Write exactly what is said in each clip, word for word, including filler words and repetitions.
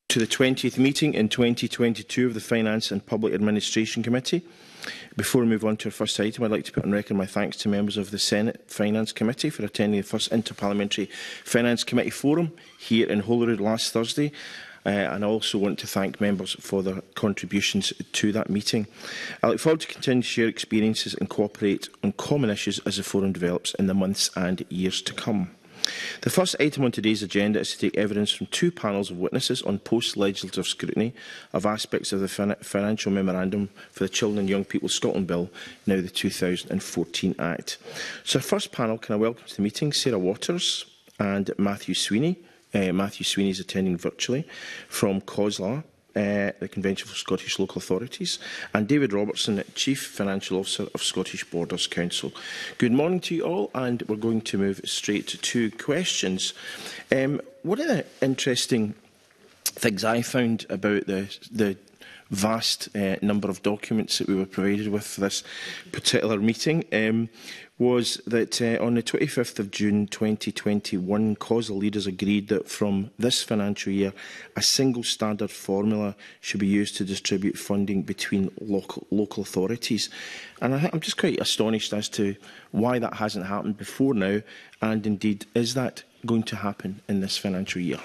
to the twentieth meeting in twenty twenty-two of the Finance and Public Administration Committee. Before we move on to our first item, I'd like to put on record my thanks to members of the Senate Finance Committee for attending the first Interparliamentary Finance Committee Forum here in Holyrood last Thursday. Uh, and I also want to thank members for their contributions to that meeting. I look forward to continuing to share experiences and cooperate on common issues as the forum develops in the months and years to come. The first item on today's agenda is to take evidence from two panels of witnesses on post-legislative scrutiny of aspects of the fin Financial Memorandum for the Children and Young People Scotland Bill, now the two thousand fourteen Act. So our first panel, can I welcome to the meeting Sarah Waters and Matthew Sweeney. Uh, Matthew Sweeney is attending virtually from COSLA, uh, the Convention for Scottish Local Authorities, and David Robertson, Chief Financial Officer of Scottish Borders Council. Good morning to you all, and we're going to move straight to questions. Um, one of the interesting things I found about the, the vast uh, number of documents that we were provided with for this particular meeting um, was that uh, on the twenty-fifth of June twenty twenty-one, COSL leaders agreed that from this financial year, a single standard formula should be used to distribute funding between local, local authorities. And I think I'm just quite astonished as to why that hasn't happened before now, and indeed, is that going to happen in this financial year?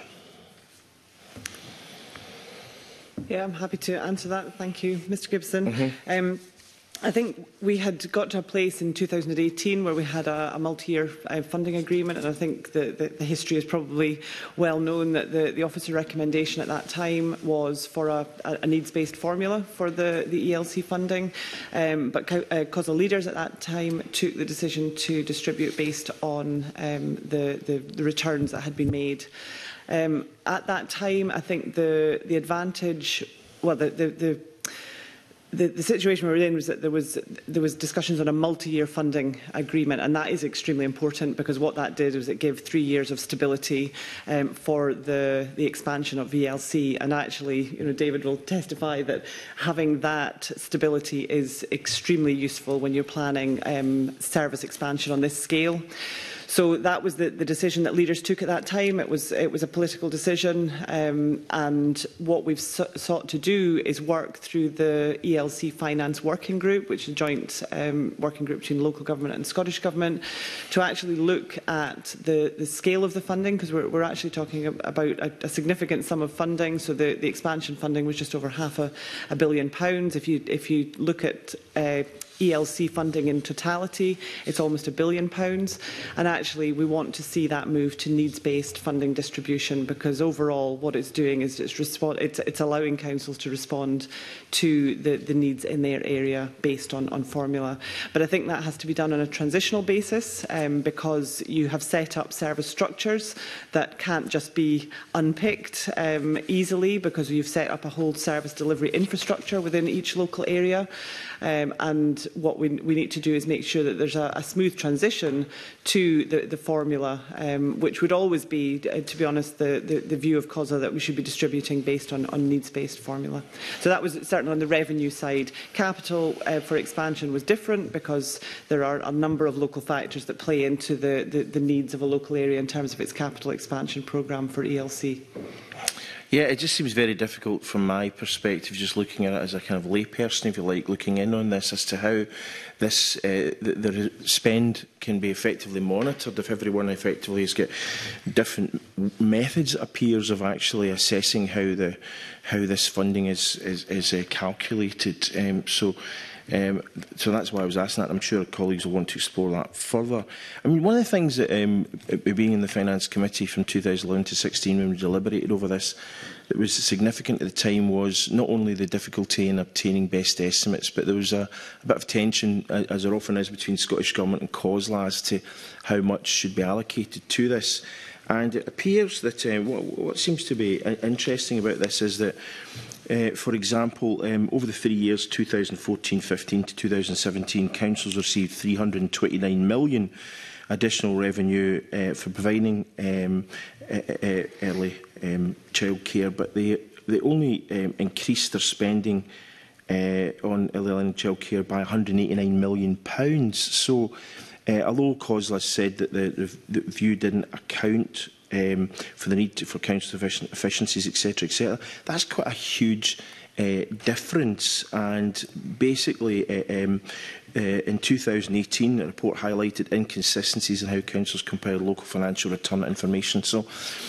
Yeah, I'm happy to answer that. Thank you, Mr Gibson. Mm-hmm. um, I think we had got to a place in two thousand eighteen where we had a, a multi-year uh, funding agreement, and I think the, the, the history is probably well known that the, the officer recommendation at that time was for a, a needs-based formula for the, the E L C funding, um, but uh, COSL leaders at that time took the decision to distribute based on um, the, the, the returns that had been made. Um, at that time, I think the, the advantage, well, the, the, the The, the situation we were in was that there was there was discussions on a multi-year funding agreement, and that is extremely important because what that did was it gave three years of stability um, for the the expansion of V L C. And actually, you know, David will testify that having that stability is extremely useful when you're planning um, service expansion on this scale. So that was the, the decision that leaders took at that time. It was, it was a political decision, um, and what we've so sought to do is work through the E L C Finance Working Group, which is a joint um, working group between local government and Scottish Government, to actually look at the, the scale of the funding, because we're, we're actually talking about a, a significant sum of funding. So the, the expansion funding was just over half a, a billion pounds. If you, if you look at uh, E L C funding in totality, it's almost a billion pounds. And actually, we want to see that move to needs-based funding distribution, because overall, what it's doing is it's, respond it's, it's allowing councils to respond to the, the needs in their area based on, on formula. But I think that has to be done on a transitional basis, um, because you have set up service structures that can't just be unpicked um, easily, because you've set up a whole service delivery infrastructure within each local area. Um, and what we, we need to do is make sure that there's a, a smooth transition to the, the formula, um, which would always be, uh, to be honest, the, the, the view of COSLA that we should be distributing based on, on needs-based formula. So that was certainly on the revenue side. Capital uh, for expansion was different because there are a number of local factors that play into the, the, the needs of a local area in terms of its capital expansion programme for E L C. Yeah, it just seems very difficult from my perspective, just looking at it as a kind of layperson, if you like, looking in on this, as to how this uh, the, the spend can be effectively monitored if everyone effectively has got different methods, it appears, of actually assessing how the how this funding is is, is uh, calculated. Um, so. Um, so that's why I was asking that. I'm sure colleagues will want to explore that further. I mean, one of the things that, um, being in the Finance Committee from two thousand eleven to sixteen, when we deliberated over this, that was significant at the time was not only the difficulty in obtaining best estimates, but there was a, a bit of tension, as there often is, between Scottish Government and COSLA as to how much should be allocated to this. And it appears that uh, what, what seems to be interesting about this is that Uh, for example, um, over the three years, two thousand fourteen fifteen to two thousand seventeen, councils received three hundred and twenty-nine million additional revenue uh, for providing um, uh, uh, early um, childcare, but they, they only um, increased their spending uh, on early learning childcare by one hundred and eighty-nine million pounds. So Uh, although COSLA said that the, the, the view didn't account um, for the need to, for council efficiencies, et cetera, et cetera, that's quite a huge uh, difference. And basically, uh, um, uh, in two thousand eighteen, the report highlighted inconsistencies in how councils compare local financial return information. So,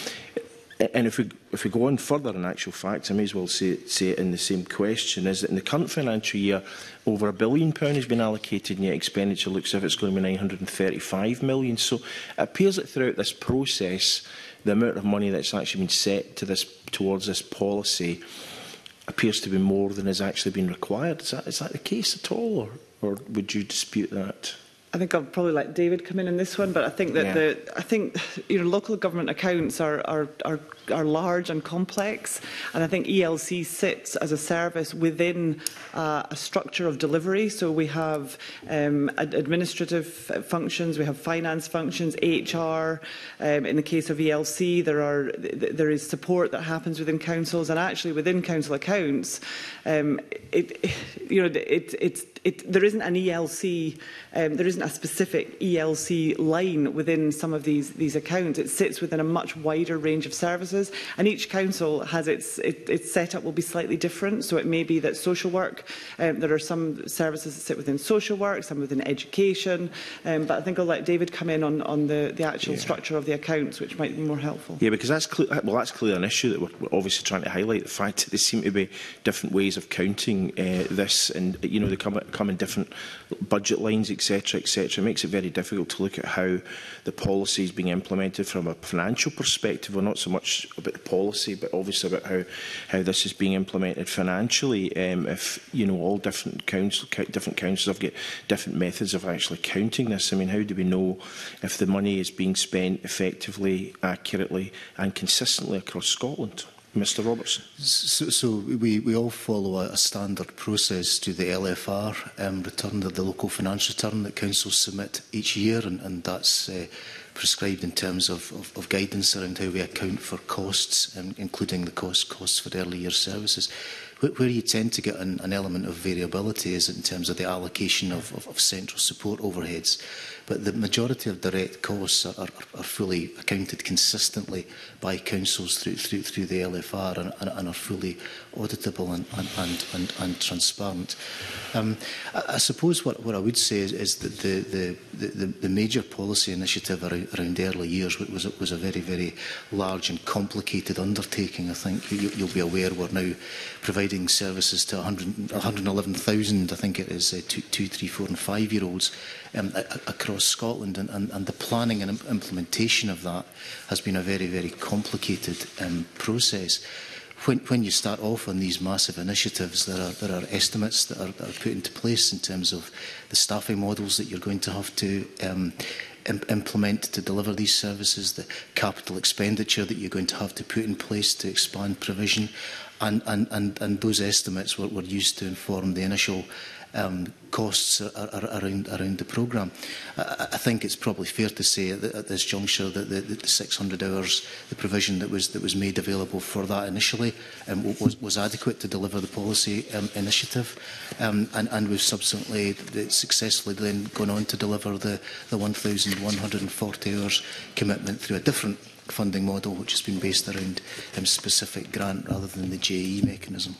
and if we, if we go on further, in actual fact, I may as well say, say it in the same question, is that in the current financial year, over a billion pounds has been allocated, and yet expenditure looks as if it's going to be nine hundred and thirty-five million. So it appears that throughout this process, the amount of money that's actually been set to this, towards this policy appears to be more than has actually been required. Is that, is that the case at all, or, or would you dispute that? I think I'll probably let David come in on this one, but I think that yeah. the I think you know local government accounts are are are are large and complex, and I think E L C sits as a service within uh, a structure of delivery. So we have um, ad administrative functions, we have finance functions, H R. Um, in the case of E L C, there are there is support that happens within councils, and actually within council accounts, um, it you know it it's it there isn't an E L C. Um, there isn't a specific E L C line within some of these these accounts. It sits within a much wider range of services, and each council has its it, its setup will be slightly different. So it may be that social work, um, there are some services that sit within social work, some within education. Um, but I think I'll let David come in on on the the actual yeah. structure of the accounts, which might be more helpful. Yeah, because that's clear, well, that's clearly an issue that we're, we're obviously trying to highlight. The fact that there seem to be different ways of counting uh, this, and you know they come come in different budget lines, et cetera, et cetera. It makes it very difficult to look at how the policy is being implemented from a financial perspective, or not so much about the policy, but obviously about how how this is being implemented financially. Um, if you know all different council different councils have got different methods of actually counting this. I mean, how do we know if the money is being spent effectively, accurately, and consistently across Scotland? Mr Robertson. So, so we, we all follow a, a standard process to the L F R um, return, the, the local finance return that councils submit each year, and, and that's uh, prescribed in terms of, of, of guidance around how we account for costs, um, including the cost, costs for early year services. Where, where you tend to get an, an element of variability is in terms of the allocation of, of, of central support overheads. But the majority of direct costs are, are, are fully accounted consistently by councils through, through, through the L F R, and, and, and are fully auditable and, and, and, and transparent. Um, I, I suppose what, what I would say is, is that the, the, the, the major policy initiative around, around early years was, was a very, very large and complicated undertaking. I think you, you'll be aware we're now providing services to one hundred, one hundred eleven thousand, I think it is, uh, two, two, three, four and five-year-olds um, across Scotland, and, and, and the planning and implementation of that has been a very, very complicated um, process. When, when you start off on these massive initiatives, there are, there are estimates that are, that are put into place in terms of the staffing models that you're going to have to um, imp implement to deliver these services, the capital expenditure that you're going to have to put in place to expand provision, and, and, and, and those estimates were, were used to inform the initial Um, costs are, are around, around the programme. I, I think it's probably fair to say at, at this juncture that the, the six hundred hours, the provision that was, that was made available for that initially, um, was, was adequate to deliver the policy um, initiative. Um, and, and we've subsequently successfully then gone on to deliver the, the one thousand one hundred and forty hours commitment through a different funding model, which has been based around um, specific grant rather than the J E mechanism.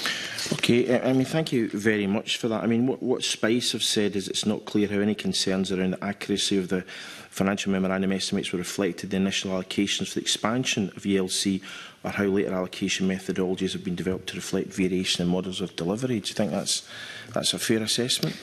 Okay, I mean, thank you very much for that. I mean, what, what Spice have said is it's not clear how any concerns around the accuracy of the financial memorandum estimates were reflected in the initial allocations for the expansion of E L C, or how later allocation methodologies have been developed to reflect variation in models of delivery. Do you think that's, that's a fair assessment?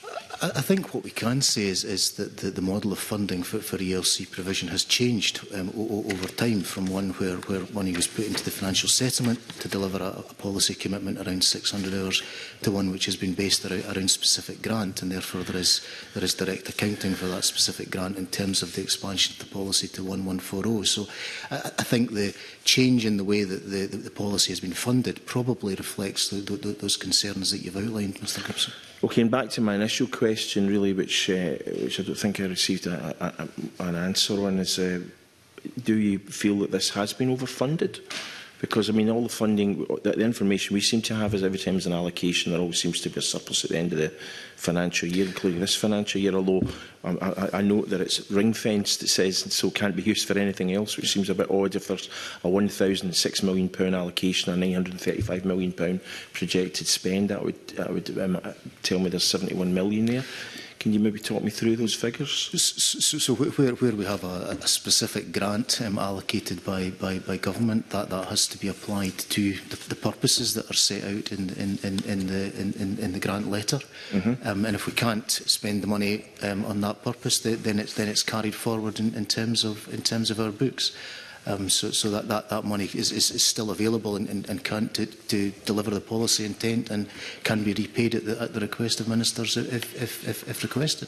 I think what we can say is, is that the, the model of funding for, for E L C provision has changed um, o over time, from one where, where money was put into the financial settlement to deliver a, a policy commitment around six hundred hours, to one which has been based around, around specific grant, and therefore there is, there is direct accounting for that specific grant in terms of the expansion of the policy to one one four zero. So I, I think the change in the way that the, the, the policy has been funded probably reflects the, the, those concerns that you've outlined, Mr Gibson. Okay, and back to my initial question, really, which uh, which I don't think I received a, a, a, an answer on, is uh, do you feel that this has been overfunded Because, I mean, all the funding, the, the information we seem to have is every time there's an allocation, there always seems to be a surplus at the end of the financial year, including this financial year, although um, I, I note that it's ring-fenced, it says, so can't be used for anything else, which seems a bit odd if there's a one thousand six million pounds allocation or nine hundred and thirty-five million pounds projected spend. That would, that would um, tell me there's seventy-one million there. Can you maybe talk me through those figures? So, so where, where we have a, a specific grant um, allocated by, by, by government, that, that has to be applied to the, the purposes that are set out in, in, in, in, the, in, in the grant letter. Mm-hmm. um, and if we can't spend the money um, on that purpose, then it's, then it's carried forward in, in, terms of, in terms of our books. Um, so so that, that, that money is, is, is still available and, and, and can to, to deliver the policy intent and can be repaid at the, at the request of ministers if, if, if, if requested.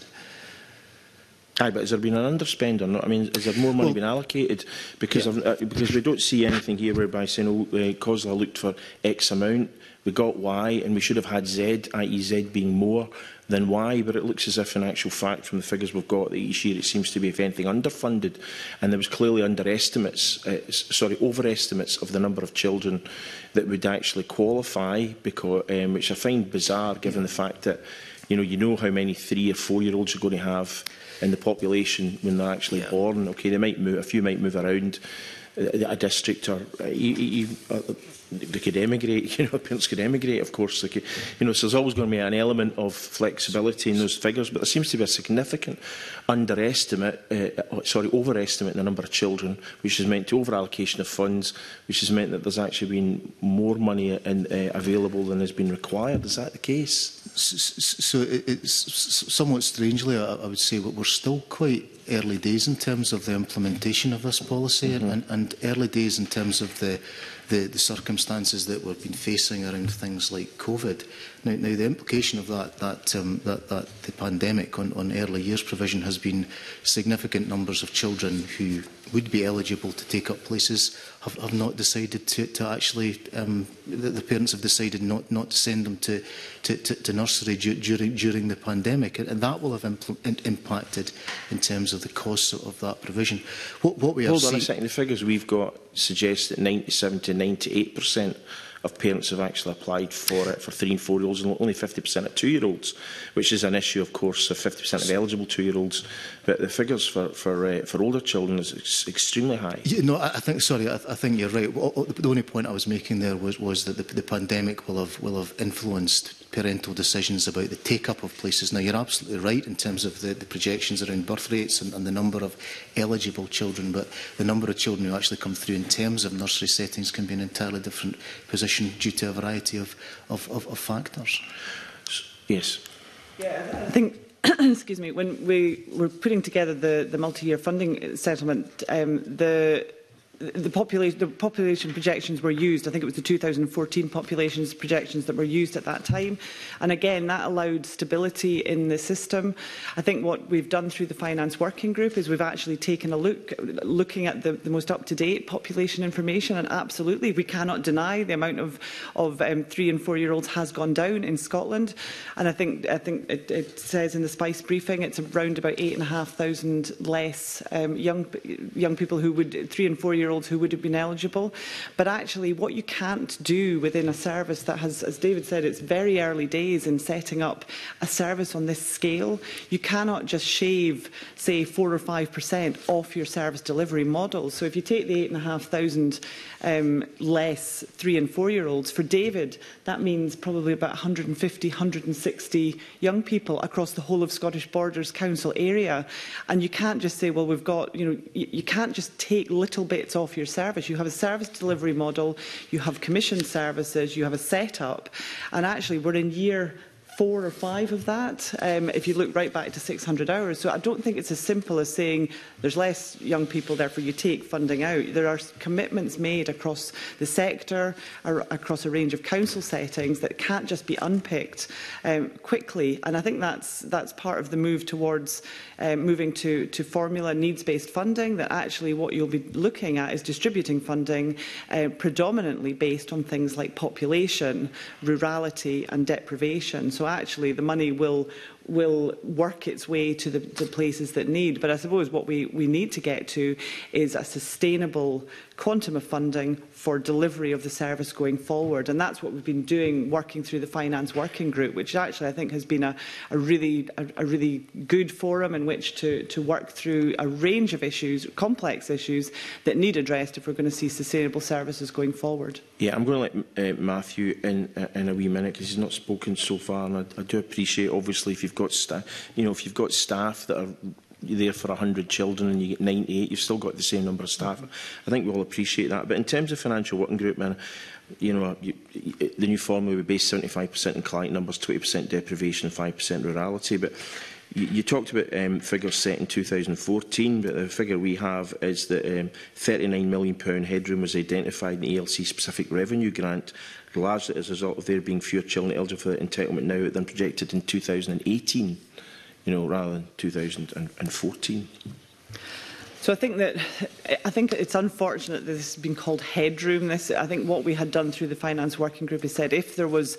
Aye, but has there been an underspend or not? I mean, is there more money well, been allocated? Because, yeah. of, uh, because we don't see anything here whereby saying, oh, uh, COSLA looked for X amount, we got Y, and we should have had Z, that is Z being more than Y, but it looks as if in actual fact from the figures we've got that each year it seems to be, if anything, underfunded, and there was clearly underestimates, uh, sorry, overestimates of the number of children that would actually qualify, because, um, which I find bizarre given the fact that you know, you know how many three or four-year-olds you're going to have in the population when they're actually yeah. born. Okay, they might move, a few might move around a district, or uh, you, you, uh, they could emigrate. You know, parents could emigrate, of course. They could, you know, so there's always going to be an element of flexibility in those figures, but there seems to be a significant underestimate, uh, sorry, overestimate in the number of children, which has meant to over-allocation of funds, which has meant that there's actually been more money in, uh, available than has been required. Is that the case? So it's somewhat strangely, I would say, but we're still quite early days in terms of the implementation of this policy, mm-hmm. and, and early days in terms of the, the, the circumstances that we've been facing around things like COVID. Now, now the implication of that, that, um, that, that the pandemic on, on early years provision has been significant numbers of children who would be eligible to take up places have, have not decided to, to actually, um, the, the parents have decided not, not to send them to, to, to, to nursery du during, during the pandemic, and that will have in impacted in terms of the costs of, of that provision. What, what we Hold have on seen... a second, the figures we've got suggest that ninety-seven to ninety-eight percent of parents have actually applied for it for three and four-year-olds, and only fifty percent of two-year-olds, which is an issue, of course, of fifty percent of eligible two-year-olds. But the figures for for, uh, for older children is ex extremely high. Yeah, no, I, I think. Sorry, I, I think you're right. The only point I was making there was was that the, the pandemic will have will have influenced parental decisions about the take-up of places. Now, you're absolutely right in terms of the, the projections around birth rates and, and the number of eligible children, but the number of children who actually come through in terms of nursery settings can be an entirely different position due to a variety of, of, of, of factors. Yes. Yeah, I think, excuse me, when we were putting together the, the multi-year funding settlement, um, the The population, the population projections were used. I think it was the two thousand fourteen populations projections that were used at that time. And again, that allowed stability in the system. I think what we've done through the Finance Working Group is we've actually taken a look, looking at the, the most up-to-date population information. And absolutely, we cannot deny the amount of, of um, three and four-year-olds has gone down in Scotland. And I think, I think it, it says in the SPICE briefing, it's around about eight and a half thousand less um, young, young people who would, three and four-year-olds who would have been eligible. But actually, what you can't do within a service that has, as David said, it's very early days in setting up a service on this scale. You cannot just shave, say, four or five percent off your service delivery model. So if you take the eight and a half thousand um, less three and four-year-olds, for David, that means probably about one hundred and fifty, one hundred and sixty young people across the whole of Scottish Borders Council area. And you can't just say, well, we've got, you know, you, you can't just take little bits off your service. You have a service delivery model, you have commissioned services, you have a setup, and actually we're in year four or five of that, um, if you look right back to six hundred hours. So I don't think it's as simple as saying there's less young people, therefore you take funding out. There are commitments made across the sector, or across a range of council settings that can't just be unpicked um, quickly. And I think that's, that's part of the move towards um, moving to, to formula needs-based funding, that actually what you'll be looking at is distributing funding uh, predominantly based on things like population, rurality and deprivation. So actually the money will, will work its way to the to places that need. But I suppose what we, we need to get to is a sustainable quantum of funding for delivery of the service going forward. And that's what we've been doing, working through the Finance Working Group, which actually I think has been a, a, really, a, a really good forum in which to, to work through a range of issues, complex issues, that need addressed if we're going to see sustainable services going forward. Yeah, I'm going to let uh, Matthew in, uh, in a wee minute because he's not spoken so far, and I, I do appreciate, obviously, if you've got staff, you know, if you've got staff that are there for one hundred children and you get ninety-eight, you've still got the same number of staff. I think we all appreciate that. But in terms of financial working group, man, you know, you, you, the new formula would be seventy-five percent in client numbers, twenty percent deprivation, and five percent rurality. But you, you talked about um, figures set in two thousand fourteen, but the figure we have is that um, thirty-nine million pounds headroom was identified in the E L C specific revenue grant, largely as a result of there being fewer children eligible for entitlement now than projected in two thousand eighteen. You know, rather than two thousand fourteen. So I think that I think it's unfortunate that this has been called headroom. This, I think, what we had done through the Finance Working Group is said if there was.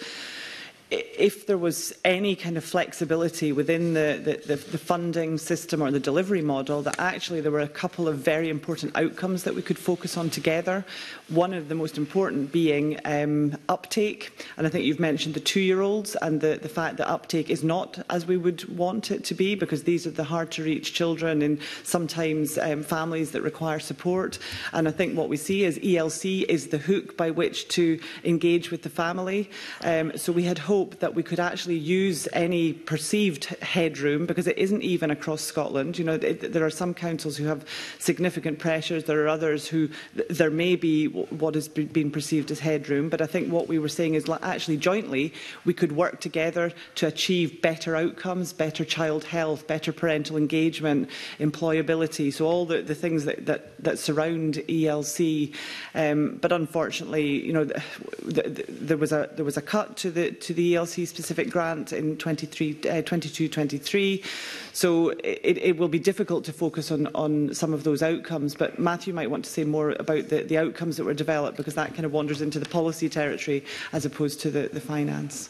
If there was any kind of flexibility within the, the, the, the funding system or the delivery model, that actually there were a couple of very important outcomes that we could focus on together. One of the most important being um, uptake. And I think you've mentioned the two-year-olds and the, the fact that uptake is not as we would want it to be, because these are the hard-to-reach children and sometimes um, families that require support. And I think what we see is E L C is the hook by which to engage with the family. Um, so we had hoped that we could actually use any perceived headroom, because it isn't even across Scotland. You know, it, there are some councils who have significant pressures. There are others who th there may be what has been perceived as headroom. But I think what we were saying is actually jointly we could work together to achieve better outcomes, better child health, better parental engagement, employability. So all the, the things that, that, that surround E L C. Um, but unfortunately, you know, th th there was a there was a cut to the to the E L C specific grant in twenty-two twenty-three, so it, it will be difficult to focus on, on some of those outcomes. But Matthew might want to say more about the, the outcomes that were developed, because that kind of wanders into the policy territory as opposed to the, the finance.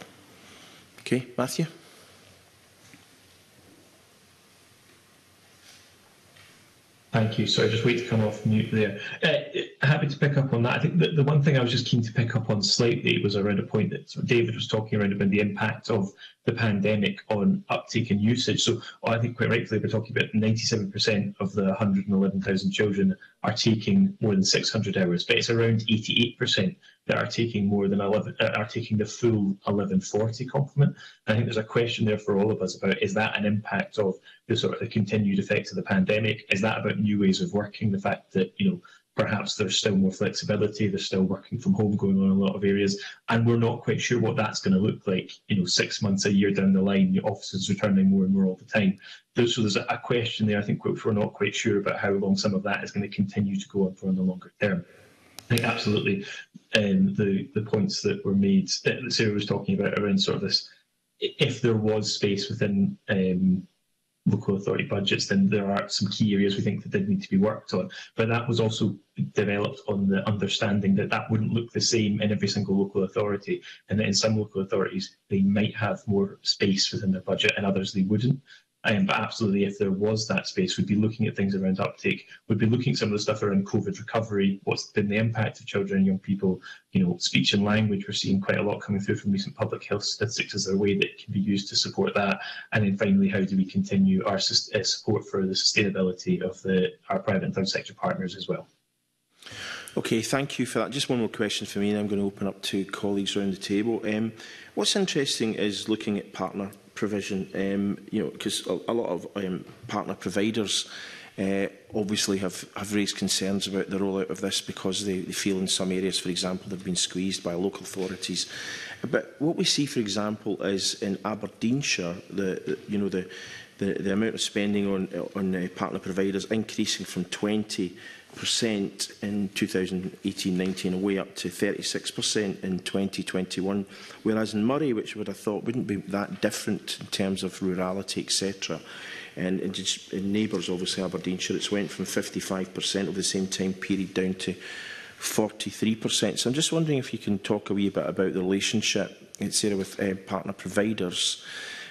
Okay, Matthew. Thank you. Sorry, just wait to come off mute there. Uh, happy to pick up on that. I think that the one thing I was just keen to pick up on slightly was around a point that sort of David was talking around about the impact of the pandemic on uptake and usage. So I think quite rightfully we're talking about ninety-seven percent of the one hundred eleven thousand children are taking more than six hundred hours, but it's around eighty-eight percent that are taking more than eleven, uh, are taking the full eleven forty complement. And I think there's a question there for all of us about, is that an impact of the sort of the continued effects of the pandemic? Is that about new ways of working? The fact that, you know, perhaps there's still more flexibility, there's still working from home going on in a lot of areas, and we're not quite sure what that's going to look like, you know, six months, a year down the line, the offices returning more and more all the time. So there's a question there, I think, which we're not quite sure about how long some of that is going to continue to go on for in the longer term. I think absolutely um, the, the points that were made, that Sarah was talking about around sort of this, if there was space within um, local authority budgets, then there are some key areas we think that did need to be worked on. But that was also developed on the understanding that that wouldn't look the same in every single local authority, and that in some local authorities they might have more space within their budget and others they wouldn't. Um, but absolutely, if there was that space, we'd be looking at things around uptake. We'd be looking at some of the stuff around COVID recovery, what's been the impact of children and young people, you know, speech and language. We're seeing quite a lot coming through from recent public health statistics as a way that can be used to support that. And then finally, how do we continue our uh, support for the sustainability of the, our private and third sector partners as well? Okay, thank you for that. Just one more question for me, and I'm going to open up to colleagues around the table. Um, what's interesting is looking at partner provision, um, you know, because a, a lot of um, partner providers uh, obviously have, have raised concerns about the rollout of this because they, they feel in some areas, for example, they've been squeezed by local authorities. But what we see, for example, is in Aberdeenshire, the, the you know the, the the amount of spending on on uh, partner providers increasing from twenty percent in two thousand eighteen nineteen away up to thirty-six percent in twenty twenty-one, whereas in Murray, which would have thought wouldn't be that different in terms of rurality, et cetera, and in, in neighbours, obviously Aberdeenshire, it's went from fifty-five percent over the same time period down to forty-three percent. So I'm just wondering if you can talk a wee bit about the relationship, Sarah, with uh, partner providers,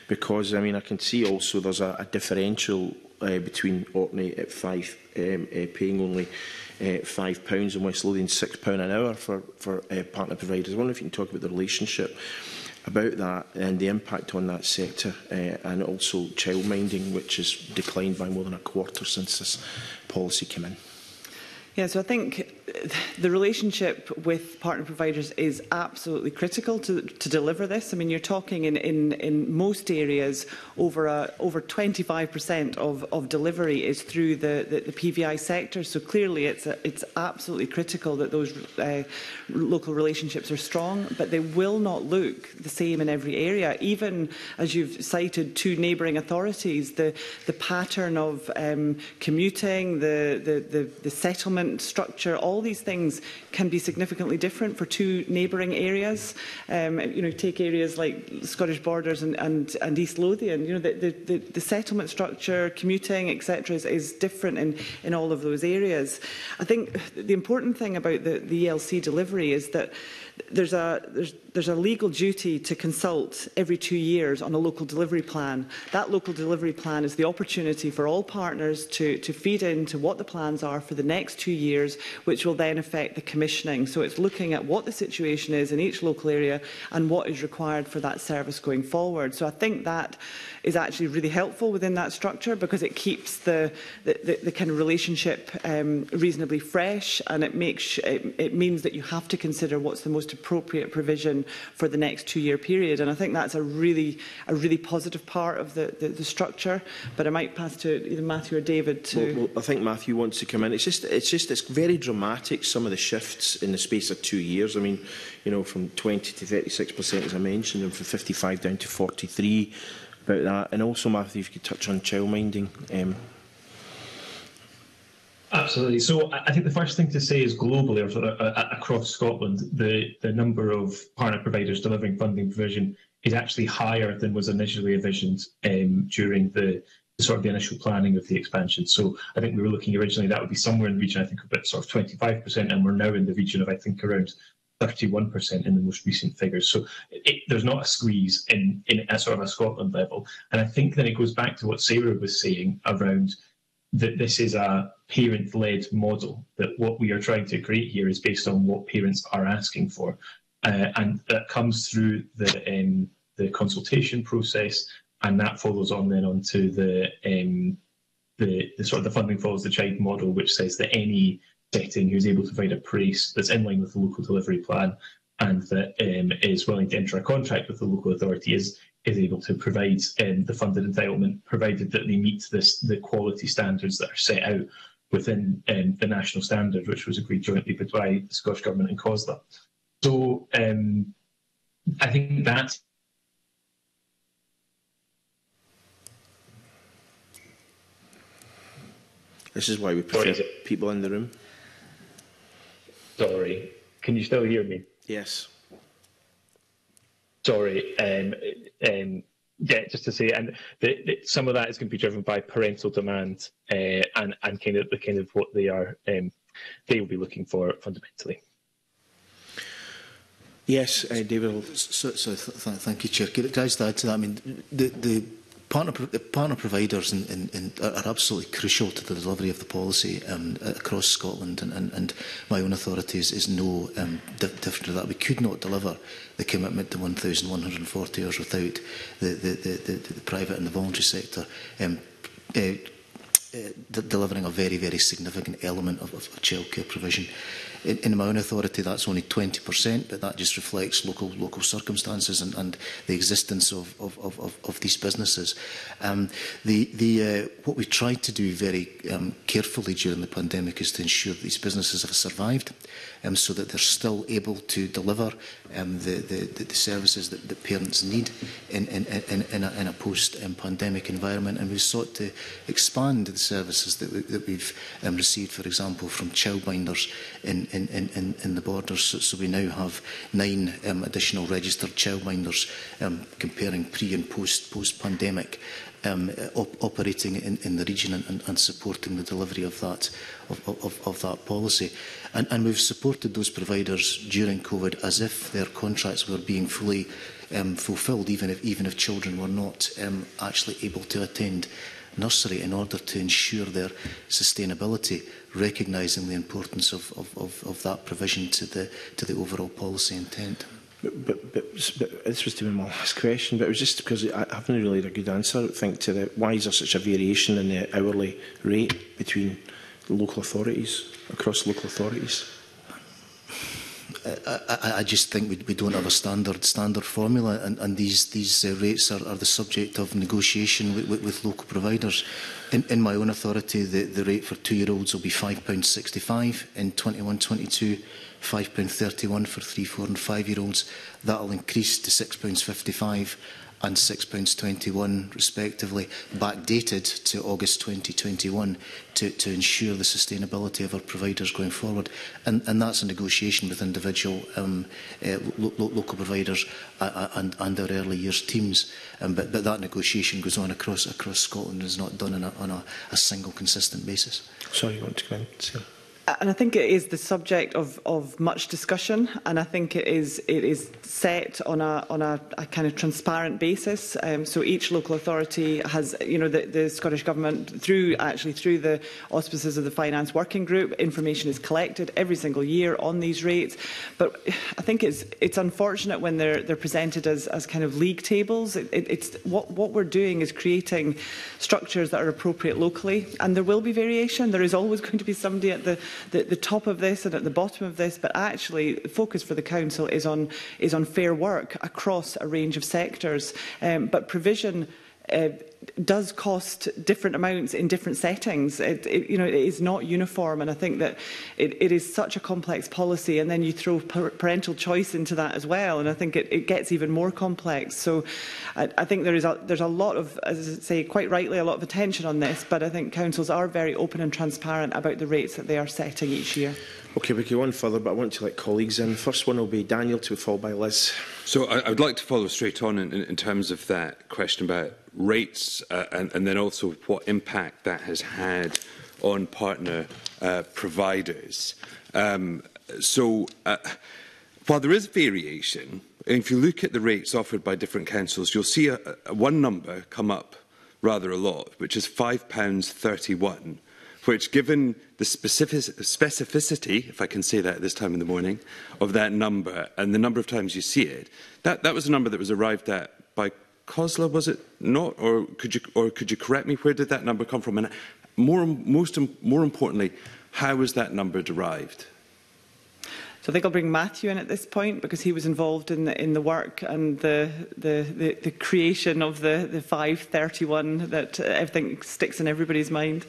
because I mean I can see also there's a, a differential uh, between Orkney at five um, uh, paying only uh, five pounds and West Lothian six pound an hour for for uh, partner providers. I wonder if you can talk about the relationship about that and the impact on that sector, uh, and also childminding, which has declined by more than a quarter since this policy came in. Yeah, so I think the relationship with partner providers is absolutely critical to, to deliver this. I mean, you're talking in, in, in most areas over a, over twenty-five percent of, of delivery is through the, the, the P V I sector. So clearly it's, a, it's absolutely critical that those uh, local relationships are strong, but they will not look the same in every area. Even as you've cited two neighbouring authorities, the, the pattern of um, commuting, the, the, the, the settlement structure, all these things can be significantly different for two neighbouring areas. Um, you know, take areas like Scottish Borders and, and, and East Lothian. You know, the, the, the, the settlement structure, commuting, et cetera, is, is different in, in all of those areas. I think the important thing about the, the E L C delivery is that there's a there's there's a legal duty to consult every two years on a local delivery plan. That local delivery plan is the opportunity for all partners to to feed into what the plans are for the next two years, which will then affect the commissioning. So it's looking at what the situation is in each local area and what is required for that service going forward. So I think that is actually really helpful within that structure, because it keeps the the, the, the kind of relationship um, reasonably fresh, and it makes it, it means that you have to consider what's the most appropriate provision for the next two-year period. And I think that's a really a really positive part of the, the, the structure. But I might pass to either Matthew or David to... Well, well, I think Matthew wants to come in. It's just, it's just, it's very dramatic, some of the shifts in the space of two years. I mean, you know, from twenty to thirty-six percent, as I mentioned, and from fifty-five down to forty-three, about that. And also, Matthew, if you could touch on childminding. Um, Absolutely. So I think the first thing to say is globally, or sort of uh, across Scotland, the, the number of partner providers delivering funding provision is actually higher than was initially envisioned um, during the, the sort of the initial planning of the expansion. So I think we were looking originally that would be somewhere in the region, I think, about sort of twenty-five percent, and we're now in the region of, I think, around thirty-one percent in the most recent figures. So it, there's not a squeeze in, in a sort of a Scotland level. And I think then it goes back to what Sarah was saying around that this is a parent-led model, that what we are trying to create here is based on what parents are asking for. Uh, and that comes through the, um, the consultation process, and that follows on then onto the, um, the, the sort of the funding follows the child model, which says that any setting who's able to provide a price that's in line with the local delivery plan and that um, is willing to enter a contract with the local authority is is able to provide um, the funded entitlement, provided that they meet this, the quality standards that are set out within um, the national standard, which was agreed jointly by the Scottish Government and COSLA. So um, I think that this is why we prefer Sorry, people in the room. Sorry, can you still hear me? Yes. Sorry, um, um, yeah, just to say, and the, the, some of that is going to be driven by parental demand uh, and and kind of the kind of what they are um, they will be looking for fundamentally. Yes, uh, David. So, so th th thank you, Chair. Can I just add to that? I mean, the the partner the partner providers in, in, in are absolutely crucial to the delivery of the policy um, across Scotland, and, and, and my own authority is, is no um, di different to that. We could not deliver the commitment to one thousand one hundred and forty hours without the, the, the, the, the private and the voluntary sector um, uh, uh, delivering a very, very significant element of, of childcare provision. In, in my own authority, that's only twenty percent, but that just reflects local local circumstances and, and the existence of, of, of, of these businesses. Um, the, the, uh, what we tried to do very um, carefully during the pandemic is to ensure that these businesses have survived, um, so that they're still able to deliver um, the, the, the services that, that parents need in, in, in, in a, in a post-pandemic environment. And we sought to expand the services that, we, that we've um, received, for example, from childminders in, in, in, in the borders. So, so we now have nine um, additional registered childminders um, comparing pre and post, post-pandemic. Um, op operating in, in the region and, and supporting the delivery of that of, of, of that policy, and, and we've supported those providers during COVID as if their contracts were being fully um, fulfilled, even if even if children were not um, actually able to attend nursery, in order to ensure their sustainability, recognising the importance of, of, of, of that provision to the to the overall policy intent. But, but, but, but this was to be my last question, but it was just because I haven't really had a good answer, I think, to the why is there such a variation in the hourly rate between local authorities, across local authorities? I, I, I just think we, we don't have a standard standard formula, and, and these these uh, rates are, are the subject of negotiation with, with, with local providers. In, in my own authority, the, the rate for two-year-olds will be five pounds sixty-five in twenty-one twenty-two, five pounds thirty-one for three, four and five-year-olds. That will increase to six pounds fifty-five and six pounds twenty-one respectively, backdated to August twenty twenty-one to, to ensure the sustainability of our providers going forward. And, and that's a negotiation with individual um, uh, lo lo local providers uh, and, and our early years teams. Um, but, but that negotiation goes on across across Scotland and is not done on a, on a, a single consistent basis. Sorry, you want to come in? Sarah? And I think it is the subject of, of much discussion, and I think it is it is set on a on a, a kind of transparent basis. Um, so each local authority has, you know, the, the Scottish Government, through actually through the auspices of the Finance Working Group, information is collected every single year on these rates. But I think it's it's unfortunate when they're they're presented as as kind of league tables. It, it, it's what what we're doing is creating structures that are appropriate locally, and there will be variation. There is always going to be somebody at the The, the top of this and at the bottom of this, but actually the focus for the Council is on, is on fair work across a range of sectors. Um, but provision uh, does cost different amounts in different settings. It, it, you know, it is not uniform, and I think that it, it is such a complex policy, and then you throw parental choice into that as well, and I think it, it gets even more complex. So I, I think there is a, there's a lot of, as I say, quite rightly, a lot of attention on this, but I think councils are very open and transparent about the rates that they are setting each year. Okay, we go on further, but I want to let colleagues in. The first one will be Daniel, to be followed by Liz. So I, I would like to follow straight on in, in, in terms of that question about rates uh, and, and then also what impact that has had on partner uh, providers. Um, so uh, while there is variation, if you look at the rates offered by different councils, you'll see a, a, one number come up rather a lot, which is five pounds thirty-one. Which, given the specific specificity, if I can say that at this time in the morning, of that number and the number of times you see it, that, that was a number that was arrived at by COSLA, was it not? Or could you, or could you correct me? Where did that number come from? And more, most, more importantly, how was that number derived? So I think I'll bring Matthew in at this point, because he was involved in the in the work and the the, the, the creation of the the five thirty-one that uh, everything sticks in everybody's mind.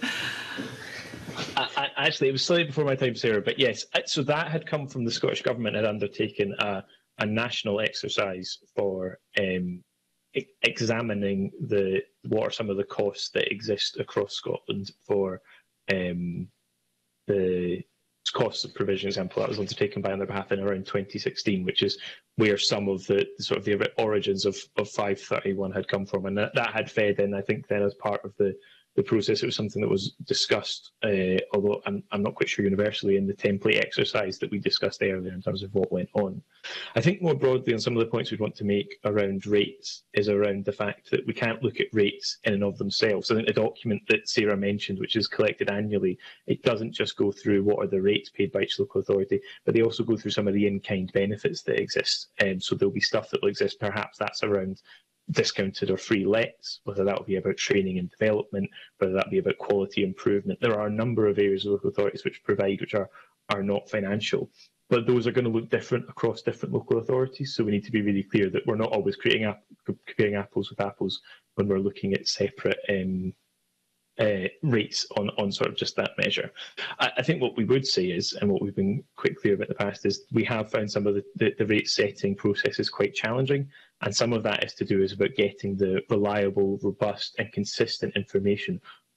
I, I, actually, it was slightly before my time, Sarah, but yes. So that had come from the Scottish Government had undertaken a, a national exercise for um, e examining the what are some of the costs that exist across Scotland for um, the costs of provision. Example that was undertaken by on their behalf in around twenty sixteen, which is where some of the sort of the origins of, of five thirty-one had come from, and that, that had fed in. I think then as part of the the process, it was something that was discussed, uh, although I'm, I'm not quite sure universally, in the template exercise that we discussed earlier in terms of what went on. I think more broadly on some of the points we'd want to make around rates is around the fact that we can't look at rates in and of themselves. I think the document that Sarah mentioned, which is collected annually, it doesn't just go through what are the rates paid by each local authority, but they also go through some of the in-kind benefits that exist. Um, so there'll be stuff that will exist, perhaps that's around discounted or free lets, whether that will be about training and development, whether that be about quality improvement. There are a number of areas of local authorities which provide, which are, are not financial, but those are going to look different across different local authorities. So we need to be really clear that we're not always creating ap comparing apples with apples when we're looking at separate um, uh, rates on, on sort of just that measure. I, I think what we would say is, and what we've been quite clear about in the past, is we have found some of the, the, the rate setting processes quite challenging. And some of that is to do is about getting the reliable, robust and consistent information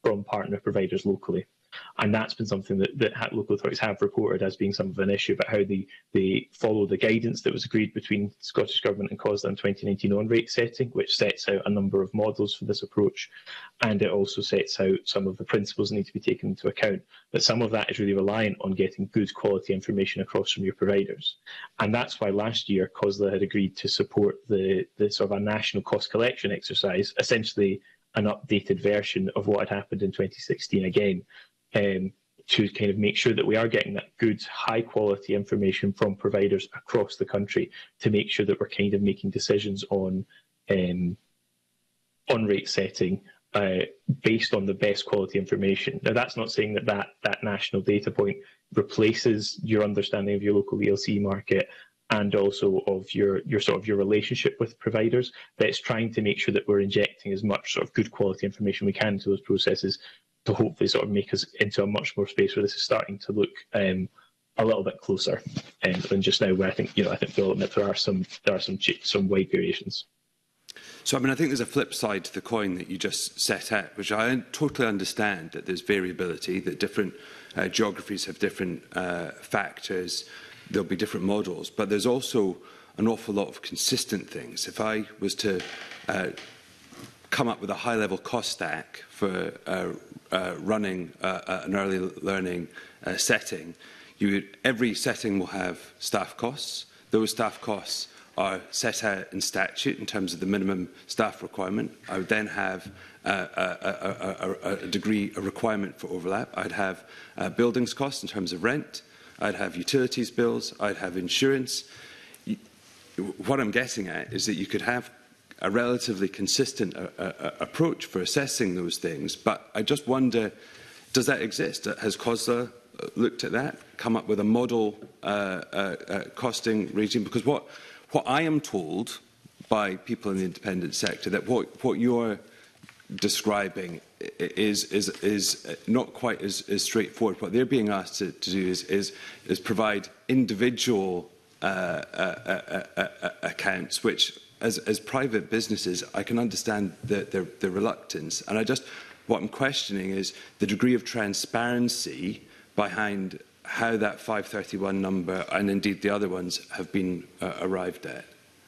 from partner providers locally. And that's been something that, that local authorities have reported as being some of an issue about how they, they follow the guidance that was agreed between the Scottish Government and COSLA in twenty nineteen on rate setting, which sets out a number of models for this approach. And it also sets out some of the principles that need to be taken into account. But some of that is really reliant on getting good quality information across from your providers. And that's why last year COSLA had agreed to support the, the sort of a national cost collection exercise, essentially an updated version of what had happened in twenty sixteen again. Um, to kind of make sure that we are getting that good, high-quality information from providers across the country to make sure that we're kind of making decisions on um, on rate setting uh, based on the best quality information. Now, that's not saying that, that that national data point replaces your understanding of your local E L C market and also of your, your sort of your relationship with providers, but it's trying to make sure that we're injecting as much sort of good quality information we can into those processes to hopefully sort of make us into a much more space where this is starting to look um, a little bit closer um, than just now, where I think, you know, I think we'll admit there are some there are some some wide variations. So, I mean, I think there's a flip side to the coin that you just set out, which I totally understand that there's variability, that different uh, geographies have different uh, factors, there'll be different models, but there's also an awful lot of consistent things. If I was to uh, come up with a high-level cost stack for uh, uh, running uh, an early learning uh, setting, you would, every setting will have staff costs. Those staff costs are set out in statute in terms of the minimum staff requirement. I would then have uh, a, a, a, a degree, a requirement for overlap. I'd have uh, buildings costs in terms of rent. I'd have utilities bills. I'd have insurance. What I'm getting at is that you could have a relatively consistent uh, uh, approach for assessing those things, but I just wonder, does that exist? Has COSLA looked at that, come up with a model uh, uh, uh, costing regime? Because what, what I am told by people in the independent sector, that what, what you're describing is, is, is not quite as, as straightforward. What they're being asked to, to do is, is, is provide individual uh, uh, uh, uh, accounts, which As, as private businesses, I can understand the, the, the reluctance. And I just, what I'm questioning is the degree of transparency behind how that five thirty-one number, and indeed the other ones, have been uh, arrived at.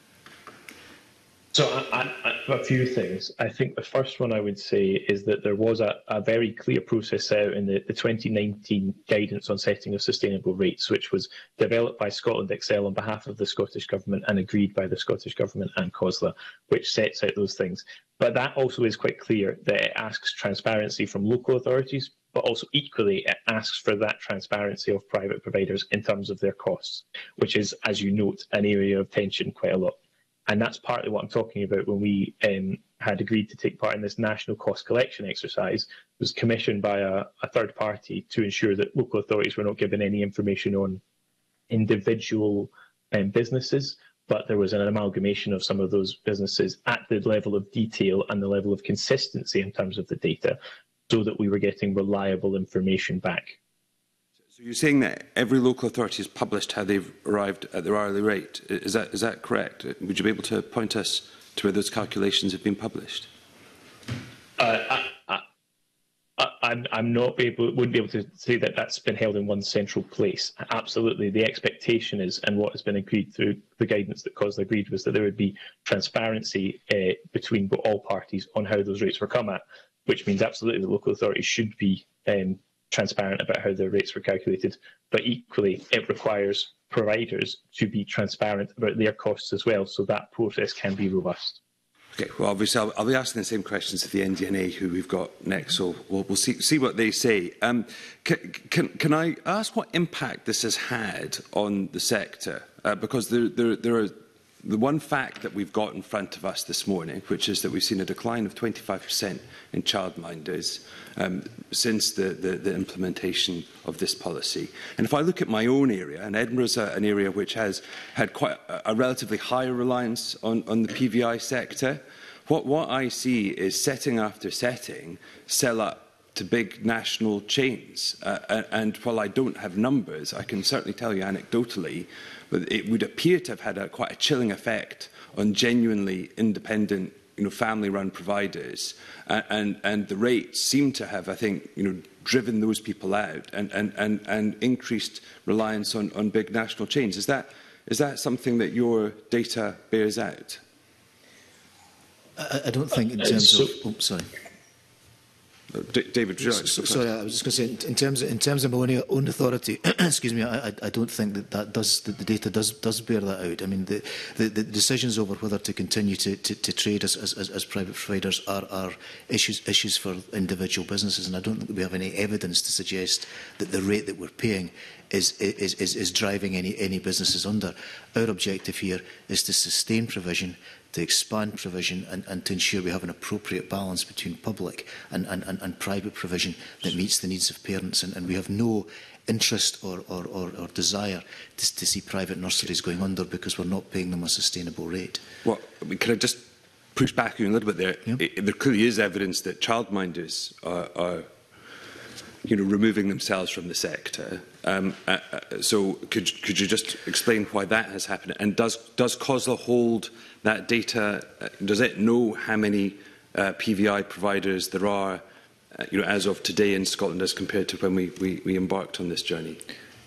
So I, I, a few things. I think the first one I would say is that there was a, a very clear process out in the, the twenty nineteen guidance on setting of sustainable rates, which was developed by Scotland Excel on behalf of the Scottish Government and agreed by the Scottish Government and COSLA, which sets out those things. But that also is quite clear that it asks transparency from local authorities, but also equally it asks for that transparency of private providers in terms of their costs, which is, as you note, an area of tension quite a lot. And that's partly what I'm talking about when we um, had agreed to take part in this national cost collection exercise. It was commissioned by a, a third party to ensure that local authorities were not given any information on individual um, businesses, but there was an amalgamation of some of those businesses at the level of detail and the level of consistency in terms of the data, so that we were getting reliable information back. So you're saying that every local authority has published how they've arrived at their hourly rate. Is that, is that correct? Would you be able to point us to where those calculations have been published? Uh, I, I, I, I'm, I'm not able, wouldn't be able to say that that's been held in one central place. Absolutely, the expectation is, and what has been agreed through the guidance that COSLA agreed, was that there would be transparency uh, between all parties on how those rates were come at, which means absolutely the local authorities should be um, transparent about how their rates were calculated, but equally it requires providers to be transparent about their costs as well, so that process can be robust. Okay, well, obviously I'll, I'll be asking the same questions of the N D N A, who we've got next, so we'll, we'll see, see what they say. Um, can, can, can I ask what impact this has had on the sector? Uh, because there, there, there are the one fact that we've got in front of us this morning, which is that we've seen a decline of twenty-five percent in childminders um, since the, the, the implementation of this policy. And if I look at my own area, and Edinburgh's a, an area which has had quite a, a relatively higher reliance on, on the P V I sector, what, what I see is setting after setting sell up to big national chains. Uh, and while I don't have numbers, I can certainly tell you anecdotally, but it would appear to have had a, quite a chilling effect on genuinely independent you know, family-run providers, and, and, and the rates seem to have, I think, you know, driven those people out and, and, and, and increased reliance on, on big national chains. Is that, is that something that your data bears out? I, I don't think in terms so, of... Oh, sorry. D David, so, so, sorry, I was just going to say, in, in terms of, in terms of my own, own authority, excuse me, I, I, I don't think that that does that the data does does bear that out. I mean, the, the, the decisions over whether to continue to, to, to trade as, as, as private providers are, are issues issues for individual businesses, and I don't think that we have any evidence to suggest that the rate that we're paying is is is, is driving any any businesses under. Our objective here is to sustain provision, to expand provision and, and to ensure we have an appropriate balance between public and, and, and, and private provision that meets the needs of parents. And, and we have no interest or, or, or, or desire to, to see private nurseries going under because we're not paying them a sustainable rate. Well, I mean, can I just push back you a little bit there? Yep. It, there clearly is evidence that childminders are, are you know, removing themselves from the sector. Um, uh, uh, so could, could you just explain why that has happened? And does, does COSLA hold that data? Uh, does it know how many uh, P V I providers there are, uh, you know, as of today in Scotland as compared to when we, we, we embarked on this journey?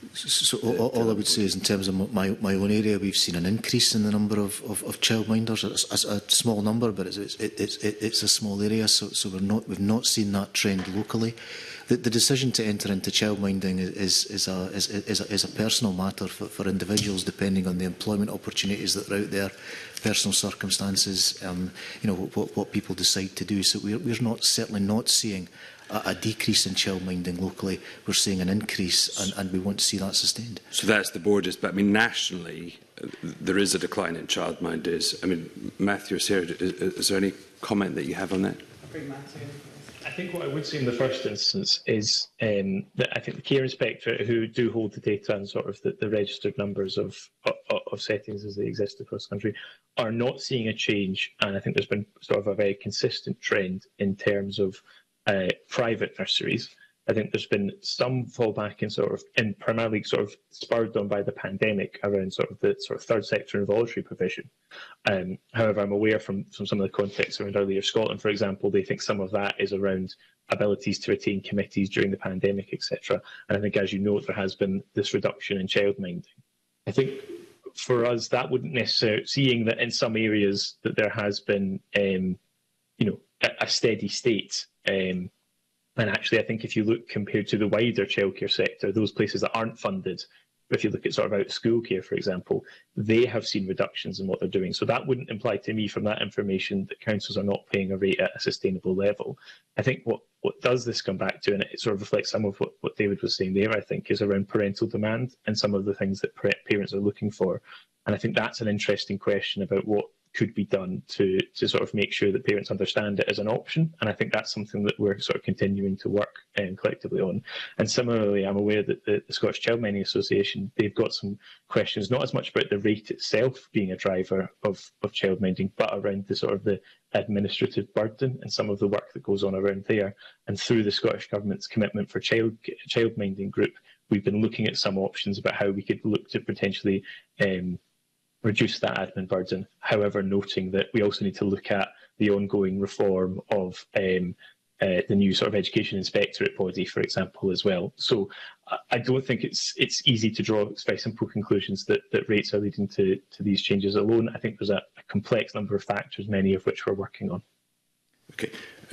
So all, all I would say is in terms of my, my own area, we've seen an increase in the number of, of, of childminders. It's, it's a small number, but it's, it's, it's, it's a small area, so, so we're not, we've not seen that trend locally. The, the decision to enter into childminding is, is, a, is, is, a, is a personal matter for, for individuals, depending on the employment opportunities that are out there, personal circumstances, um, you know, what, what people decide to do. So we're, we're not, certainly not seeing a, a decrease in childminding locally. We're seeing an increase, and, and we want to see that sustained. So that's the borders, but I mean, nationally, uh, there is a decline in childminders. I mean, Matthew, Sarah, is, is there any comment that you have on that? I'll bring Matthew in. I think what I would say in the first instance is um, that I think the care inspectorate, who do hold the data and sort of the, the registered numbers of, of, of settings as they exist across the country, are not seeing a change. And I think there's been sort of a very consistent trend in terms of uh, private nurseries. I think there's been some fallback in sort of, in primarily sort of spurred on by the pandemic around sort of the sort of third sector and voluntary provision. Um, however, I'm aware from, from some of the context around Earlier Scotland, for example, they think some of that is around abilities to retain committees during the pandemic, et cetera. And I think, as you note, there has been this reduction in childminding. I think for us, that wouldn't necessarily, seeing that in some areas that there has been, um, you know, a, a steady state. Um, And actually, I think if you look compared to the wider childcare sector, those places that aren't funded, if you look at sort of out-of-school care, for example, they have seen reductions in what they're doing. So that wouldn't imply to me from that information that councils are not paying a rate at a sustainable level. I think what, what does this come back to, and it sort of reflects some of what, what David was saying there, I think, is around parental demand and some of the things that parents are looking for. And I think that's an interesting question about what could be done to, to sort of make sure that parents understand it as an option. And I think that's something that we're sort of continuing to work um, collectively on. And similarly, I'm aware that the, the Scottish Childminding Association, they've got some questions, not as much about the rate itself being a driver of, of childminding, but around the sort of the administrative burden and some of the work that goes on around there. And through the Scottish Government's Commitment for Child Childminding Group, we've been looking at some options about how we could look to potentially um, reduce that admin burden, however, noting that we also need to look at the ongoing reform of um, uh, the new sort of education inspectorate body, for example, as well. So I don't think it's it's easy to draw very simple conclusions that, that rates are leading to, to these changes alone. I think there's a, a complex number of factors, many of which we're working on. Okay.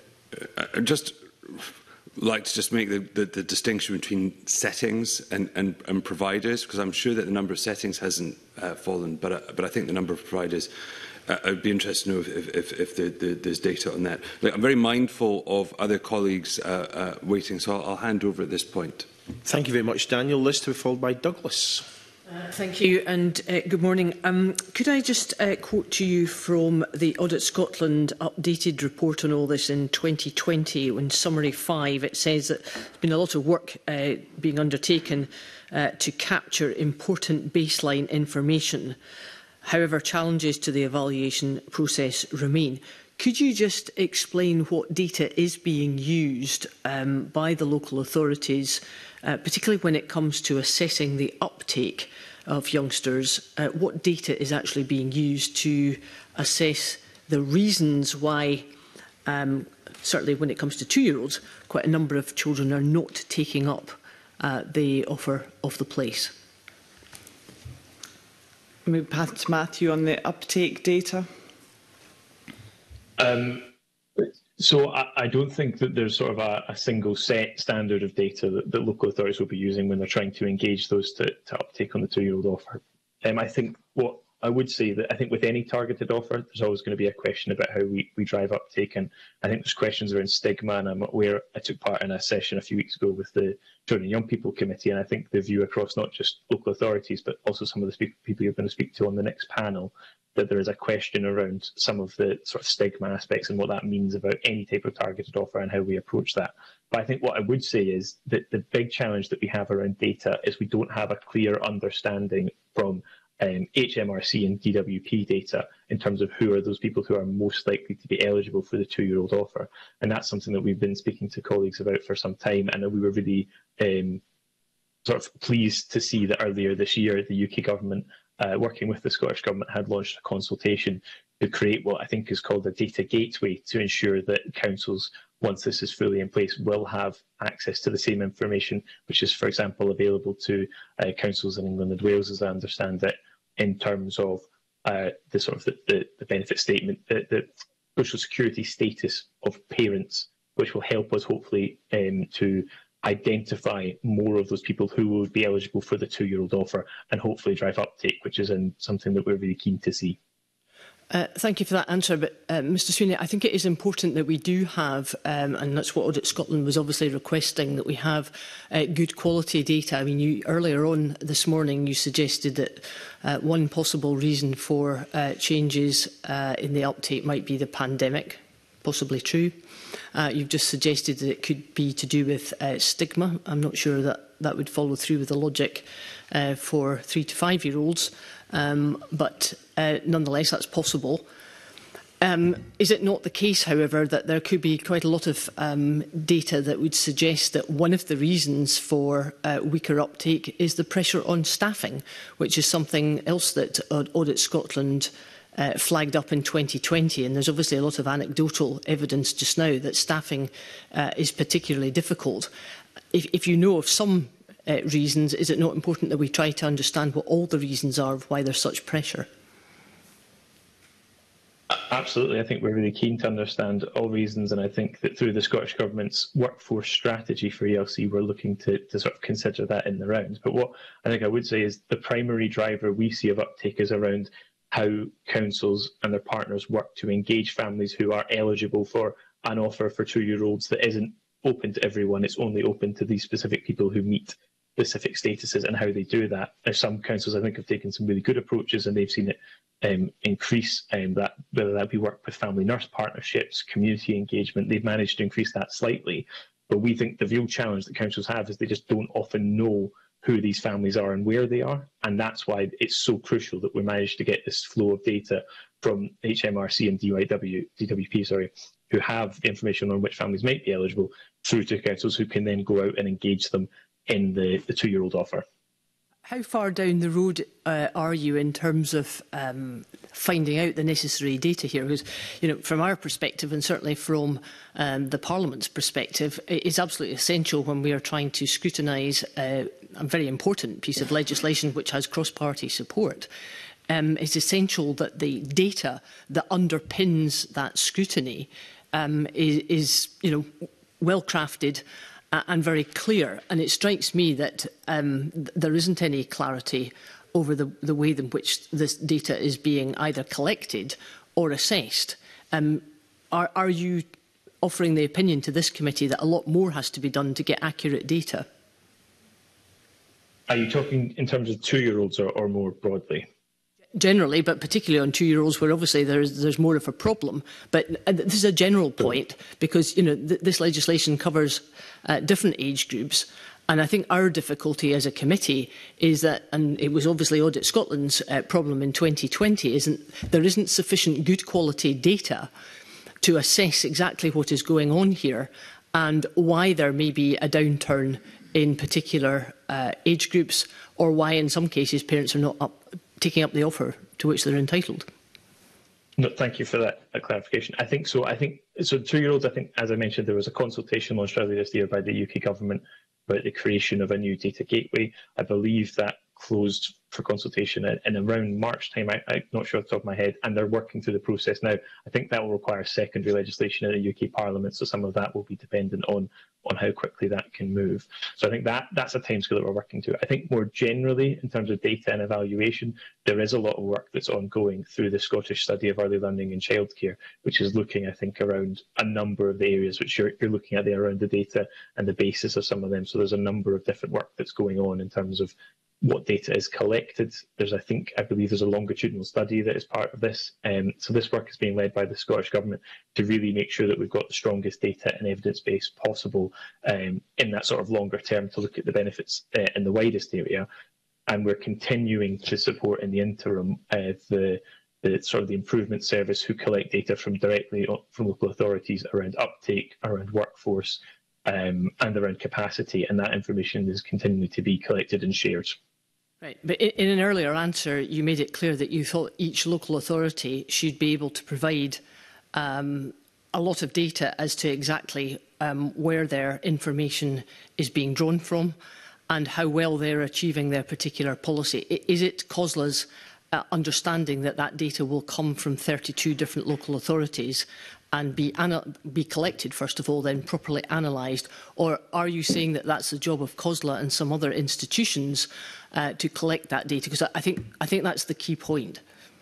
Uh, I just like to just make the, the, the distinction between settings and, and, and providers, because I'm sure that the number of settings hasn't uh, fallen, but, uh, but I think the number of providers, uh, I'd be interested to know if, if, if the, the, there's data on that. Like, I'm very mindful of other colleagues uh, uh, waiting, so I'll, I'll hand over at this point. Thank you very much, Daniel. List to be followed by Douglas. Uh, thank you and uh, good morning. Um, could I just uh, quote to you from the Audit Scotland updated report on all this in twenty twenty, in summary five, it says that there's been a lot of work uh, being undertaken uh, to capture important baseline information. However, challenges to the evaluation process remain. Could you just explain what data is being used um, by the local authorities, uh, particularly when it comes to assessing the uptake of youngsters? Uh, what data is actually being used to assess the reasons why, um, certainly when it comes to two-year-olds, quite a number of children are not taking up uh, the offer of the place. Move past to Matthew on the uptake data. Um, so I, I don't think that there's sort of a, a single set standard of data that, that local authorities will be using when they're trying to engage those to, to uptake on the two-year-old offer. Um, I think what I would say that I think with any targeted offer, there's always going to be a question about how we, we drive uptake. And I think there's questions around stigma. And I'm aware I took part in a session a few weeks ago with the Children and Young People Committee. And I think the view across not just local authorities, but also some of the speak, people you're going to speak to on the next panel, that there is a question around some of the sort of stigma aspects and what that means about any type of targeted offer and how we approach that. But I think what I would say is that the big challenge that we have around data is we don't have a clear understanding from Um, H M R C and D W P data in terms of who are those people who are most likely to be eligible for the two-year-old offer. And that's something that we've been speaking to colleagues about for some time. And we were really um, sort of pleased to see that earlier this year, the U K government, uh, working with the Scottish government, had launched a consultation to create what I think is called a data gateway to ensure that councils, once this is fully in place, will have access to the same information, which is, for example, available to uh, councils in England and Wales, as I understand it, in terms of uh, the sort of the, the, the benefit statement, the, the social security status of parents, which will help us hopefully um, to identify more of those people who would be eligible for the two-year-old offer and hopefully drive uptake, which is in something that we're really keen to see. Uh, thank you for that answer, but uh, Mr Sweeney, I think it is important that we do have, um, and that's what Audit Scotland was obviously requesting, that we have uh, good quality data. I mean, you, earlier on this morning you suggested that uh, one possible reason for uh, changes uh, in the uptake might be the pandemic, possibly true. Uh, you've just suggested that it could be to do with uh, stigma. I'm not sure that that would follow through with the logic uh, for three to five-year-olds. Um, but uh, nonetheless, that's possible. Um, is it not the case, however, that there could be quite a lot of um, data that would suggest that one of the reasons for uh, weaker uptake is the pressure on staffing, which is something else that Audit Scotland uh, flagged up in twenty twenty? And there's obviously a lot of anecdotal evidence just now that staffing uh, is particularly difficult. If, if you know of some Uh, reasons, is it not important that we try to understand what all the reasons are of why there's such pressure? Absolutely. I think we're really keen to understand all reasons, and I think that through the Scottish Government's workforce strategy for E L C, we're looking to, to sort of consider that in the rounds. But what I think I would say is the primary driver we see of uptake is around how councils and their partners work to engage families who are eligible for an offer for two-year-olds that isn't open to everyone. It's only open to these specific people who meet specific statuses, and how they do that. There's some councils, I think, have taken some really good approaches, and they've seen it um, increase, um, that, whether that be work with family nurse partnerships, community engagement. They've managed to increase that slightly. But we think the real challenge that councils have is they just don't often know who these families are and where they are. And that's why it's so crucial that we manage to get this flow of data from H M R C and D W P, sorry, who have the information on which families might be eligible, through to councils who can then go out and engage them in the, the two-year-old offer. How far down the road uh, are you in terms of um, finding out the necessary data here? Because, you know, from our perspective, and certainly from um, the Parliament's perspective, it is absolutely essential when we are trying to scrutinise uh, a very important piece of legislation which has cross-party support. Um, it's essential that the data that underpins that scrutiny um, is, is, you know, well crafted and very clear. And it strikes me that um, there isn't any clarity over the, the way in which this data is being either collected or assessed. Um, are, are you offering the opinion to this committee that a lot more has to be done to get accurate data? Are you talking in terms of two-year-olds or, or more broadly? Generally, but particularly on two-year-olds, where obviously there's there's more of a problem. But uh, this is a general point, because you know th this legislation covers uh, different age groups, and I think our difficulty as a committee is that, and it was obviously Audit Scotland's uh, problem in twenty twenty, isn't there isn't sufficient good quality data to assess exactly what is going on here and why there may be a downturn in particular uh, age groups, or why in some cases parents are not up taking up the offer to which they're entitled. No, thank you for that, that clarification. I think so. I think so. Two-year-olds. I think, as I mentioned, there was a consultation launched earlier this year by the U K government about the creation of a new data gateway. I believe that closed for consultation in, in around March time. I, I'm not sure off the top of my head, and they're working through the process now. I think that will require secondary legislation in the U K Parliament, so some of that will be dependent on on how quickly that can move. So I think that that's a timescale that we're working to. I think more generally, in terms of data and evaluation, there is a lot of work that's ongoing through the Scottish Study of Early Learning and Childcare, which is looking, I think, around a number of the areas which you're, you're looking at there around the data and the basis of some of them. So there's a number of different work that's going on in terms of what data is collected. There's, I think, I believe there's a longitudinal study that is part of this. Um, so this work is being led by the Scottish Government to really make sure that we've got the strongest data and evidence base possible um, in that sort of longer term to look at the benefits uh, in the widest area. And we're continuing to support in the interim uh, the, the sort of the improvement service who collect data from directly from local authorities around uptake, around workforce, um, and around capacity. And that information is continuing to be collected and shared. Right, but in an earlier answer, you made it clear that you thought each local authority should be able to provide um, a lot of data as to exactly um, where their information is being drawn from and how well they're achieving their particular policy. Is it COSLA's uh, understanding that that data will come from thirty-two different local authorities and be, be collected, first of all, then properly analysed? Or are you saying that that's the job of COSLA and some other institutions uh, to collect that data? Because I think, I think that's the key point.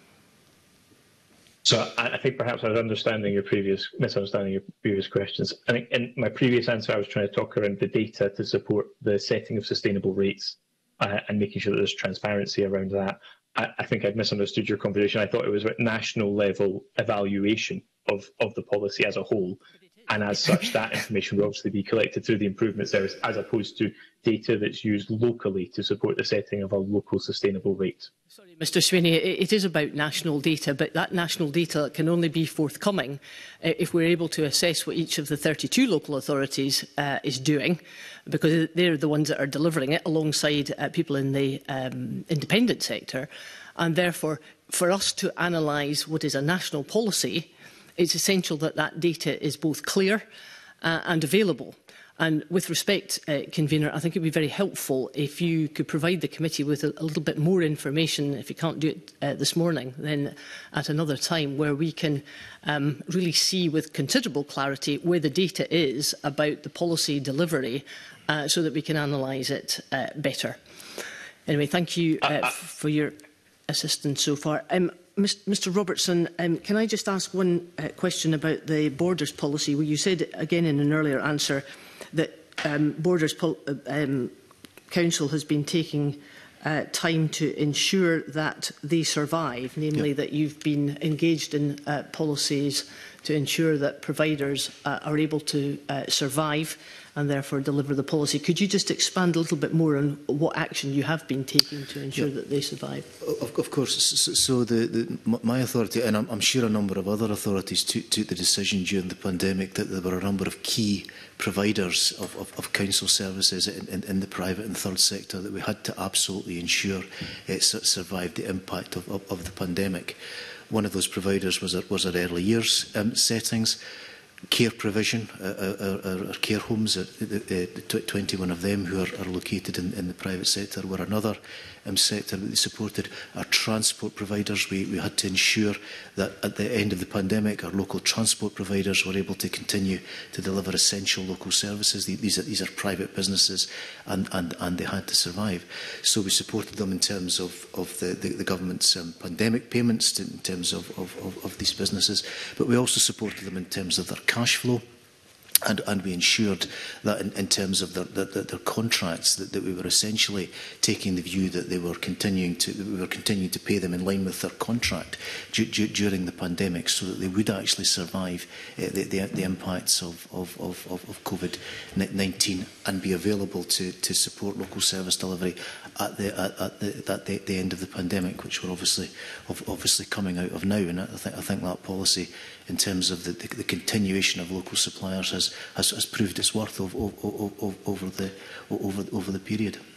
So I, I think perhaps I was understanding your previous, misunderstanding your previous questions. I think in my previous answer, I was trying to talk around the data to support the setting of sustainable rates uh, and making sure that there's transparency around that. I, I think I'd misunderstood your conversation. I thought it was about national level evaluation of, of the policy as a whole. And as such, that information will obviously be collected through the improvement service as opposed to data that's used locally to support the setting of a local sustainable rate. Sorry, Mr Sweeney, it is about national data, but that national data can only be forthcoming if we're able to assess what each of the thirty-two local authorities uh, is doing, because they're the ones that are delivering it alongside uh, people in the um, independent sector. And therefore, for us to analyse what is a national policy, it's essential that that data is both clear uh, and available. And with respect, uh, Convener, I think it would be very helpful if you could provide the committee with a, a little bit more information, if you can't do it uh, this morning, then at another time, where we can um, really see with considerable clarity where the data is about the policy delivery uh, so that we can analyse it uh, better. Anyway, thank you uh, uh, for your assistance so far. Um, Mr Robertson, um, can I just ask one uh, question about the borders policy? Well, you said again in an earlier answer that um, Borders Pol um, Council has been taking uh, time to ensure that they survive, namely yep. that you've been engaged in uh, policies to ensure that providers uh, are able to uh, survive and therefore deliver the policy. Could you just expand a little bit more on what action you have been taking to ensure yeah. that they survive? Of, of course. So, so the, the, my authority, and I'm, I'm sure a number of other authorities took, took the decision during the pandemic that there were a number of key providers of, of, of council services in, in, in the private and third sector that we had to absolutely ensure it survived the impact of, of, of the pandemic. One of those providers was our, was our early years um, settings. Care provision, uh, our, our care homes, uh, uh, twenty-one of them who are, are located in, in the private sector were another um, sector that they supported. Our transport providers, we, we had to ensure that at the end of the pandemic, our local transport providers were able to continue to deliver essential local services. These are, these are private businesses and, and, and they had to survive. So we supported them in terms of, of the, the, the government's um, pandemic payments, in terms of, of, of, of these businesses, but we also supported them in terms of their cash flow. And, and we ensured that in, in terms of their, their, their contracts that, that we were essentially taking the view that they were continuing to that we were continuing to pay them in line with their contract du du during the pandemic, so that they would actually survive uh, the, the, the impacts of, of, of, of COVID nineteen and be available to, to support local service delivery at the at, at the, at the, the end of the pandemic, which we're obviously obviously coming out of now. And I think I think that policy, in terms of the, the, the continuation of local suppliers, has, has, has proved its worth over, over, over, the, over, over the period.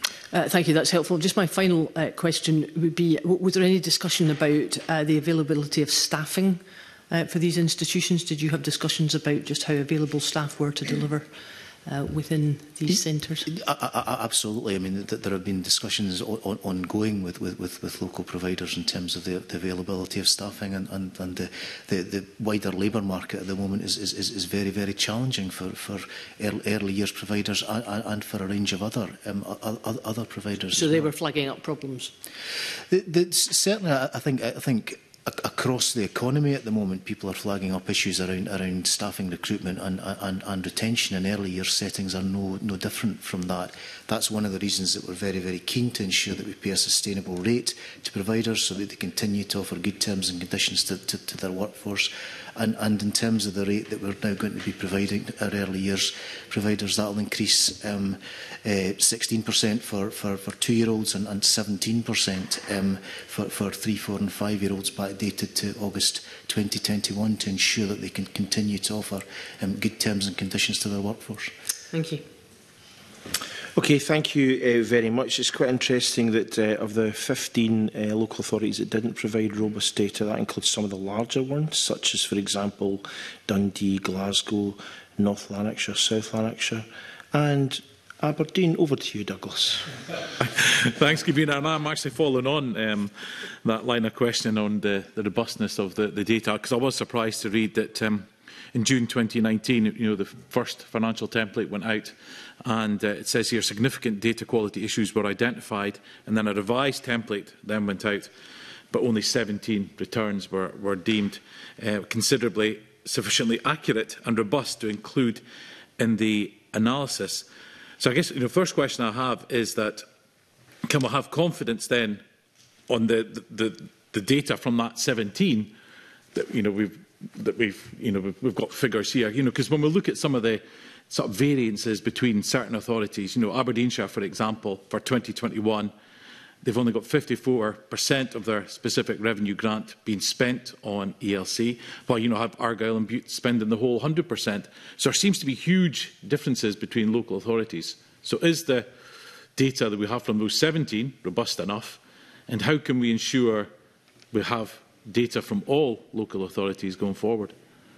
Uh, thank you, that's helpful. Just my final uh, question would be, was there any discussion about uh, the availability of staffing uh, for these institutions? Did you have discussions about just how available staff were to deliver uh, within these centres? Absolutely. I mean, th there have been discussions on, on, ongoing with, with, with, with local providers in terms of the, the availability of staffing, and, and, and the, the, the wider labour market at the moment is, is, is very, very challenging for, for early years providers and, and for a range of other, um, other providers. So they were flagging up problems? The, the, certainly, I think, I think across the economy at the moment, people are flagging up issues around around staffing, recruitment and, and, and retention, and early year settings are no, no different from that. That's one of the reasons that we're very, very keen to ensure that we pay a sustainable rate to providers so that they continue to offer good terms and conditions to, to, to their workforce. And, and in terms of the rate that we're now going to be providing our early years providers, that will increase um, uh, sixteen percent for, for, for two-year-olds and, and seventeen percent um, for, for three, four and five-year-olds, backdated to August twenty twenty-one, to ensure that they can continue to offer um, good terms and conditions to their workforce. Thank you. Okay, thank you uh, very much. It's quite interesting that uh, of the fifteen uh, local authorities that didn't provide robust data, that includes some of the larger ones, such as, for example, Dundee, Glasgow, North Lanarkshire, South Lanarkshire and Aberdeen. Over to you, Douglas. Thanks, Gabina. And I'm actually following on um, that line of questioning on the, the robustness of the, the data, because I was surprised to read that um, in June twenty nineteen, you know, the first financial template went out, and uh, it says here significant data quality issues were identified, and then a revised template then went out, but only seventeen returns were, were deemed uh, considerably sufficiently accurate and robust to include in the analysis. So I guess the you know, first question I have is that, can we have confidence then on the, the, the data from that seventeen that you know we've that we've you know we've, we've got figures here, you know, because when we look at some of the sort of variances between certain authorities, you know, Aberdeenshire, for example, for twenty twenty-one, they've only got fifty-four percent of their specific revenue grant being spent on E L C, while you know have Argyll and Bute spending the whole one hundred percent. So there seems to be huge differences between local authorities. So is the data that we have from those seventeen robust enough, and how can we ensure we have data from all local authorities going forward?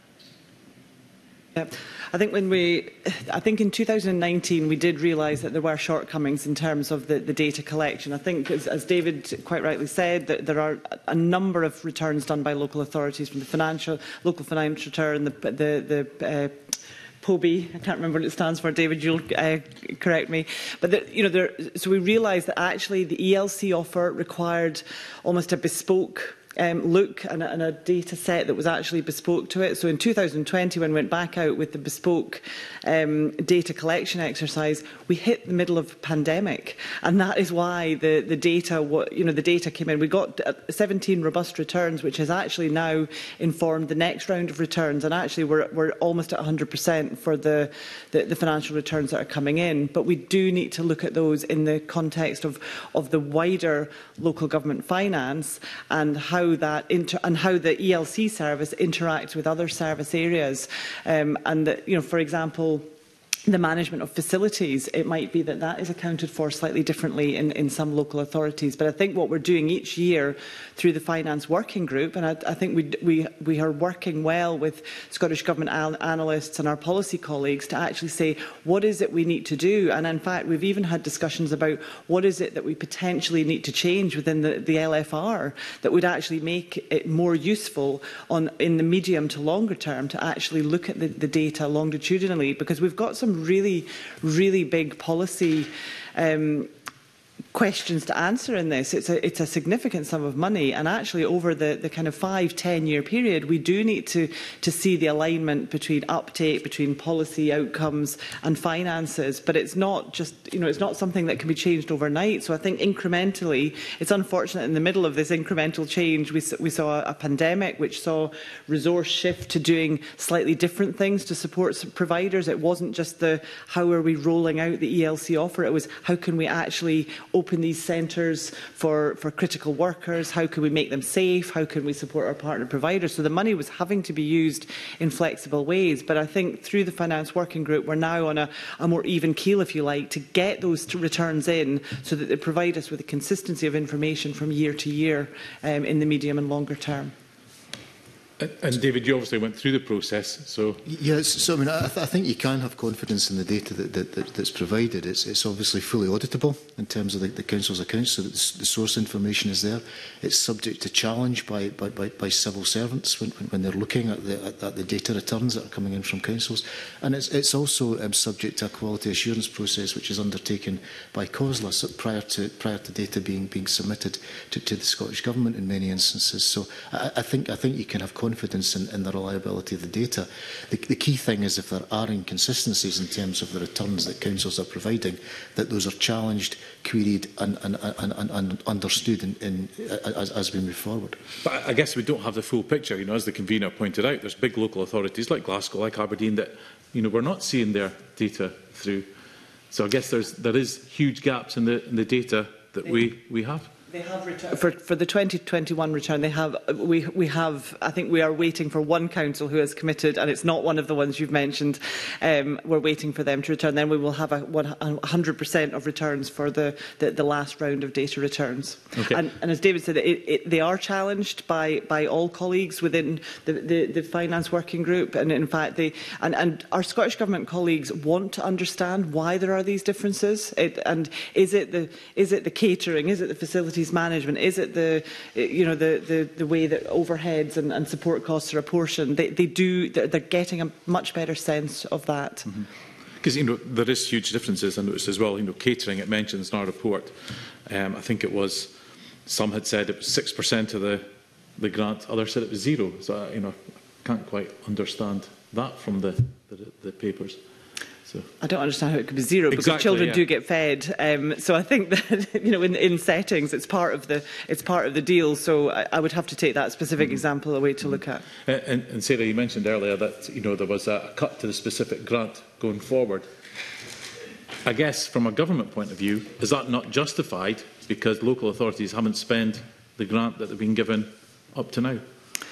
Yeah. I think when we, I think in two thousand nineteen we did realise that there were shortcomings in terms of the, the data collection. I think, as, as David quite rightly said, that there are a number of returns done by local authorities, from the financial, local financial return, the the, the uh, P O B I, I can't remember what it stands for, David, you'll uh, correct me. But, the, you know, there, so we realised that actually the E L C offer required almost a bespoke Um, look and a, and a data set that was actually bespoke to it. So in two thousand twenty, when we went back out with the bespoke um, data collection exercise, we hit the middle of a pandemic, and that is why the the data, what, you know, the data came in. We got seventeen robust returns, which has actually now informed the next round of returns, and actually we're we're almost at one hundred percent for the, the the financial returns that are coming in. But we do need to look at those in the context of of the wider local government finance, and how that inter and how the E L C service interacts with other service areas, um, and that, you know, for example, the management of facilities, it might be that that is accounted for slightly differently in, in some local authorities. But I think what we're doing each year through the Finance Working Group, and I, I think we, we, we are working well with Scottish Government an analysts and our policy colleagues to actually say, what is it we need to do? And in fact, we've even had discussions about what is it that we potentially need to change within the, the L F R that would actually make it more useful on, in the medium to longer term, to actually look at the, the data longitudinally, because we've got some really, really big policy um, questions to answer in this. It's a, it's a significant sum of money, and actually over the, the kind of five, ten-year period, we do need to, to see the alignment between uptake, between policy outcomes and finances. But it's not just, you know, it's not something that can be changed overnight. So I think incrementally, it's unfortunate in the middle of this incremental change, we, we saw a, a pandemic which saw resource shift to doing slightly different things to support providers. It wasn't just the how are we rolling out the E L C offer, it was how can we actually open open these centres for, for critical workers? How can we make them safe? How can we support our partner providers? So the money was having to be used in flexible ways. But I think through the Finance Working Group, we're now on a, a more even keel, if you like, to get those returns in so that they provide us with a consistency of information from year to year um, in the medium and longer term. And David, you obviously went through the process, so... Yes, so I mean, I, th I think you can have confidence in the data that, that, that, that's provided. It's, it's obviously fully auditable in terms of the, the Council's accounts, so that the, the source information is there. It's subject to challenge by, by, by, by civil servants when, when they're looking at the, at, at the data returns that are coming in from councils. And it's, it's also um, subject to a quality assurance process which is undertaken by COSLA so prior to, prior to data being, being submitted to, to the Scottish Government in many instances. So I, I, think, I think you can have confidence confidence in, in the reliability of the data. The, the key thing is if there are inconsistencies in terms of the returns that councils are providing, that those are challenged, queried and, and, and, and, and understood in, in, as, as we move forward. But I guess we don't have the full picture. You know, as the convener pointed out, there's big local authorities like Glasgow, like Aberdeen, that you know, we're not seeing their data through. So I guess there's, there is huge gaps in the, in the data that we, we have. They have returned for, for the twenty twenty-one return. They have we we have. I think we are waiting for one council who has committed, and it's not one of the ones you've mentioned. Um, we're waiting for them to return. Then we will have a one hundred percent of returns for the, the the last round of data returns. Okay. And, and as David said, it, it, they are challenged by by all colleagues within the, the the Finance Working Group, and in fact, they and and our Scottish Government colleagues want to understand why there are these differences. It, and is it the is it the catering? Is it the facility management? Is it the, you know, the, the, the way that overheads and, and support costs are apportioned? They, they do, they're, they're getting a much better sense of that. Because, mm-hmm. you know, there is huge differences. I noticed as well, you know, catering, it mentions in our report, um, I think it was, some had said it was six percent of the, the grant, others said it was zero. So, you know, I can't quite understand that from the, the, the papers. So. I don't understand how it could be zero because exactly, children yeah. do get fed. Um, so I think that you know, in, in settings, it's part of the it's part of the deal. So I, I would have to take that specific mm-hmm. example away to mm-hmm. look at. And, and, and Sarah, you mentioned earlier that you know there was a cut to the specific grant going forward. I guess from a government point of view, is that not justified because local authorities haven't spent the grant that they've been given up to now?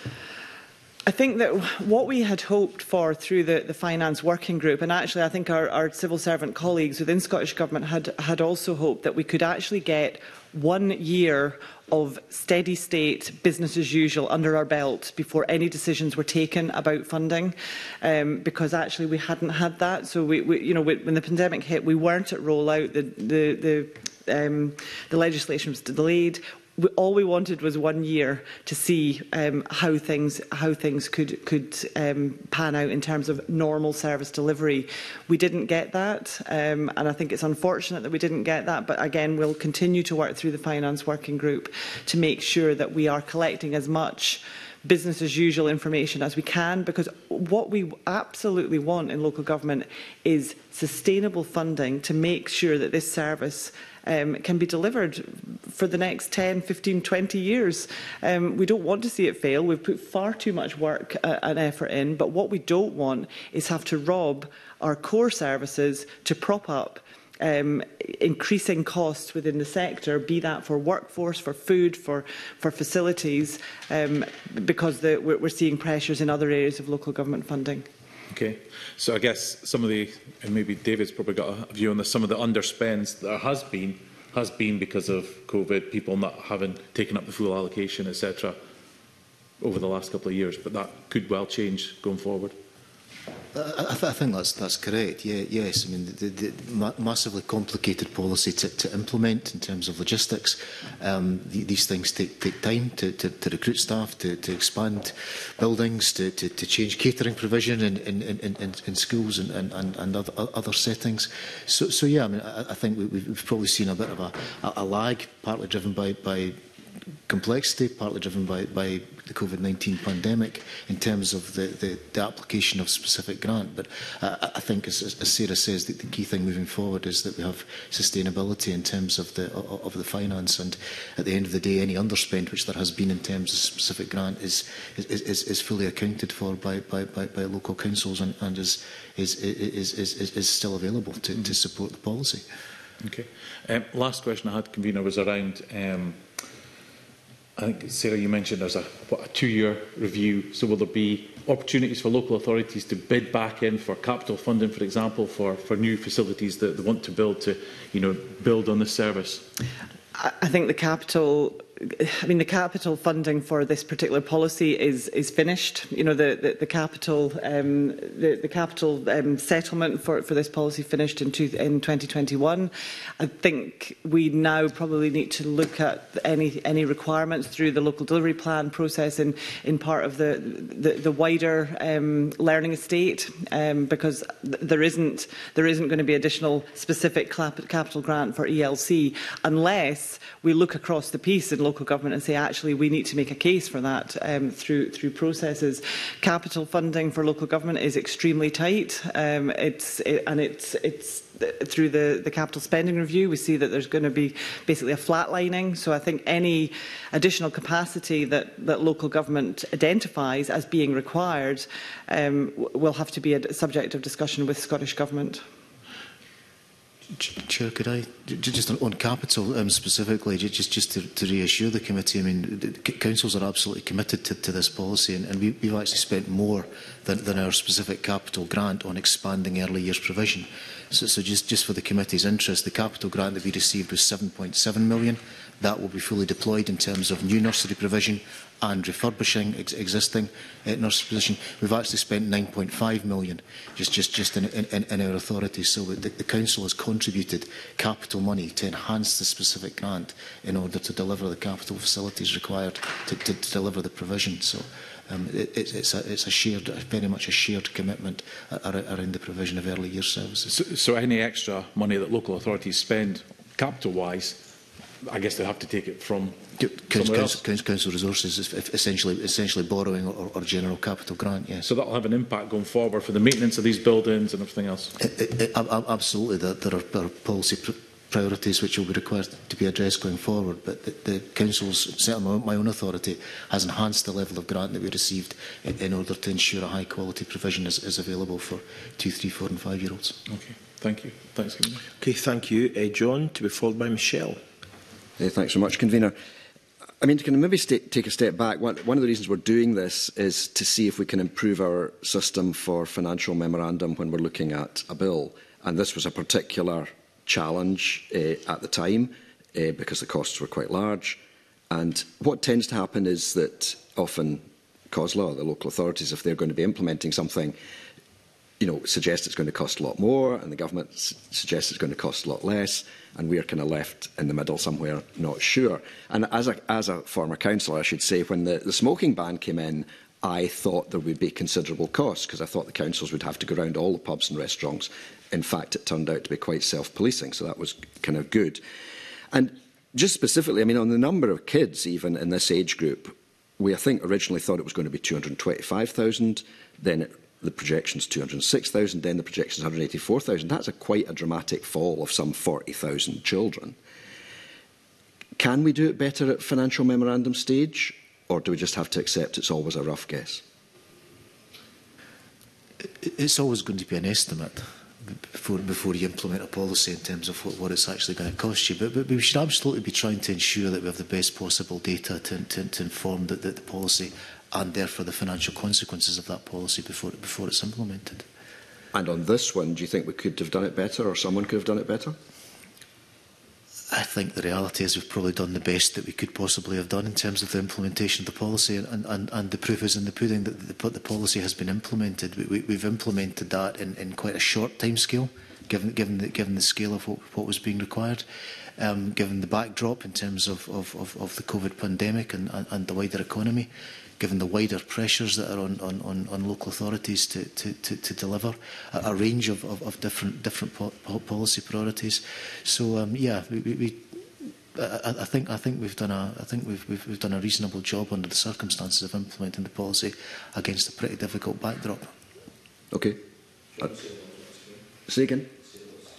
I think that what we had hoped for through the, the Finance Working Group, and actually I think our, our civil servant colleagues within Scottish Government had, had also hoped that we could actually get one year of steady state business as usual under our belt before any decisions were taken about funding, um, because actually we hadn't had that. So we, we you know, we, when the pandemic hit, we weren't at rollout. The the the, um, the legislation was delayed. We, all we wanted was one year to see um, how things how things could could um, pan out in terms of normal service delivery. We didn't get that, um, and I think it's unfortunate that we didn't get that. But again, we'll continue to work through the Finance Working Group to make sure that we are collecting as much business as usual information as we can, because what we absolutely want in local government is sustainable funding to make sure that this service Um, can be delivered for the next ten, fifteen, twenty years. Um, we don't want to see it fail. We've put far too much work uh, and effort in, but what we don't want is have to rob our core services to prop up um, increasing costs within the sector, be that for workforce, for food, for, for facilities, um, because the, we're, we're seeing pressures in other areas of local government funding. Okay, so I guess some of the, and maybe David's probably got a view on this, some of the underspends there has been, has been because of COVID, people not having taken up the full allocation, et cetera, over the last couple of years, but that could well change going forward. I, th I think that's that's correct. Yeah, yes. I mean, the, the, the ma massively complicated policy to, to implement in terms of logistics. Um, the, these things take, take time to, to, to recruit staff, to, to expand buildings, to, to, to change catering provision in, in, in, in, in schools and, and, and other, other settings. So, so yeah, I mean, I, I think we, we've probably seen a bit of a, a, a lag, partly driven by, by complexity, partly driven by, by the COVID nineteen pandemic in terms of the, the, the application of specific grant. But uh, I think, as, as Sarah says, that the key thing moving forward is that we have sustainability in terms of the, of the finance, and at the end of the day, any underspend which there has been in terms of specific grant is, is, is, is fully accounted for by, by, by, by local councils and, and is, is, is, is, is, is still available to, mm-hmm. to support the policy. Okay. Um, last question I had, Convener, was around, um, I think, Sarah, you mentioned there's a, what, a two-year review. So will there be opportunities for local authorities to bid back in for capital funding, for example, for, for new facilities that they want to build to, you know, build on this service? I think the capital, I mean, the capital funding for this particular policy is is finished. You know, the the, the capital um, the the capital um, settlement for for this policy finished in two, in twenty twenty-one. I think we now probably need to look at any any requirements through the local delivery plan process in in part of the the, the wider um, learning estate, um, because there isn't there isn't going to be additional specific capital grant for E L C unless we look across the piece in local government and say, actually, we need to make a case for that um, through through processes. Capital funding for local government is extremely tight. Um, it's it, and it's it's through the the capital spending review, we see that there's going to be basically a flatlining. So I think any additional capacity that that local government identifies as being required um, will have to be a subject of discussion with Scottish Government. Chair, could I, just on, on capital um, specifically, just, just to, to reassure the committee, I mean, the councils are absolutely committed to, to this policy, and, and we, we've actually spent more than, than our specific capital grant on expanding early years provision. So, so just, just for the committee's interest, the capital grant that we received was seven point seven million. That will be fully deployed in terms of new nursery provision and refurbishing ex existing uh, nursery provision. We've actually spent nine point five million just, just, just in, in, in our authority. So the, the council has contributed capital money to enhance the specific grant in order to deliver the capital facilities required to, to, to deliver the provision. So um, it, it's, a, it's a shared, very much a shared commitment around the provision of early years services. So, so any extra money that local authorities spend capital-wise, I guess they have to take it from council, council, council resources, is essentially essentially borrowing or, or general capital grant. Yes. So that will have an impact going forward for the maintenance of these buildings and everything else. It, it, it, absolutely, there, there, are, there are policy pr priorities which will be required to be addressed going forward. But the, the council's, certainly my own authority, has enhanced the level of grant that we received in, in order to ensure a high quality provision is, is available for two, three, four, and five year olds. Okay. Thank you. Thanks. Okay. Thank you, uh, John. To be followed by Michelle. Uh, thanks so much, Convener. I mean, can I maybe st take a step back? One, one of the reasons we're doing this is to see if we can improve our system for financial memorandum when we're looking at a bill. And this was a particular challenge uh, at the time uh, because the costs were quite large. And what tends to happen is that often COSLA, the local authorities, if they're going to be implementing something, you know, suggest it's going to cost a lot more, and the government s suggests it's going to cost a lot less, and we're kind of left in the middle somewhere, not sure. And as a, as a former councillor, I should say, when the, the smoking ban came in, I thought there would be considerable costs, because I thought the councils would have to go around all the pubs and restaurants. In fact, it turned out to be quite self-policing, so that was kind of good. And just specifically, I mean, on the number of kids, even in this age group, we, I think, originally thought it was going to be two hundred and twenty-five thousand, then it the projection's two hundred and six thousand, then the projection's one hundred and eighty-four thousand. That's a quite a dramatic fall of some forty thousand children. Can we do it better at financial memorandum stage, or do we just have to accept it's always a rough guess? It's always going to be an estimate before, before you implement a policy in terms of what, what it's actually going to cost you. But, but we should absolutely be trying to ensure that we have the best possible data to, to, to inform the, the, the policy and therefore the financial consequences of that policy before, before it's implemented. And on this one, do you think we could have done it better, or someone could have done it better? I think the reality is we've probably done the best that we could possibly have done in terms of the implementation of the policy, and, and, and the proof is in the pudding that the, the policy has been implemented. We, we, we've implemented that in, in quite a short time scale, given, given, the, given the scale of what, what was being required, um, given the backdrop in terms of, of, of, of the COVID pandemic and, and, and the wider economy, given the wider pressures that are on, on, on, on local authorities to, to, to, to deliver a, a range of, of, of different, different po policy priorities. So, um, yeah, we, we, we, I, I, think, I think we've done a, I think we've, we've, we've done a reasonable job under the circumstances of implementing the policy against a pretty difficult backdrop. Okay. Uh, say again.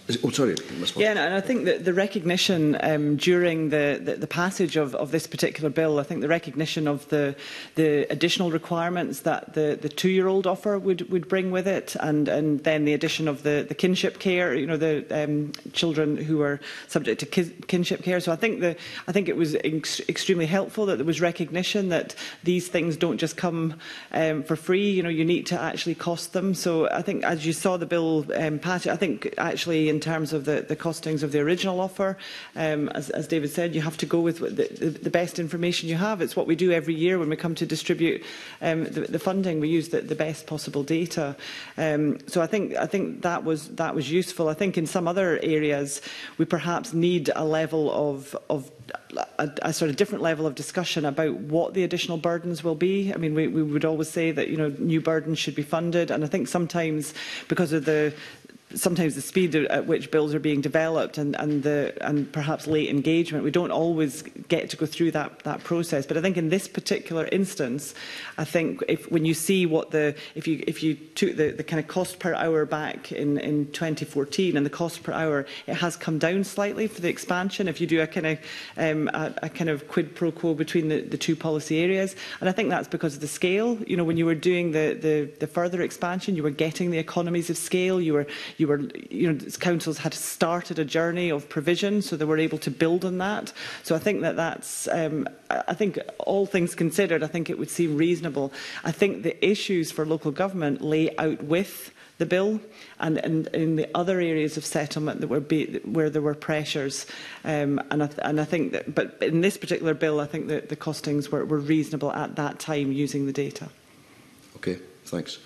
Oh, sorry, Miz Yeah, and I think that the recognition um, during the, the, the passage of, of this particular bill, I think the recognition of the, the additional requirements that the, the two-year-old offer would, would bring with it, and, and then the addition of the, the kinship care, you know, the um, children who are subject to kinship care. So I think, the, I think it was ex extremely helpful that there was recognition that these things don't just come um, for free. You know, you need to actually cost them. So I think as you saw the bill um, pass, I think actually in terms of the, the costings of the original offer, um, as, as David said, you have to go with the, the, the best information you have. It's what we do every year when we come to distribute um, the, the funding. We use the, the best possible data. Um, so I think I think that was that was useful. I think in some other areas we perhaps need a level of of A, a sort of different level of discussion about what the additional burdens will be. I mean, we, we would always say that, you know, new burdens should be funded, and I think sometimes because of the sometimes the speed at which bills are being developed and, and, the, and perhaps late engagement, we don't always get to go through that, that process. But I think in this particular instance, I think if, when you see what the, if you, if you took the, the kind of cost per hour back in, in twenty fourteen and the cost per hour, it has come down slightly for the expansion. If you do a kind of, um, a, a kind of quid pro quo between the, the two policy areas. And I think that's because of the scale. You know, when you were doing the, the, the further expansion, you were getting the economies of scale. You were You were, you know, councils had started a journey of provision, so they were able to build on that. So I think that that's, um, I think all things considered, I think it would seem reasonable. I think the issues for local government lay out with the bill and, and in the other areas of settlement that were be, where there were pressures. Um, and, I th and I think that, but in this particular bill, I think that the costings were, were reasonable at that time using the data. Okay, thanks.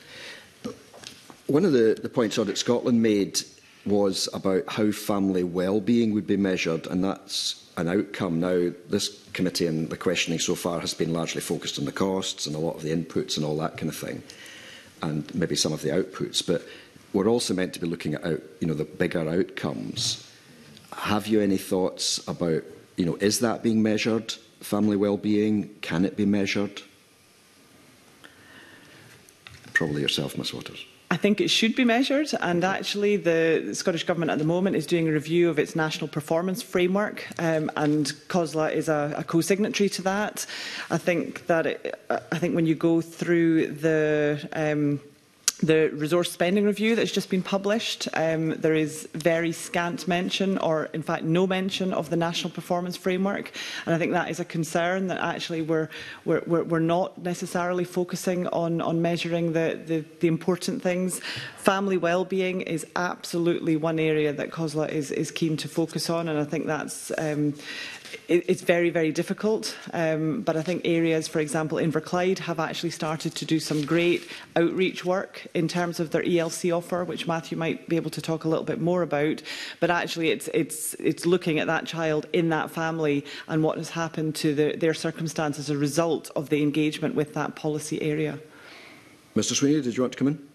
One of the, the points Audit Scotland made was about how family well-being would be measured, and that's an outcome. Now, this committee and the questioning so far has been largely focused on the costs and a lot of the inputs and all that kind of thing, and maybe some of the outputs, but we're also meant to be looking at out, you know, the bigger outcomes. Have you any thoughts about, you know, is that being measured, family well-being? Can it be measured? Probably yourself, Miz Waters. I think it should be measured, and actually the Scottish Government at the moment is doing a review of its national performance framework, um, and COSLA is a, a co-signatory to that. I think that it, I think when you go through the um, the resource spending review that's just been published, um, there is very scant mention, or in fact no mention, of the national performance framework, and I think that is a concern that actually we're we're, we're not necessarily focusing on on measuring the, the the important things. Family well-being is absolutely one area that COSLA is is keen to focus on, and I think that's um, it, it's very, very difficult. Um, but I think areas, for example, Inverclyde have actually started to do some great outreach work in terms of their E L C offer, which Matthew might be able to talk a little bit more about. But actually, it's it's it's looking at that child in that family and what has happened to the, their circumstance as a result of the engagement with that policy area. Mr Sweeney, did you want to come in?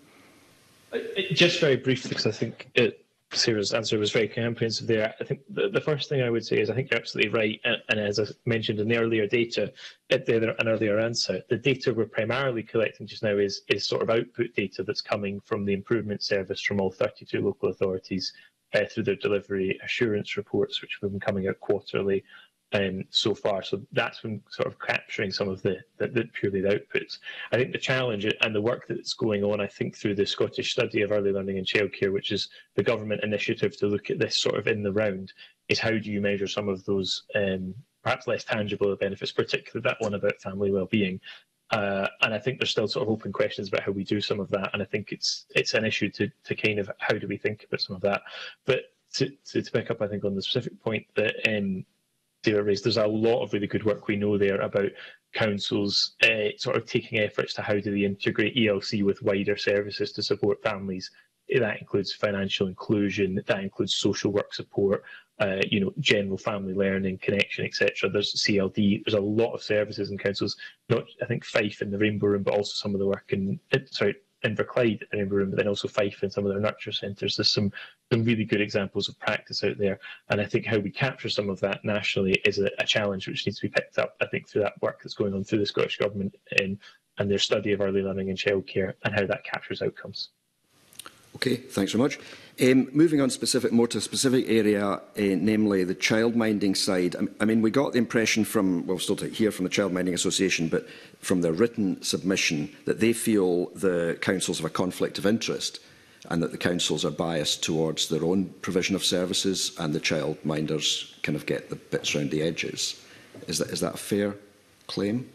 Just very briefly, because I think it, Sarah's answer was very comprehensive there. I think the, the first thing I would say is I think you're absolutely right, and, and as I mentioned in the earlier data, at the, an earlier answer, the data we're primarily collecting just now is, is sort of output data that's coming from the improvement service from all thirty-two local authorities uh, through their delivery assurance reports, which have been coming out quarterly um, so far. So that's been sort of capturing some of the, the, the purely the outputs. I think the challenge and the work that's going on, I think, through the Scottish Study of Early Learning and Childcare, which is the government initiative to look at this sort of in the round, is how do you measure some of those um, perhaps less tangible benefits, particularly that one about family well-being. Uh, and I think there's still sort of open questions about how we do some of that. And I think it's it's an issue to, to kind of how do we think about some of that. But to, to, to pick up, I think, on the specific point that um, Sarah raised, there's a lot of really good work we know there about councils uh, sort of taking efforts to how do they integrate E L C with wider services to support families. That includes financial inclusion, that includes social work support, uh, you know, general family learning, connection, et cetera. There's C L D. There's a lot of services in councils. Not, I think, Fife in the Rainbow Room, but also some of the work in, sorry, Inverclyde in the Rainbow Room, but then also Fife and some of their nurture centres. There's some some really good examples of practice out there, and I think how we capture some of that nationally is a, a challenge which needs to be picked up. I think through that work that's going on through the Scottish Government in, and their study of early learning and childcare and how that captures outcomes. Okay, thanks very much. Um, moving on specific, more to a specific area, uh, namely the childminding side. I, I mean, we got the impression from, well, still to hear from the Childminding Association, but from their written submission that they feel the councils have a conflict of interest and that the councils are biased towards their own provision of services and the childminders kind of get the bits around the edges. Is that, is that a fair claim?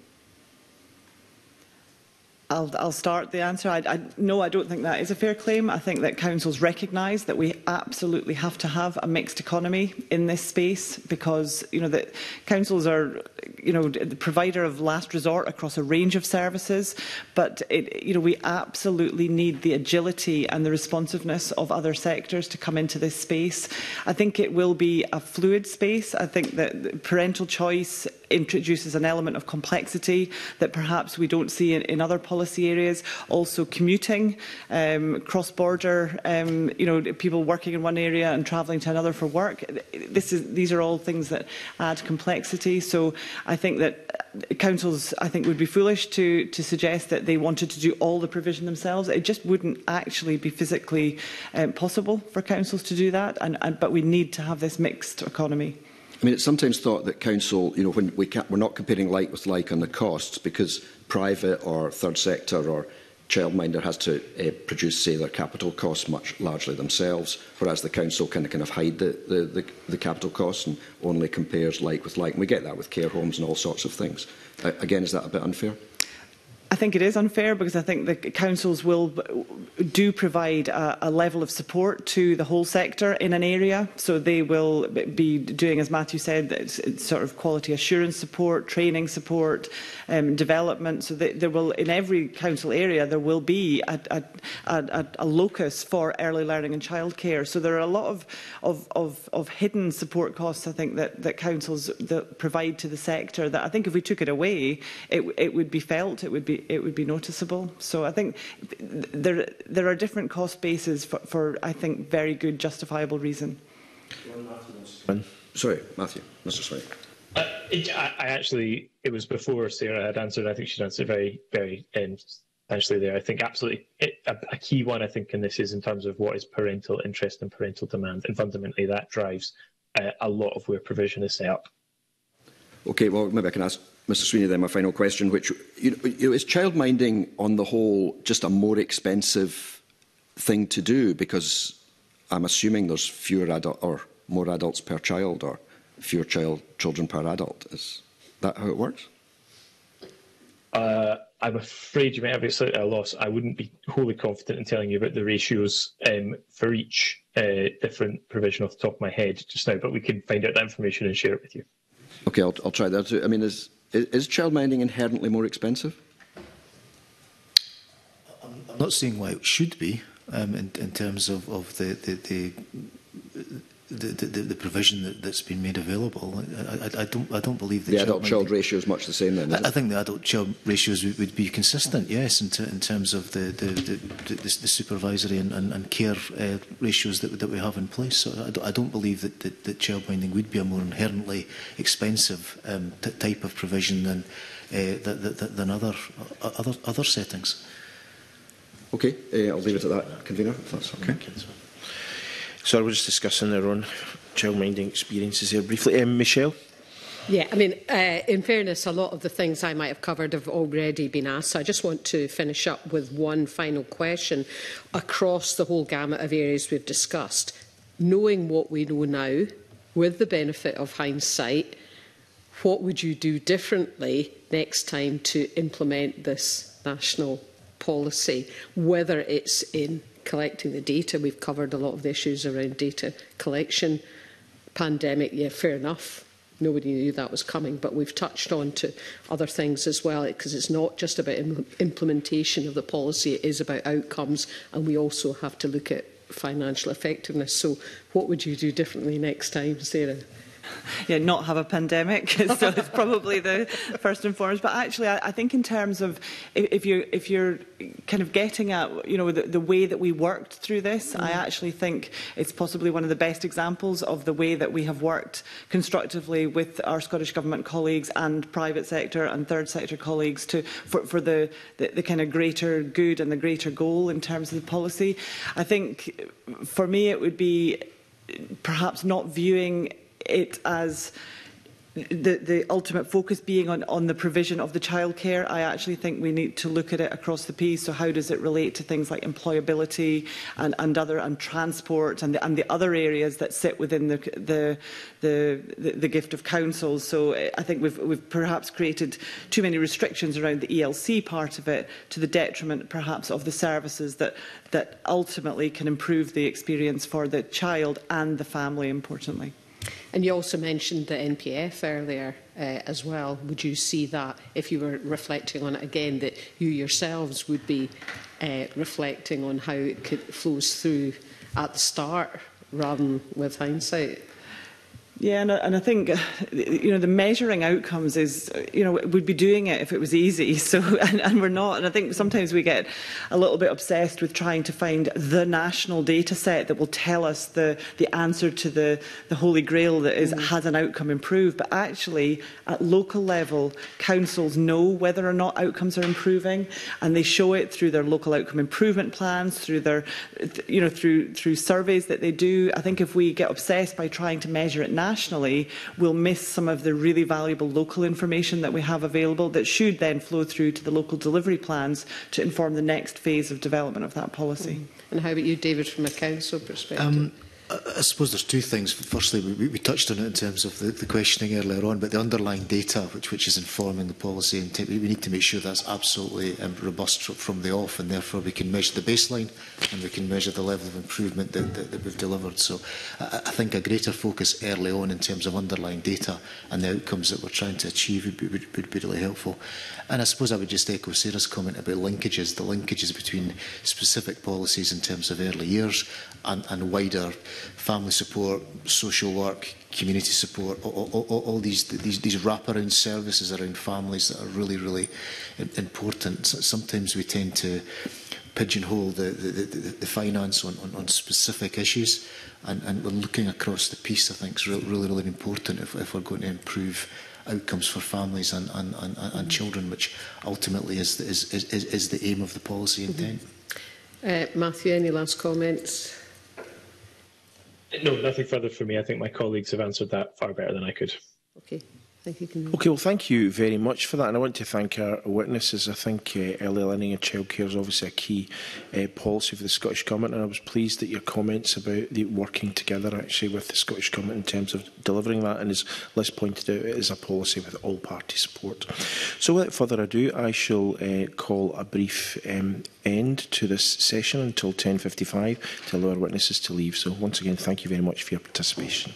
I'll, I'll start the answer. I, I, no, I don't think that is a fair claim. I think that councils recognise that we absolutely have to have a mixed economy in this space because, you know, that councils are, you know, the provider of last resort across a range of services. But, it, you know, we absolutely need the agility and the responsiveness of other sectors to come into this space. I think it will be a fluid space. I think that parental choice introduces an element of complexity that perhaps we don't see in, in other policy areas. Also commuting, um, cross-border, um, you know, people working in one area and travelling to another for work. This is, these are all things that add complexity. So I think that councils, I think, would be foolish to, to suggest that they wanted to do all the provision themselves. It just wouldn't actually be physically um, possible for councils to do that. And, and, but we need to have this mixed economy. I mean, it's sometimes thought that council, you know, when we can't, we're not comparing like with like on the costs because private or third sector or childminder has to uh, produce, say, their capital costs much largely themselves, whereas the council can kind of hide the, the, the, the capital costs and only compares like with like. And we get that with care homes and all sorts of things. Uh, again, is that a bit unfair? I think it is unfair because I think the councils will do provide a, a level of support to the whole sector in an area. So they will be doing, as Matthew said, it's, it's sort of quality assurance support, training support, um, development. So they, there will, in every council area, there will be a, a, a, a locus for early learning and childcare. So there are a lot of, of, of, of hidden support costs, I think, that, that councils that provide to the sector that I think if we took it away, it, it would be felt, it would be it would be noticeable. So I think there there are different cost bases for, for I think, very good justifiable reason. Sorry, Matthew, Mister Swing. Uh, it, I, I actually, it was before Sarah had answered. I think she'd answered very, very um, substantially there. I think absolutely it, a, a key one, I think, in this is in terms of what is parental interest and parental demand. And fundamentally, that drives uh, a lot of where provision is set up. Okay, well, maybe I can ask Mister Sweeney then my final question, which, you know, you know, is childminding on the whole just a more expensive thing to do because I'm assuming there's fewer adult or more adults per child or fewer child children per adult? Is that how it works? Uh, I'm afraid you may have a slightly a loss. I wouldn't be wholly confident in telling you about the ratios um, for each uh, different provision off the top of my head just now, but we can find out that information and share it with you. Okay, I'll, I'll try that too. I mean, is, is, is childminding inherently more expensive? I'm not seeing why it should be um, in, in terms of, of the, the, the, the, the, the provision that, that's been made available. I, I, I, don't, I don't believe that the adult-child ratio is much the same then, isn't I, it? I think the adult-child ratios would, would be consistent, yes, in, ter in terms of the, the, the, the, the supervisory and, and, and care uh, ratios that, that we have in place. So I don't, I don't believe that, that, that childminding would be a more inherently expensive um, t type of provision than, uh, th th than other, other, other settings. Okay, uh, I'll leave it at that, Convener, if that's okay. So we're just discussing their own childminding experiences here briefly. Um, Michelle? Yeah, I mean, uh, in fairness, a lot of the things I might have covered have already been asked. So I just want to finish up with one final question across the whole gamut of areas we've discussed. Knowing what we know now, with the benefit of hindsight, what would you do differently next time to implement this national policy, whether it's in collecting the data? We've covered a lot of the issues around data collection. Pandemic, yeah, fair enough. Nobody knew that was coming, but we've touched on to other things as well, because it's not just about im implementation of the policy, it is about outcomes, and we also have to look at financial effectiveness. So what would you do differently next time, Sarah? yeah, not have a pandemic. So it's probably the first and foremost. But actually, I, I think in terms of if, if you're if you're kind of getting at, you know, the, the way that we worked through this, mm. I actually think it's possibly one of the best examples of the way that we have worked constructively with our Scottish Government colleagues and private sector and third sector colleagues to for, for the, the, the kind of greater good and the greater goal in terms of the policy. I think for me it would be perhaps not viewing it as the, the ultimate focus being on, on the provision of the childcare. I actually think we need to look at it across the piece. So how does it relate to things like employability and, and other and transport and the, and the other areas that sit within the the, the, the, the gift of council? So I think we've, we've perhaps created too many restrictions around the E L C part of it, to the detriment perhaps of the services that that ultimately can improve the experience for the child and the family, importantly. And you also mentioned the N P F earlier uh, as well. Would you see that, if you were reflecting on it again, that you yourselves would be uh, reflecting on how it could, flows through at the start rather than with hindsight? Yeah, and I, and I think, you know, the measuring outcomes is, you know, we'd be doing it if it was easy. So, and, and we're not. And I think sometimes we get a little bit obsessed with trying to find the national data set that will tell us the, the answer to the, the holy grail that is, mm. has an outcome improved. But actually, at local level, councils know whether or not outcomes are improving, and they show it through their local outcome improvement plans, through their, you know, through through surveys that they do. I think if we get obsessed by trying to measure it nationally, nationally, we'll miss some of the really valuable local information that we have available that should then flow through to the local delivery plans to inform the next phase of development of that policy. Mm. And how about you, David, from a council perspective? Um, I suppose there's two things. Firstly, we, we touched on it in terms of the, the questioning earlier on, but the underlying data which, which is informing the policy, and we need to make sure that's absolutely um, robust from the off, and therefore we can measure the baseline and we can measure the level of improvement that, that, that we've delivered. So I, I think a greater focus early on in terms of underlying data and the outcomes that we're trying to achieve would be, would, would be really helpful. And I suppose I would just echo Sarah's comment about linkages, the linkages between specific policies in terms of early years and, and wider family support, social work, community support, all, all, all these, these, these wraparound services around families that are really, really important. Sometimes we tend to pigeonhole the, the, the, the finance on, on, on specific issues, and, and we're looking across the piece, I think, is really, really, really important if, if we're going to improve outcomes for families and, and, and, and children, which ultimately is, is, is, is the aim of the policy intent. Mm-hmm. uh, Matthew, any last comments? No, nothing further from me. I think my colleagues have answered that far better than I could. Okay. Thank you. Can... Okay, well, thank you very much for that. And I want to thank our witnesses. I think uh, early learning and childcare is obviously a key uh, policy for the Scottish Government, and I was pleased that your comments about the working together actually with the Scottish Government in terms of delivering that, and as Liz pointed out, it is a policy with all party support. So without further ado, I shall uh, call a brief um, end to this session until ten fifty-five to allow our witnesses to leave. So once again, thank you very much for your participation.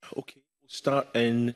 Okay, we'll start in...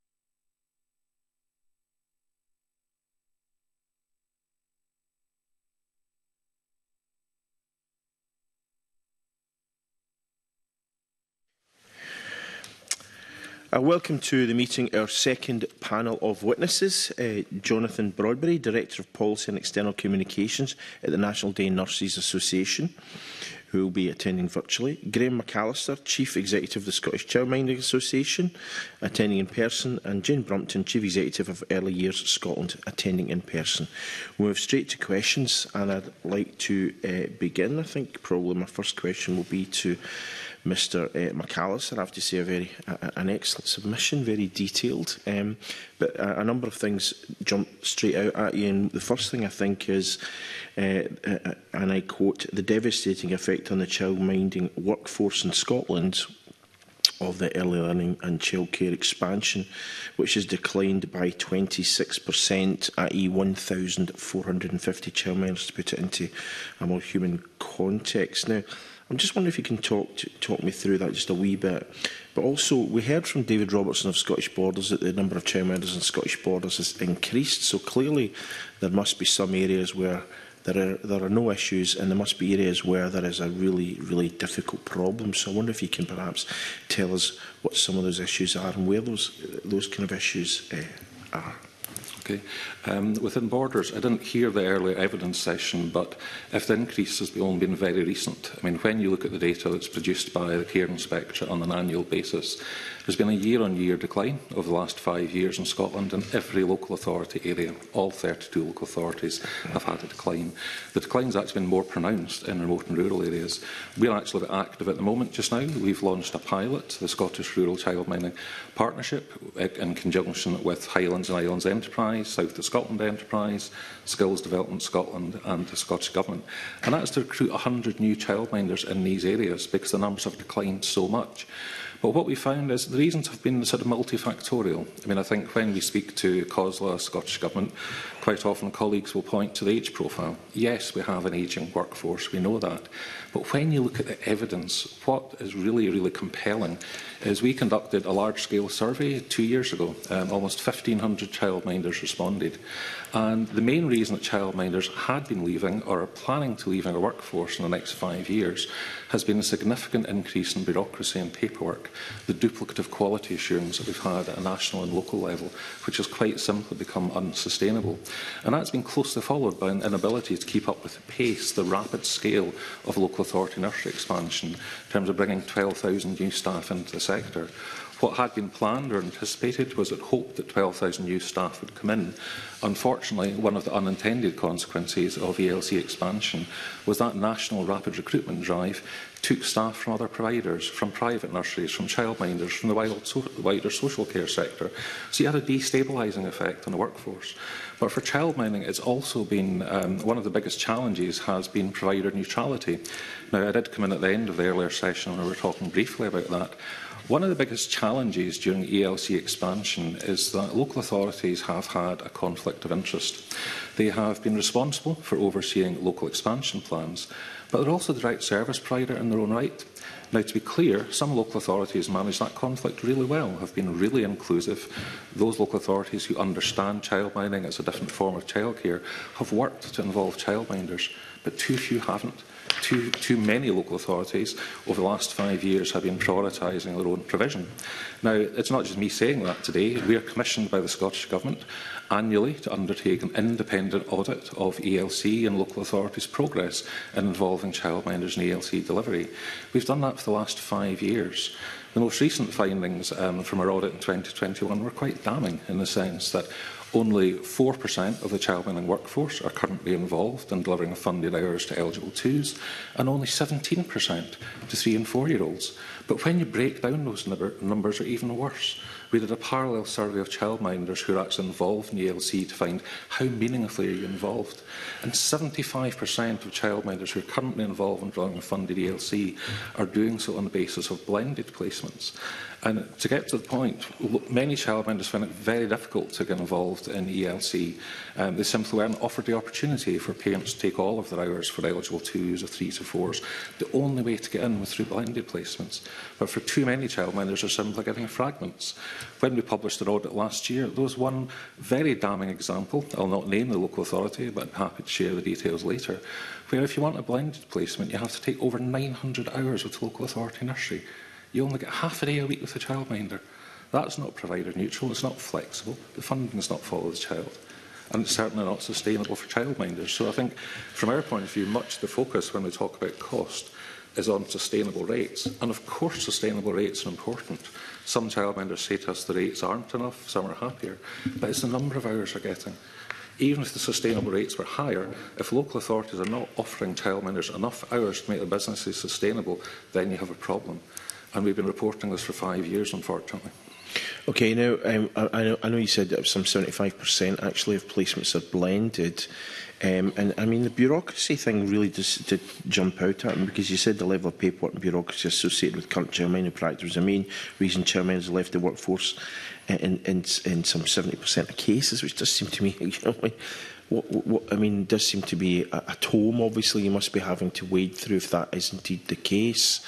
Uh, welcome to the meeting our second panel of witnesses. Uh, Jonathan Broadbury, Director of Policy and External Communications at the National Day Nurses Association, who will be attending virtually. Graham McAllister, Chief Executive of the Scottish Childminding Association, attending in person, and Jane Brumpton, Chief Executive of Early Years Scotland, attending in person. We'll move straight to questions, and I'd like to uh, begin. I think probably my first question will be to Mr uh, McAllister. I have to say a very uh, an excellent submission, very detailed, um, but a, a number of things jump straight out at you. And the first thing I think is, uh, uh, and I quote, the devastating effect on the childminding workforce in Scotland of the early learning and childcare expansion, which has declined by twenty-six percent, that is one thousand four hundred and fifty childminders, to put it into a more human context. Now, I'm just wondering if you can talk to, talk me through that just a wee bit. But also, we heard from David Robertson of Scottish Borders that the number of childminders in Scottish Borders has increased. So clearly, there must be some areas where there are there are no issues, and there must be areas where there is a really really difficult problem. So I wonder if you can perhaps tell us what some of those issues are and where those those kind of issues uh, are. Okay. Um, within Borders, I didn't hear the earlier evidence session, but if the increase has only been very recent, I mean, when you look at the data that's produced by the Care Inspectorate on an annual basis, there's been a year-on-year decline over the last five years in Scotland in every local authority area. All thirty-two local authorities have had a decline. The decline's actually been more pronounced in remote and rural areas. We're actually active at the moment just now. We've launched a pilot, the Scottish Rural Childminding Partnership, in conjunction with Highlands and Islands Enterprise, South of Scotland Enterprise, Skills Development Scotland and the Scottish Government. And that's to recruit one hundred new childminders in these areas because the numbers have declined so much. But what we found is the reasons have been sort of multifactorial. I mean, I think when we speak to COSLA, Scottish Government, quite often colleagues will point to the age profile. Yes, we have an ageing workforce, we know that. But when you look at the evidence, what is really, really compelling is we conducted a large-scale survey two years ago. Um, almost fifteen hundred childminders responded. And the main reason that childminders had been leaving or are planning to leave our workforce in the next five years has been a significant increase in bureaucracy and paperwork, the duplicative quality assurance that we've had at a national and local level, which has quite simply become unsustainable. And that's been closely followed by an inability to keep up with the pace, the rapid scale of local authority nursery expansion in terms of bringing twelve thousand new staff into the sector. What had been planned or anticipated was that hope that twelve thousand new staff would come in. Unfortunately, one of the unintended consequences of E L C expansion was that national rapid recruitment drive took staff from other providers, from private nurseries, from childminders, from the wider, so wider social care sector. So you had a destabilising effect on the workforce. But for childminding, it's also been um, one of the biggest challenges has been provider neutrality. Now, I did come in at the end of the earlier session and we were talking briefly about that. One of the biggest challenges during E L C expansion is that local authorities have had a conflict of interest. They have been responsible for overseeing local expansion plans, but they're also the direct service provider in their own right. Now, to be clear, some local authorities manage that conflict really well, have been really inclusive. Those local authorities who understand childminding as a different form of childcare have worked to involve childminders, but too few haven't. Too, too many local authorities over the last five years have been prioritising their own provision. Now, it's not just me saying that today. We are commissioned by the Scottish Government annually to undertake an independent audit of E L C and local authorities' progress in involving childminders in E L C delivery. We've done that for the last five years. The most recent findings um, from our audit in twenty twenty-one were quite damning in the sense that only four percent of the childminding workforce are currently involved in delivering funded hours to eligible twos, and only seventeen percent to three and four-year-olds. But when you break down those numbers, are even worse. We did a parallel survey of childminders who are actually involved in E L C to find how meaningfully are you involved. And seventy-five percent of childminders who are currently involved in delivering funded E L C are doing so on the basis of blended placements. And to get to the point, many childminders find it very difficult to get involved in E L C. Um, they simply weren't offered the opportunity for parents to take all of their hours for eligible twos or threes or fours. The only way to get in was through blended placements. But for too many childminders are simply getting fragments. When we published an audit last year, there was one very damning example. I'll not name the local authority, but I'm happy to share the details later, where if you want a blended placement, you have to take over nine hundred hours with the local authority nursery. You only get half a day a week with a childminder. That's not provider neutral, it's not flexible, the funding does not follow the child. And it's certainly not sustainable for childminders. So I think, from our point of view, much of the focus when we talk about cost is on sustainable rates. And of course, sustainable rates are important. Some childminders say to us the rates aren't enough, some are happier, but it's the number of hours they're getting. Even if the sustainable rates were higher, if local authorities are not offering childminders enough hours to make their businesses sustainable, then you have a problem. And we've been reporting this for five years, unfortunately. Okay, now, um, I, I, know, I know you said that some seventy-five percent actually of placements are blended. Um, and, I mean, the bureaucracy thing really does, did jump out at me, because you said the level of paperwork and bureaucracy associated with current childminding practice was the main reason childminders left the workforce in, in, in some seventy percent of cases, which does seem to me, you know, like, what, what, I mean, does seem to be a, a tome, obviously, you must be having to wade through if that is indeed the case.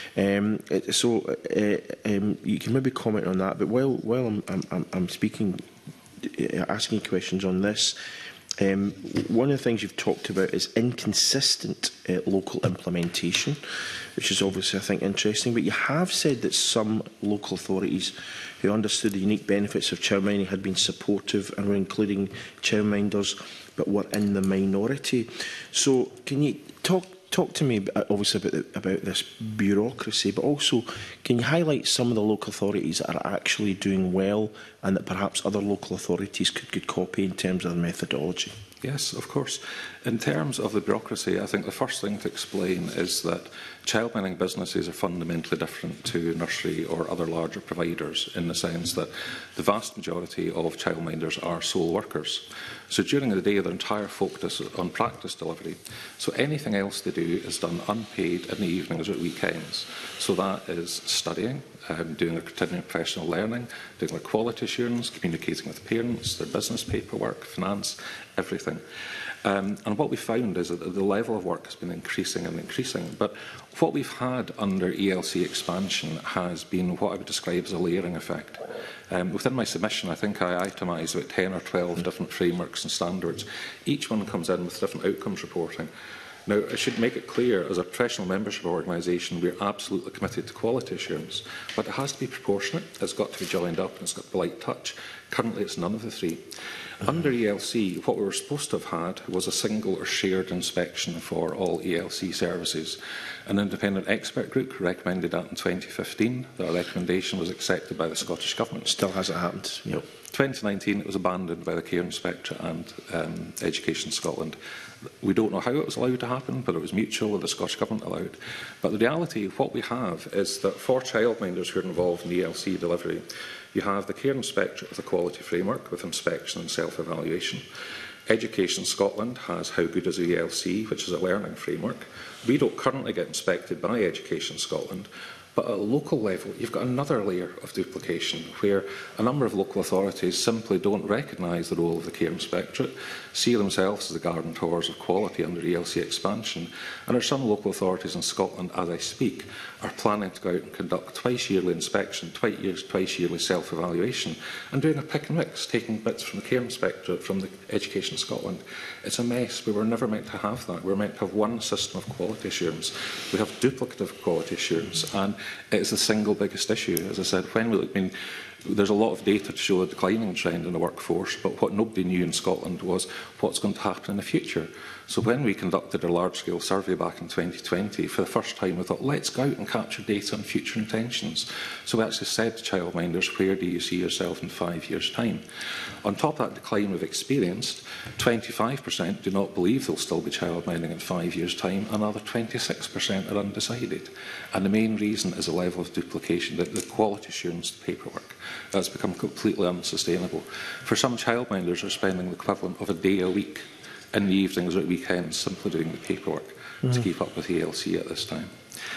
Um, so uh, um, you can maybe comment on that. But while while I'm, I'm, I'm speaking, uh, asking questions on this, um, one of the things you've talked about is inconsistent uh, local implementation, which is obviously, I think, interesting. But you have said that some local authorities who understood the unique benefits of childminding had been supportive and were including childminders, but were in the minority. So can you talk? Talk to me, obviously, about, the, about this bureaucracy, but also, can you highlight some of the local authorities that are actually doing well and that perhaps other local authorities could, could copy in terms of the methodology? Yes, of course. In terms of the bureaucracy, I think the first thing to explain is that childminding businesses are fundamentally different to nursery or other larger providers, in the sense that the vast majority of childminders are sole workers. So during the day, their entire focus is on practice delivery. So anything else they do is done unpaid in the evenings or weekends. So that is studying, um, doing their continuing professional learning, doing their quality assurance, communicating with parents, their business paperwork, finance, everything. Um, and what we found is that the level of work has been increasing and increasing. But what we've had under E L C expansion has been what I would describe as a layering effect. Um, within my submission, I think I itemised about ten or twelve different frameworks and standards. Each one comes in with different outcomes reporting. Now, I should make it clear, as a professional membership organisation, we are absolutely committed to quality assurance, but it has to be proportionate, it's got to be joined up, and it's got to be light touch. Currently, it's none of the three. Under E L C, what we were supposed to have had was a single or shared inspection for all E L C services. An independent expert group recommended that in twenty fifteen. That recommendation was accepted by the Scottish Government. Still hasn't happened. No. twenty nineteen, it was abandoned by the Care Inspectorate and um, Education Scotland. We don't know how it was allowed to happen, but it was mutual and the Scottish Government allowed. But the reality, what we have, is that for childminders who are involved in E L C delivery, you have the Care Inspectorate with a quality framework with inspection and self-evaluation. Education Scotland has How Good is E L C, which is a learning framework. We don't currently get inspected by Education Scotland, but at a local level, you've got another layer of duplication where a number of local authorities simply don't recognise the role of the Care Inspectorate, see themselves as the guarantors of quality under E L C expansion, and there are some local authorities in Scotland, as I speak, are planning to go out and conduct twice yearly inspection, twice, years, twice yearly self-evaluation, and doing a pick and mix, taking bits from the Care Inspectorate, from the Education Scotland. It's a mess. We were never meant to have that. We were meant to have one system of quality assurance. We have duplicative quality assurance, and it is the single biggest issue. As I said, when we look, I mean, there's a lot of data to show a declining trend in the workforce, but what nobody knew in Scotland was what's going to happen in the future. So when we conducted a large-scale survey back in twenty twenty, for the first time we thought, let's go out and capture data on future intentions. So we actually said to childminders, where do you see yourself in five years' time? On top of that decline we've experienced, twenty-five percent do not believe they'll still be childminding in five years' time, another twenty-six percent are undecided. And the main reason is the level of duplication, the, the quality assurance, the paperwork. That's become completely unsustainable. For some childminders, are spending the equivalent of a day a week in the evenings or weekends simply doing the paperwork mm. to keep up with E L C at this time.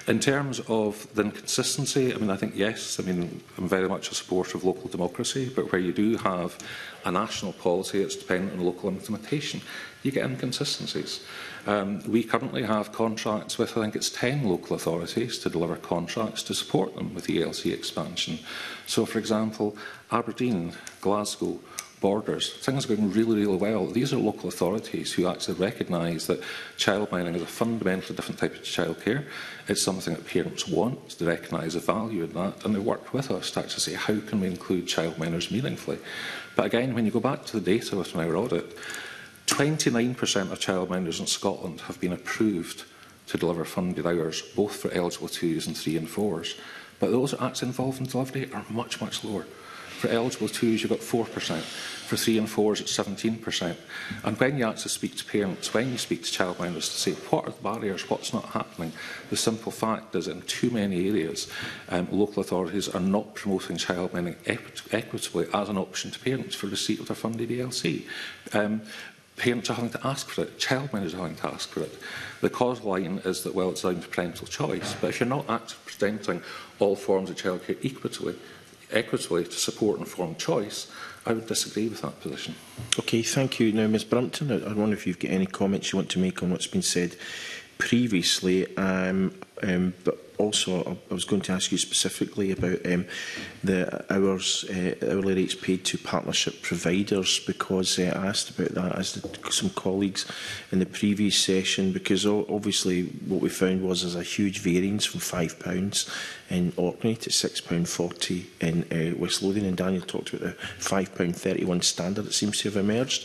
In terms of the inconsistency, I mean, I think, yes, I mean, I'm very much a supporter of local democracy, but where you do have a national policy that's dependent on local implementation, you get inconsistencies. Um, we currently have contracts with, I think it's ten local authorities to deliver contracts to support them with E L C expansion. So, for example, Aberdeen, Glasgow, Borders, things are going really, really well. These are local authorities who actually recognise that childminding is a fundamentally different type of childcare. It's something that parents want, they recognise the value in that, and they work with us to actually say, how can we include childminders meaningfully? But again, when you go back to the data within our audit, twenty-nine percent of childminders in Scotland have been approved to deliver funded hours, both for eligible twos and three and fours. But those that are actually involved in delivery are much, much lower. For eligible twos, you've got four percent. For three and fours, it's seventeen percent. And when you actually speak to parents, when you speak to childminders to say, what are the barriers, what's not happening, the simple fact is in too many areas, um, local authorities are not promoting childminding equitably as an option to parents for receipt of their funded E L C. Um, Parents are having to ask for it. Childminders are having to ask for it. The cause line is that, well, it's down to parental choice. But if you're not actually presenting all forms of childcare equitably, equitably to support informed choice, I would disagree with that position. Okay, thank you. Now, Miz Brumpton, I, I wonder if you've got any comments you want to make on what's been said previously, um, um, but also I, I was going to ask you specifically about um, the hours, uh, hourly rates paid to partnership providers, because uh, I asked about that as did some colleagues in the previous session, because obviously what we found was there's a huge variance from five pounds in Orkney to six pounds forty in uh, West Lothian, and Daniel talked about the five pounds thirty-one standard that seems to have emerged.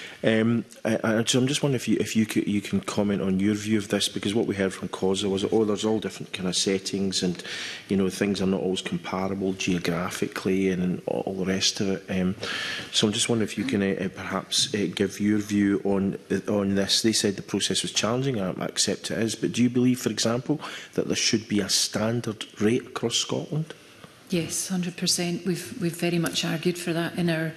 Um, I, so I'm just wondering if you if you, could, you can comment on your view of this, because what we heard from COSA was that, oh, there's all different kind of settings, and you know things are not always comparable geographically and, and all the rest of it. Um, so I'm just wondering if you can uh, perhaps uh, give your view on on this. They said the process was challenging. I accept it is, but do you believe, for example, that there should be a standard rate across Scotland? Yes, one hundred percent. We've we've very much argued for that in our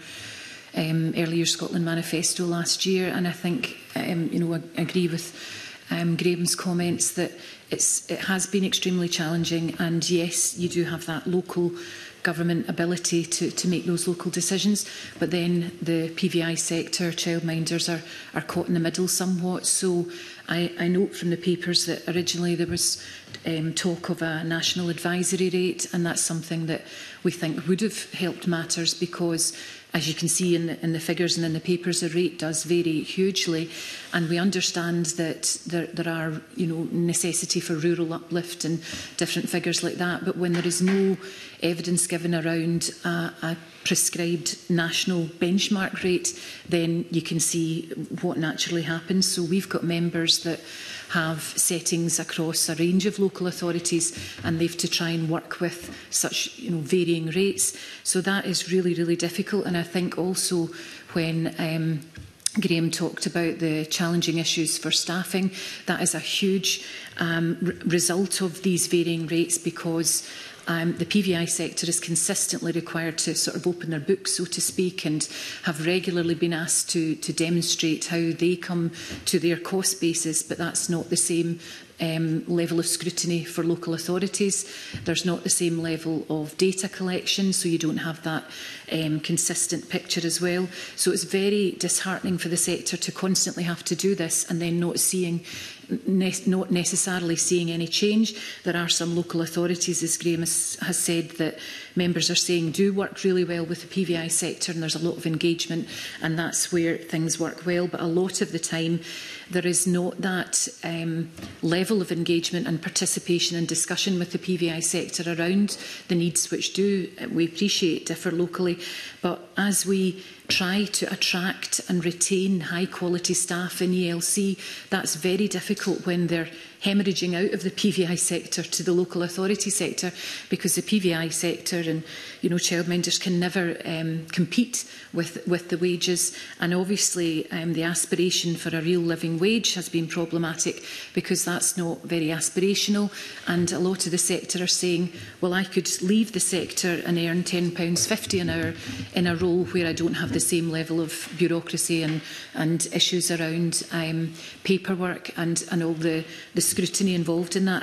Um, Early Years Scotland manifesto last year, and I think um, you know I agree with um, Graham's comments that it's it has been extremely challenging, and yes, you do have that local government ability to, to make those local decisions, but then the P V I sector, childminders are, are caught in the middle somewhat. So I, I note from the papers that originally there was um, talk of a national advisory rate, and that's something that we think would have helped matters, because as you can see in the, in the figures and in the papers, the rate does vary hugely, and we understand that there, there are, you know, necessity for rural uplift and different figures like that. But when there is no evidence given around a, a prescribed national benchmark rate, then you can see what naturally happens. So we've got members that have settings across a range of local authorities, and they've to try and work with such, you know, varying rates. So that is really, really difficult. And I think also when um, Graham talked about the challenging issues for staffing, that is a huge um, result of these varying rates, because Um, the P V I sector is consistently required to sort of open their books, so to speak, and have regularly been asked to, to demonstrate how they come to their cost basis, but that's not the same um, level of scrutiny for local authorities. There's not the same level of data collection, so you don't have that um, consistent picture as well. So it's very disheartening for the sector to constantly have to do this and then not seeing Ne not necessarily seeing any change. There are some local authorities, as Graham has, has said, that members are saying do work really well with the P V I sector, and there's a lot of engagement, and that's where things work well. But a lot of the time there is not that um, level of engagement and participation and discussion with the P V I sector around the needs, which do, we appreciate, differ locally. But as we try to attract and retain high quality staff in E L C, that's very difficult when they're hemorrhaging out of the P V I sector to the local authority sector, because the P V I sector and, you know, childminders can never um, compete with, with the wages. And obviously um, the aspiration for a real living wage has been problematic, because that's not very aspirational, and a lot of the sector are saying, well, I could leave the sector and earn ten pounds fifty an hour in a role where I don't have the same level of bureaucracy and, and issues around um, paperwork and, and all the, the scrutiny involved in that. And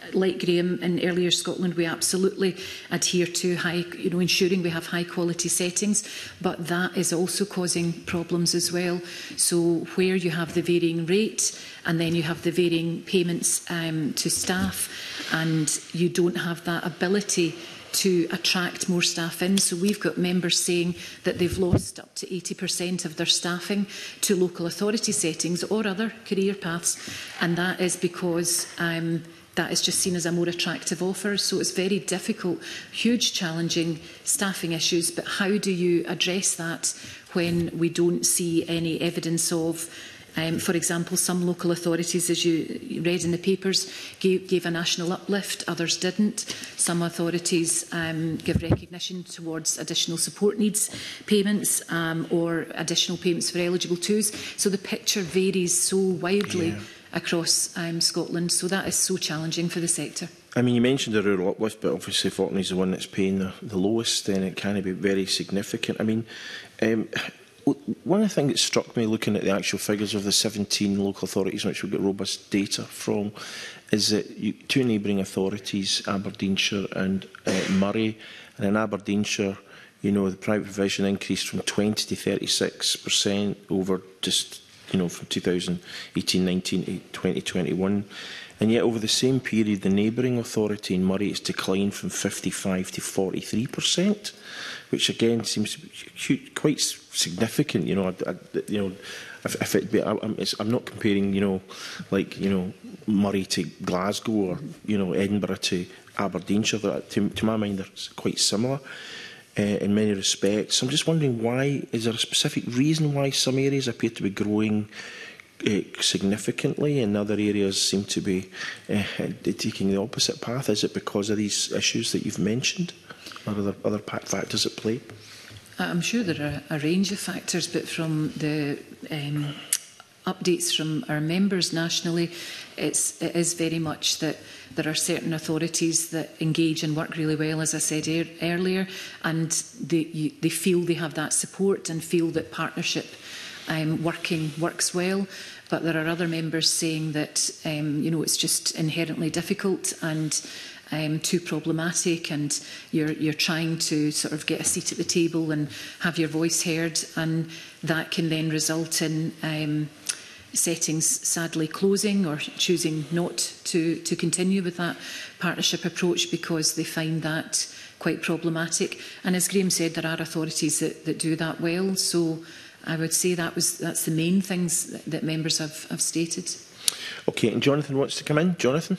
like Graham in Earlier Scotland, we absolutely adhere to high, you know, ensuring we have high quality settings, but that is also causing problems as well. So where you have the varying rate and then you have the varying payments um, to staff, and you don't have that ability to attract more staff in. So we've got members saying that they've lost up to eighty percent of their staffing to local authority settings or other career paths, and that is because um, that is just seen as a more attractive offer. So it's very difficult, huge challenging staffing issues, but how do you address that when we don't see any evidence of Um, for example, some local authorities, as you read in the papers, gave, gave a national uplift, others didn't. Some authorities um, give recognition towards additional support needs payments um, or additional payments for eligible twos. So the picture varies so widely yeah. across um, Scotland. So that is so challenging for the sector. I mean, you mentioned the rural uplift, but obviously Falkland is the one that's paying the, the lowest, then it can be very significant. I mean, um, one of the things that struck me looking at the actual figures of the seventeen local authorities in which we've got robust data from is that you, two neighbouring authorities, Aberdeenshire and uh, Murray, and in Aberdeenshire, you know, the private provision increased from twenty to thirty-six percent over just, you know, from two thousand eighteen nineteen to twenty twenty-one. And yet over the same period, the neighbouring authority in Murray has declined from fifty-five to forty-three percent, which again seems to be quite significant. You know, I, I, you know, if, if it be, I, I'm, it's, I'm not comparing, you know, like you know, Murray to Glasgow or you know Edinburgh to Aberdeenshire. That, to, to my mind, they're quite similar uh, in many respects. I'm just wondering why. Is there a specific reason why some areas appear to be growing Uh, significantly and other areas seem to be uh, taking the opposite path? Is it because of these issues that you've mentioned, or are there other factors at play? I'm sure there are a range of factors, but from the um, updates from our members nationally, it's, it is very much that there are certain authorities that engage and work really well, as I said er earlier, and they, you, they feel they have that support and feel that partnership Um, working works well, but there are other members saying that um, you know, it's just inherently difficult and um, too problematic, and you're you're trying to sort of get a seat at the table and have your voice heard, and that can then result in um, settings sadly closing or choosing not to to continue with that partnership approach because they find that quite problematic. And as Graham said, there are authorities that, that do that well. So I would say that was that's the main things that, that members have, have stated. Okay, and Jonathan wants to come in. Jonathan?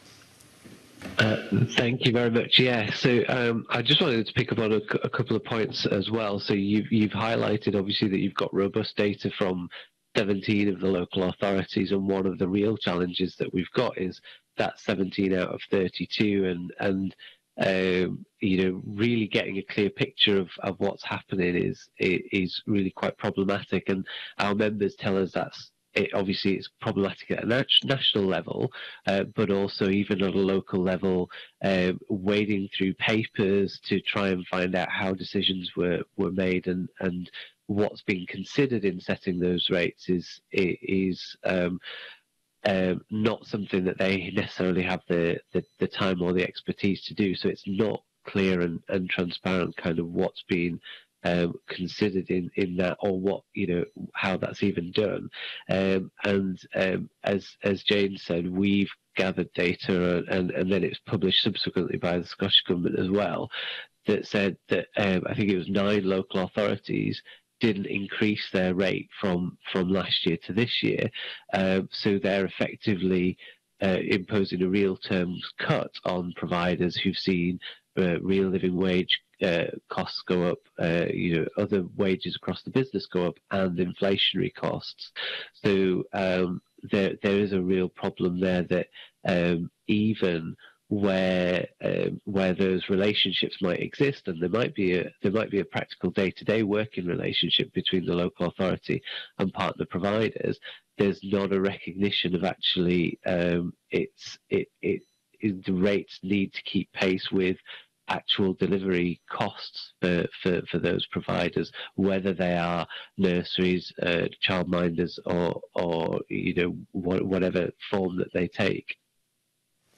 Uh, thank you very much. Yeah, so um, I just wanted to pick up on a, a couple of points as well. So you've, you've highlighted, obviously, that you've got robust data from seventeen of the local authorities, and one of the real challenges that we've got is that seventeen out of thirty-two, and and Um, you know, really getting a clear picture of, of what's happening is is really quite problematic, and our members tell us that's it. Obviously, it's problematic at a nat national level, uh, but also even at a local level, uh, wading through papers to try and find out how decisions were were made and and what's being considered in setting those rates is is. Um, Um, not something that they necessarily have the, the, the time or the expertise to do. So it's not clear and, and transparent kind of what's been um, considered in, in that, or what, you know, how that's even done. Um, and um, as, as Jane said, we've gathered data and, and then it's published subsequently by the Scottish Government as well, that said that um, I think it was nine local authorities didn't increase their rate from from last year to this year, um, so they're effectively uh, imposing a real terms cut on providers who've seen uh, real living wage uh, costs go up, uh, you know, other wages across the business go up, and inflationary costs. So um, there there is a real problem there that um, even where um, where those relationships might exist, and there might be a there might be a practical day-to-day working relationship between the local authority and partner providers, there's not a recognition of actually um, it's it, it it the rates need to keep pace with actual delivery costs for, for, for those providers, whether they are nurseries, uh, childminders, or or you know wh whatever form that they take.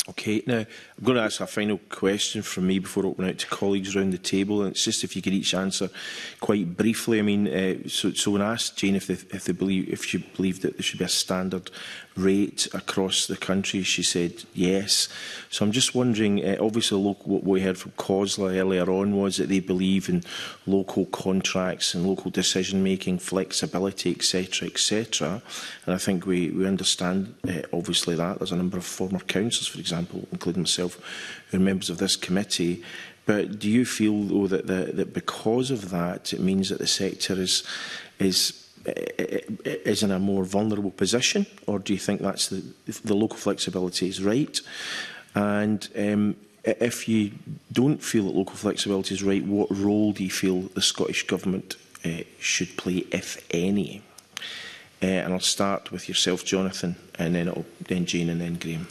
Okay, now I'm going to ask a final question from me before opening out to colleagues around the table, and it's just if you could each answer quite briefly. I mean, uh, so, so when I asked Jane if they, if they believe if she believed that there should be a standard rate across the country, she said yes. So I'm just wondering, uh, obviously local, what we heard from COSLA earlier on was that they believe in local contracts and local decision making, flexibility, et cetera, et cetera. And I think we, we understand uh, obviously that. There's a number of former councillors, for example, including myself, who are members of this committee. But do you feel, though, that, the, that because of that, it means that the sector is is is in a more vulnerable position, or do you think that's the, the local flexibility is right? And um, if you don't feel that local flexibility is right, what role do you feel the Scottish Government uh, should play, if any? Uh, and I'll start with yourself, Jonathan, and then, it'll, then Jane, and then Graham.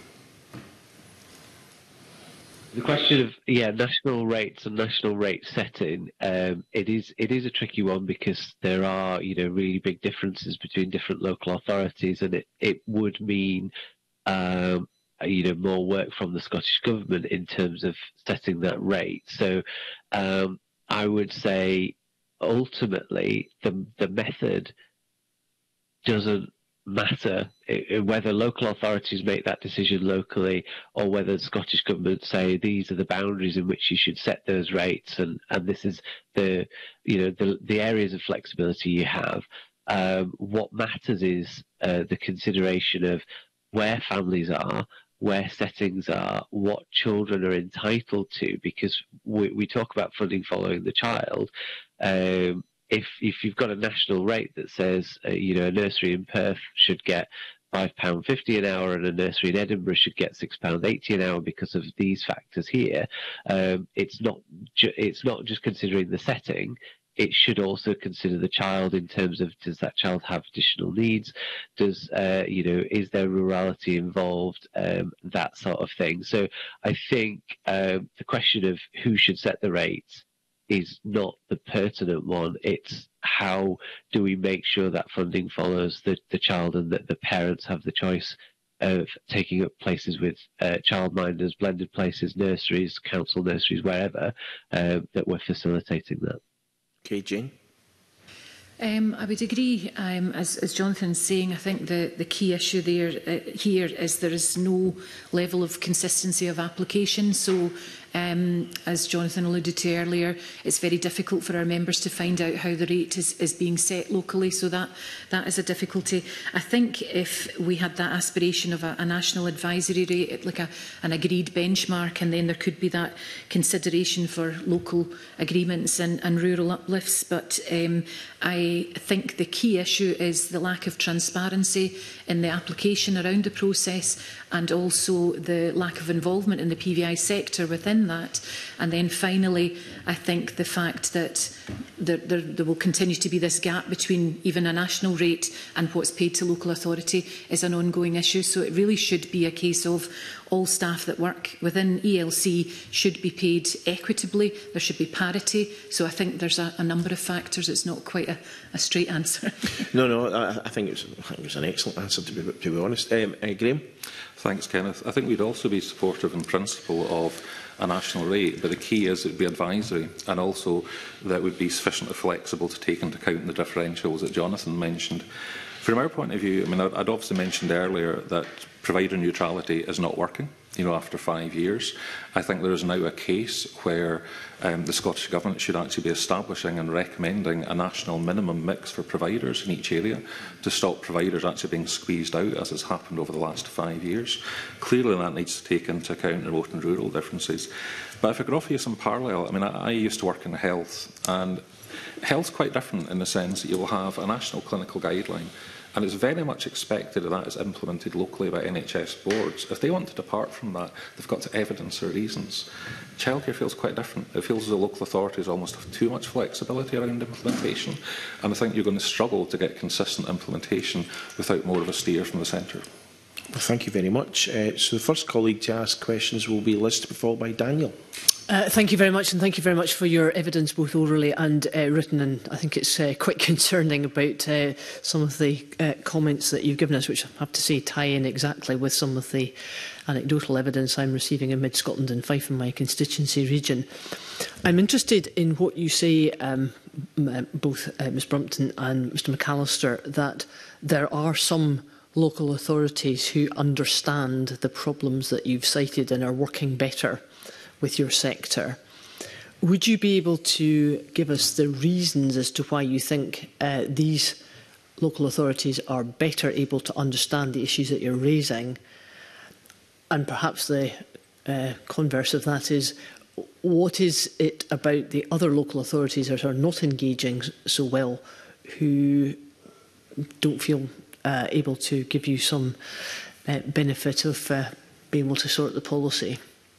The question of yeah national rates and national rate setting, um, it is it is a tricky one because there are you know really big differences between different local authorities, and it it would mean um, you know more work from the Scottish Government in terms of setting that rate. So um, I would say ultimately the the method doesn't matter whether local authorities make that decision locally or whether the Scottish Government say these are the boundaries in which you should set those rates, and, and this is the you know the, the areas of flexibility you have. Um, what matters is uh, the consideration of where families are, where settings are, what children are entitled to, because we, we talk about funding following the child. Um, If, if you've got a national rate that says, uh, you know, a nursery in Perth should get five pounds fifty an hour and a nursery in Edinburgh should get six pounds eighty an hour because of these factors here, um, it's not ju it's not just considering the setting. It should also consider the child in terms of, does that child have additional needs? Does, uh, you know, is there rurality involved? Um, that sort of thing. So I think um, the question of who should set the rates is not the pertinent one. It's how do we make sure that funding follows the, the child, and that the parents have the choice of taking up places with uh, childminders, blended places, nurseries, council nurseries, wherever, uh, that we're facilitating that. Okay, Jane. Um, I would agree, um, as, as Jonathan's saying. I think the, the key issue there uh, here is there is no level of consistency of application. So, um, as Jonathan alluded to earlier, it's very difficult for our members to find out how the rate is, is being set locally. So that that is a difficulty. I think if we had that aspiration of a, a national advisory rate, like a, an agreed benchmark, and then there could be that consideration for local agreements and, and rural uplifts. But um, I think the key issue is the lack of transparency in the application around the process, and also the lack of involvement in the P V I sector within that. And then finally, I think the fact that there, there, there will continue to be this gap between even a national rate and what's paid to local authority is an ongoing issue. So it really should be a case of all staff that work within E L C should be paid equitably. There should be parity. So I think there's a, a number of factors. It's not quite a, a straight answer. No, no, I, I think it was, it was an excellent answer, to be, to be honest. Um, uh, Graham? Thanks, Kenneth. I think we'd also be supportive in principle of a national rate, but the key is it would be advisory, and also that it would be sufficiently flexible to take into account the differentials that Jonathan mentioned. From our point of view, I mean, I'd obviously mentioned earlier that provider neutrality is not working, you know, after five years. I think there is now a case where um, the Scottish Government should actually be establishing and recommending a national minimum mix for providers in each area to stop providers actually being squeezed out, as has happened over the last five years. Clearly, that needs to take into account remote and rural differences. But if I could offer you some parallel, I mean, I, I used to work in health, and health's quite different in the sense that you'll have a national clinical guideline, and it's very much expected that that is implemented locally by N H S boards. If they want to depart from that, they've got to evidence their reasons. Childcare feels quite different. It feels as though local authorities almost have too much flexibility around implementation, and I think you're going to struggle to get consistent implementation without more of a steer from the centre. Well, thank you very much. Uh, so the first colleague to ask questions will be Liz, to be followed by Daniel. Uh, thank you very much, and thank you very much for your evidence, both orally and uh, written. And I think it's uh, quite concerning about uh, some of the uh, comments that you've given us, which I have to say tie in exactly with some of the anecdotal evidence I'm receiving in mid-Scotland and Fife in my constituency region. I'm interested in what you say, um, both uh, Miz Brumpton and Mr McAllister, that there are some local authorities who understand the problems that you've cited and are working better with your sector. Would you be able to give us the reasons as to why you think uh, these local authorities are better able to understand the issues that you're raising? And perhaps the uh, converse of that is, what is it about the other local authorities that are not engaging so well, who don't feel uh, able to give you some uh, benefit of uh, being able to sort the policy?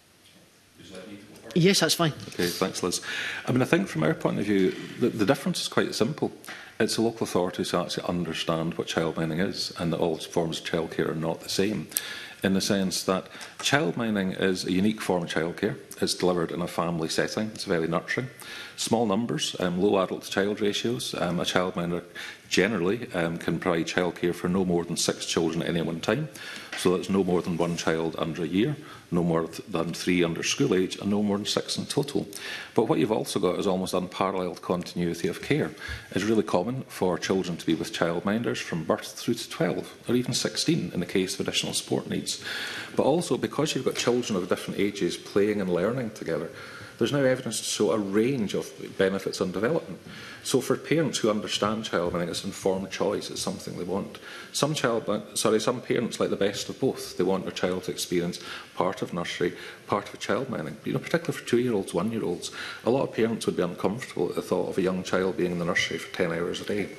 Yes, that's fine. Okay, thanks, Liz. I mean, I think from our point of view, the, the difference is quite simple. It's the local authorities who actually understand what childminding is, and that all forms of childcare are not the same, in the sense that childminding is a unique form of childcare. It's delivered in a family setting. It's very nurturing. Small numbers, um, low adult-to-child ratios. Um, a childminder generally um, can provide childcare for no more than six children at any one time. So that's no more than one child under a year, no more than three under school age, and no more than six in total. But what you've also got is almost unparalleled continuity of care. It's really common for children to be with childminders from birth through to twelve, or even sixteen in the case of additional support needs. But also, because you've got children of different ages playing and learning together, there's now evidence to show a range of benefits on development. So for parents who understand childminding, it's informed choice. It's something they want. Some child, sorry, some parents like the best of both. They want their child to experience part of nursery, part of childminding. You know, particularly for two-year-olds, one-year-olds, a lot of parents would be uncomfortable at the thought of a young child being in the nursery for ten hours a day.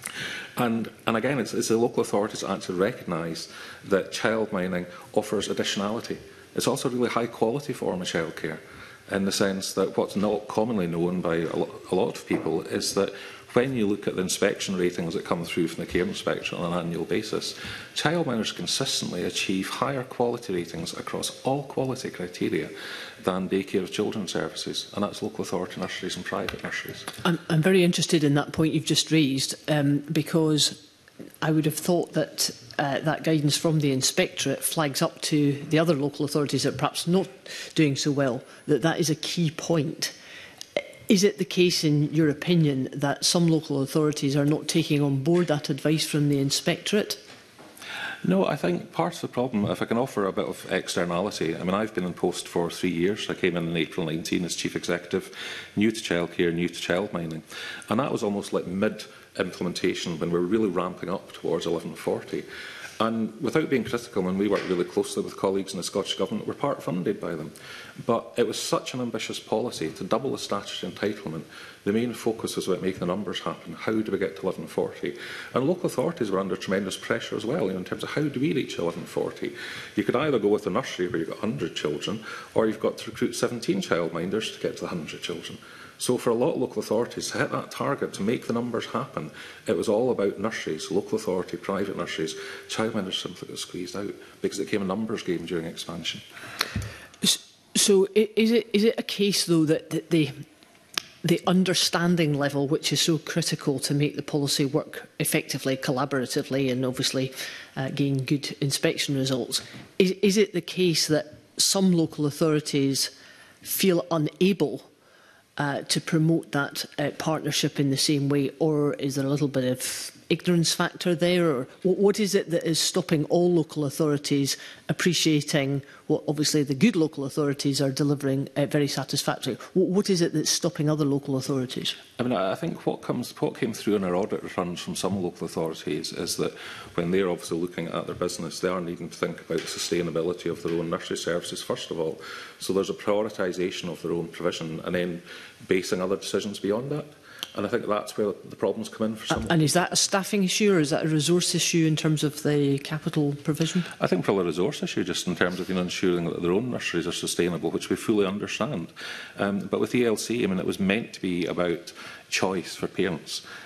And, and again, it's, it's the local authorities that actually recognise that childminding offers additionality. It's also a really high-quality form of childcare, in the sense that what's not commonly known by a lot, a lot of people is that when you look at the inspection ratings that come through from the care inspector on an annual basis, childminders consistently achieve higher quality ratings across all quality criteria than daycare of children's services, and that's local authority nurseries and private nurseries. I'm, I'm very interested in that point you've just raised, um, because I would have thought that uh, that guidance from the inspectorate flags up to the other local authorities that are perhaps not doing so well, that that is a key point. Is it the case, in your opinion, that some local authorities are not taking on board that advice from the inspectorate? No, I think part of the problem, if I can offer a bit of externality, I mean, I've been in post for three years. I came in in April nineteen as Chief Executive, new to childcare, new to childminding. And that was almost like mid-implementation when we were really ramping up towards eleven forty. And without being critical, and we work really closely with colleagues in the Scottish Government, we're part funded by them. But it was such an ambitious policy to double the statutory entitlement. The main focus was about making the numbers happen. How do we get to eleven forty? And local authorities were under tremendous pressure as well, you know, in terms of how do we reach eleven forty? You could either go with a nursery where you've got one hundred children, or you've got to recruit seventeen childminders to get to the one hundred children. So for a lot of local authorities to hit that target, to make the numbers happen, it was all about nurseries, local authority, private nurseries. Childminders simply got squeezed out because it became a numbers game during expansion. So is it, is it a case, though, that the, the, the understanding level, which is so critical to make the policy work effectively, collaboratively, and obviously uh, gain good inspection results, is, is it the case that some local authorities feel unable Uh, to promote that uh, partnership in the same way, or is there a little bit of ignorance factor there, or what, what is it that is stopping all local authorities appreciating what obviously the good local authorities are delivering uh, very satisfactorily? What, what is it that's stopping other local authorities? I mean, I think what comes, what came through in our audit returns from some local authorities is that when they're obviously looking at their business, they are needing to think about the sustainability of their own nursery services first of all. So there's a prioritisation of their own provision, and then basing other decisions beyond that. And I think that's where the problems come in for some. And is that a staffing issue, or is that a resource issue in terms of the capital provision? I think probably a resource issue, just in terms of you know, ensuring that their own nurseries are sustainable, which we fully understand. Um, but with E L C, I mean, it was meant to be about choice for parents.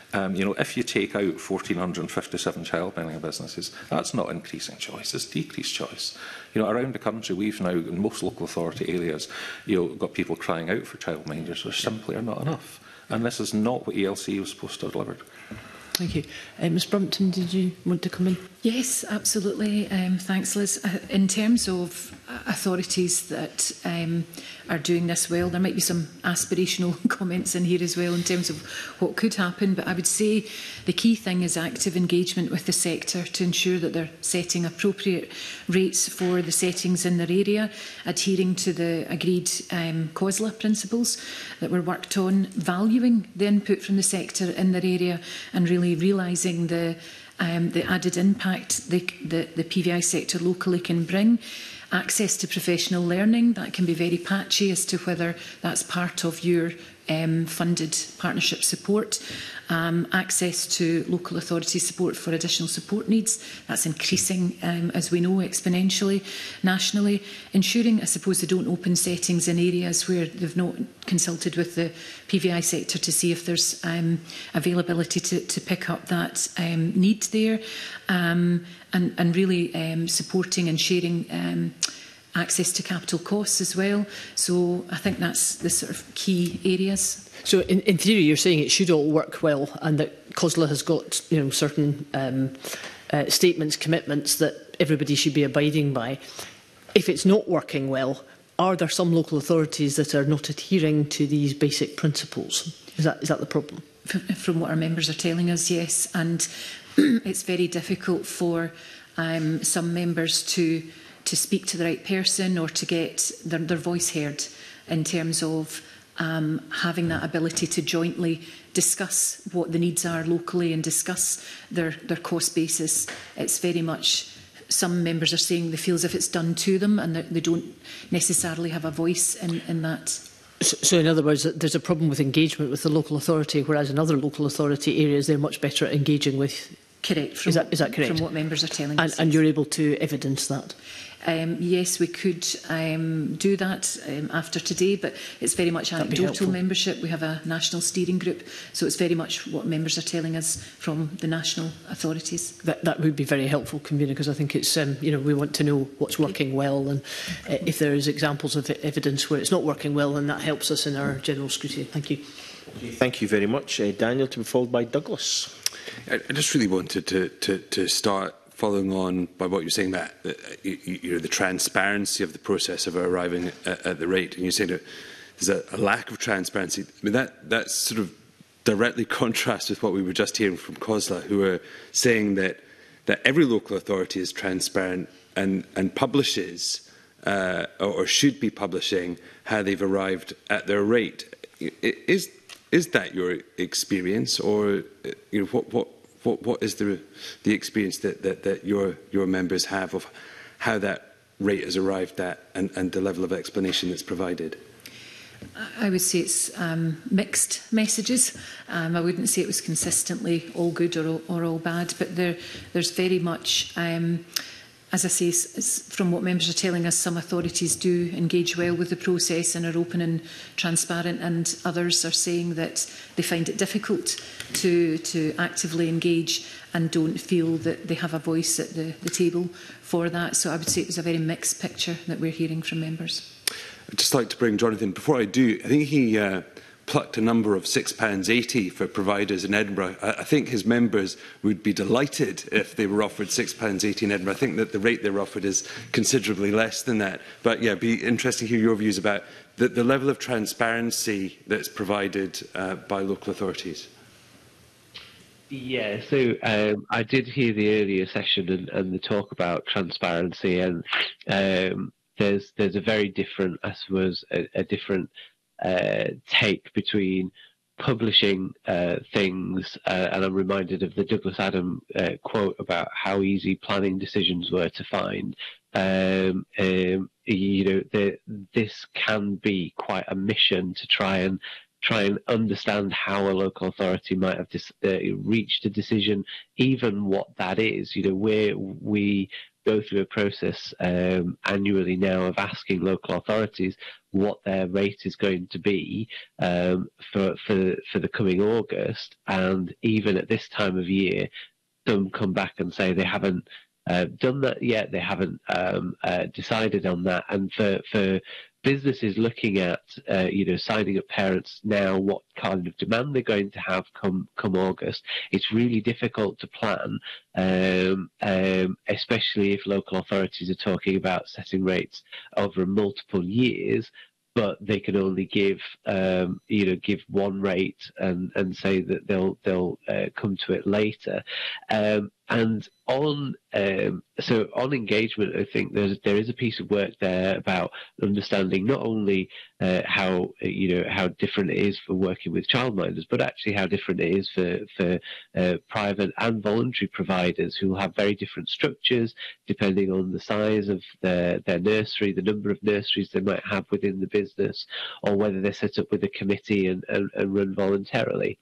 Um, you know, if you take out one thousand four hundred fifty-seven childbearing businesses, that's not increasing choice, it's decreased choice. You know, around the country, we've now, in most local authority areas, you know, got people crying out for childminders. There simply are not enough. And this is not what E L C was supposed to have delivered. Thank you. Uh, Miz Brumpton, did you want to come in? Yes, absolutely. Um, thanks, Liz. Uh, in terms of authorities that um, are doing this well, there might be some aspirational comments in here as well in terms of what could happen, but I would say the key thing is active engagement with the sector to ensure that they're setting appropriate rates for the settings in their area, adhering to the agreed um, COSLA principles that were worked on, valuing the input from the sector in their area and really realising the Um, the added impact the, the, the P V I sector locally can bring. Access to professional learning, that can be very patchy as to whether that's part of your um, funded partnership support. Um, access to local authority support for additional support needs, that's increasing, um, as we know, exponentially nationally. Ensuring, I suppose, they don't open settings in areas where they've not consulted with the P V I sector to see if there's um, availability to, to pick up that um, need there, um, and, and really um, supporting and sharing um, access to capital costs as well. So I think that's the sort of key areas. So in, in theory, you're saying it should all work well and that COSLA has got, you know, certain um, uh, statements, commitments that everybody should be abiding by. If it's not working well, are there some local authorities that are not adhering to these basic principles? Is that, is that the problem? From what our members are telling us, yes. And it's very difficult for um, some members to to speak to the right person or to get their, their voice heard in terms of um, having that ability to jointly discuss what the needs are locally and discuss their, their cost basis. It's very much, some members are saying they feel as if it's done to them and that they don't necessarily have a voice in, in that. So, so in other words, there's a problem with engagement with the local authority, whereas in other local authority areas they're much better at engaging with. Correct. From, is, that, is that correct? From what members are telling and, us. And you're able to evidence that? Um, yes, we could um, do that um, after today, but it's very much anecdotal membership. We have a national steering group, so it's very much what members are telling us from the national authorities. That, that would be very helpful, Convener, because I think it's, um, you know, we want to know what's working well, and uh, if there is examples of evidence where it's not working well, then that helps us in our general scrutiny. Thank you. Thank you very much. Uh, Daniel, to be followed by Douglas. I, I just really wanted to, to, to start following on by what you're saying about uh, you, you know, the transparency of the process of arriving at, at the rate. And you're saying that there's a, a lack of transparency. I mean, that, that's sort of directly contrasts with what we were just hearing from COSLA, who are saying that, that every local authority is transparent and, and publishes, uh, or, or should be publishing, how they've arrived at their rate. Is, is that your experience, or you know, what, what What, what is the, the experience that, that, that your, your members have of how that rate has arrived at and, and the level of explanation that's provided? I would say it's um, mixed messages. Um, I wouldn't say it was consistently all good or, or all bad, but there, there's very much, um, as I say, s s from what members are telling us, some authorities do engage well with the process and are open and transparent, and others are saying that they find it difficult to, to actively engage and don't feel that they have a voice at the, the table for that. So I would say it was a very mixed picture that we're hearing from members. I'd just like to bring Jonathan, before I do, I think he uh, plucked a number of six pounds eighty for providers in Edinburgh. I, I think his members would be delighted if they were offered six pounds eighty in Edinburgh. I think that the rate they're offered is considerably less than that. But yeah, it'd be interesting to hear your views about the, the level of transparency that's provided uh, by local authorities. Yeah, so um, I did hear the earlier session and, and the talk about transparency, and um, there's there's a very different, I suppose, a, a different uh, take between publishing uh, things, uh, and I'm reminded of the Douglas Adam uh, quote about how easy planning decisions were to find. Um, um, you know, the, this can be quite a mission to try and try and understand how a local authority might have dis uh, reached a decision, even what that is. You know, where we go through a process um, annually now of asking local authorities what their rate is going to be um, for, for, for the coming August. And even at this time of year, some come back and say they haven't uh, done that yet, they haven't um, uh, decided on that. And for, for businesses looking at, uh, you know, signing up parents now, what kind of demand they're going to have come come August, it's really difficult to plan, um, um, especially if local authorities are talking about setting rates over multiple years, but they can only give, um, you know, give one rate and, and say that they'll they'll uh, come to it later. Um, and on um, so on engagement, I think there's there is a piece of work there about understanding not only uh, how you know how different it is for working with childminders, but actually how different it is for for uh, private and voluntary providers who have very different structures depending on the size of their their nursery, the number of nurseries they might have within the business, or whether they're set up with a committee and, and, and run voluntarily.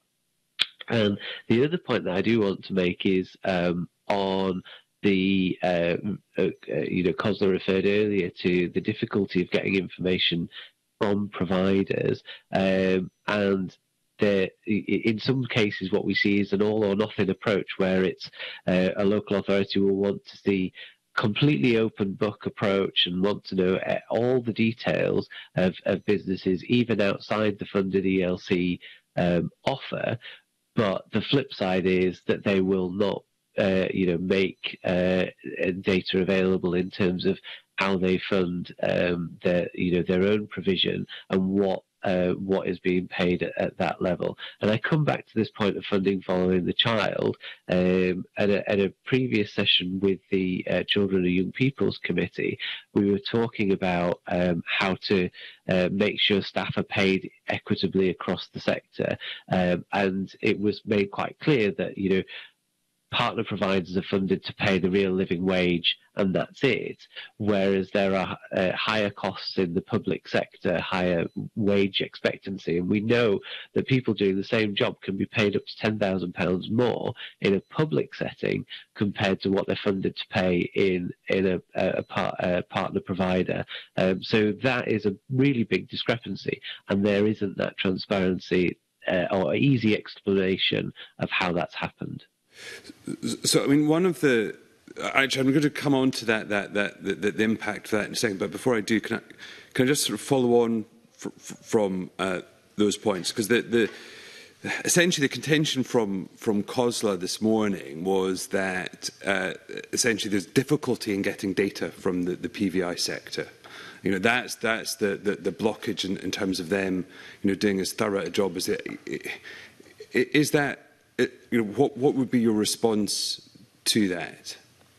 And the other point that I do want to make is um, on the, uh, uh, you know, Cosla referred earlier to the difficulty of getting information from providers. Um, and the, in some cases, what we see is an all or nothing approach where it's uh, a local authority will want to see completely open book approach and want to know all the details of, of businesses, even outside the funded E L C um, offer. But the flip side is that they will not, uh, you know, make uh, data available in terms of how they fund um, their, you know, their own provision and what uh, what is being paid at, at that level. And I come back to this point of funding following the child. Um, at, a, at a previous session with the uh, Children and Young People's Committee, we were talking about um, how to uh, make sure staff are paid equitably across the sector. Um, and it was made quite clear that, you know, partner providers are funded to pay the real living wage and that's it, whereas there are uh, higher costs in the public sector, higher wage expectancy, and we know that people doing the same job can be paid up to ten thousand pounds more in a public setting compared to what they're funded to pay in, in a, a, part, a partner provider. Um, so that is a really big discrepancy, and there isn't that transparency uh, or easy explanation of how that's happened. So, I mean, one of the actually, I'm going to come on to that, that, that, the, the impact of that in a second. But before I do, can I, can I just sort of follow on fr from uh, those points? Because the, the essentially the contention from from COSLA this morning was that uh, essentially there's difficulty in getting data from the, the P V I sector. You know, that's that's the the, the blockage in, in terms of them, you know, doing as thorough a job as it. Is that It, you know, what, what would be your response to that?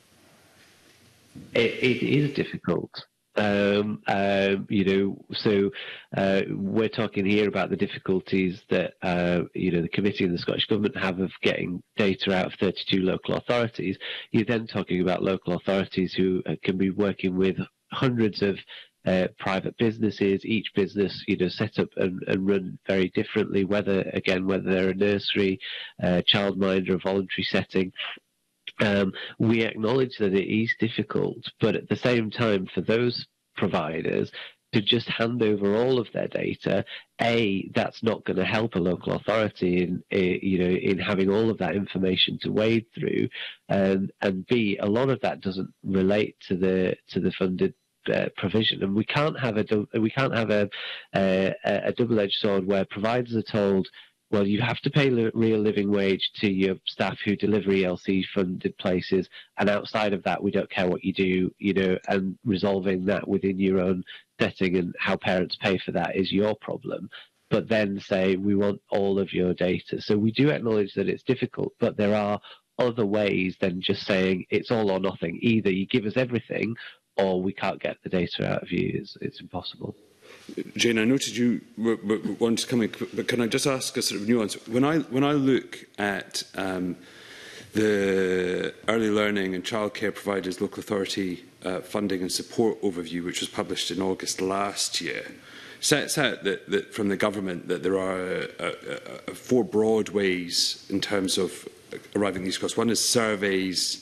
It, it is difficult. Um, uh, you know, so uh, we're talking here about the difficulties that, uh, you know, the committee and the Scottish Government have of getting data out of thirty-two local authorities. You're then talking about local authorities who uh, can be working with hundreds of Uh, private businesses, each business, you know, set up and, and run very differently, whether, again, whether they're a nursery, uh, childminder, a voluntary setting. Um, we acknowledge that it is difficult, but at the same time, for those providers to just hand over all of their data, A, that's not going to help a local authority in, uh, you know, in having all of that information to wade through, um, and B, a lot of that doesn't relate to the to the funded Uh, provision, and we can't have a we can't have a a, a double-edged sword where providers are told, well, you have to pay li real living wage to your staff who deliver E L C funded places, and outside of that we don't care what you do, you know, and resolving that within your own setting and how parents pay for that is your problem. But then say we want all of your data. So we do acknowledge that it's difficult, but there are other ways than just saying it's all or nothing. Either you give us everything or we can't get the data out of you. It's, it's impossible. Jane, I noted you wanted to come in, but can I just ask a sort of nuance? When I, when I look at um, the Early Learning and Childcare Providers Local Authority uh, Funding and Support Overview, which was published in August last year, sets out that, that from the government that there are uh, uh, four broad ways in terms of arriving at these costs. One is surveys,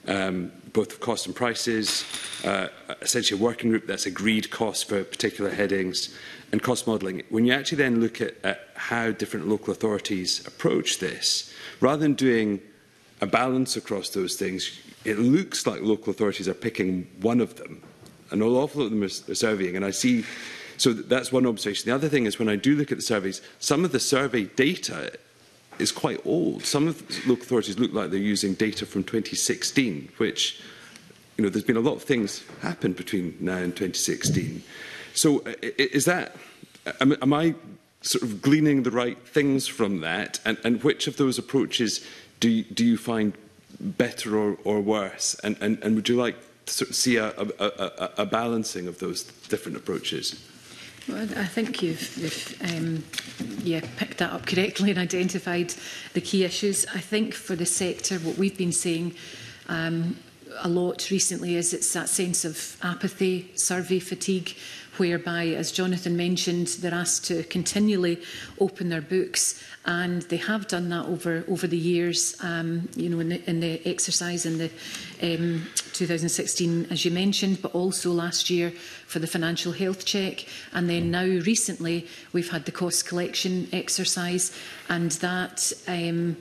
um, both of cost and prices, uh, essentially a working group that's agreed costs for particular headings, and cost modelling. When you actually then look at, at how different local authorities approach this, rather than doing a balance across those things, it looks like local authorities are picking one of them. An awful lot of them are, are surveying, and I see. So that's one observation. The other thing is when I do look at the surveys, some of the survey data is quite old. Some of the local authorities look like they're using data from twenty sixteen, which, you know, there's been a lot of things happen between now and twenty sixteen. So is that, am, am I sort of gleaning the right things from that? And, and which of those approaches do you, do you find better or, or worse? And, and, and would you like to sort of see a, a, a, a balancing of those different approaches? Well, I think you've, you've um, yeah, picked that up correctly and identified the key issues. I think for the sector, what we've been saying um, a lot recently is it's that sense of apathy, survey fatigue, whereby, as Jonathan mentioned, they're asked to continually open their books, and they have done that over over the years. Um, you know, in the, in the exercise in the um, two thousand sixteen, as you mentioned, but also last year for the financial health check, and then now recently we've had the cost collection exercise, and that. Um,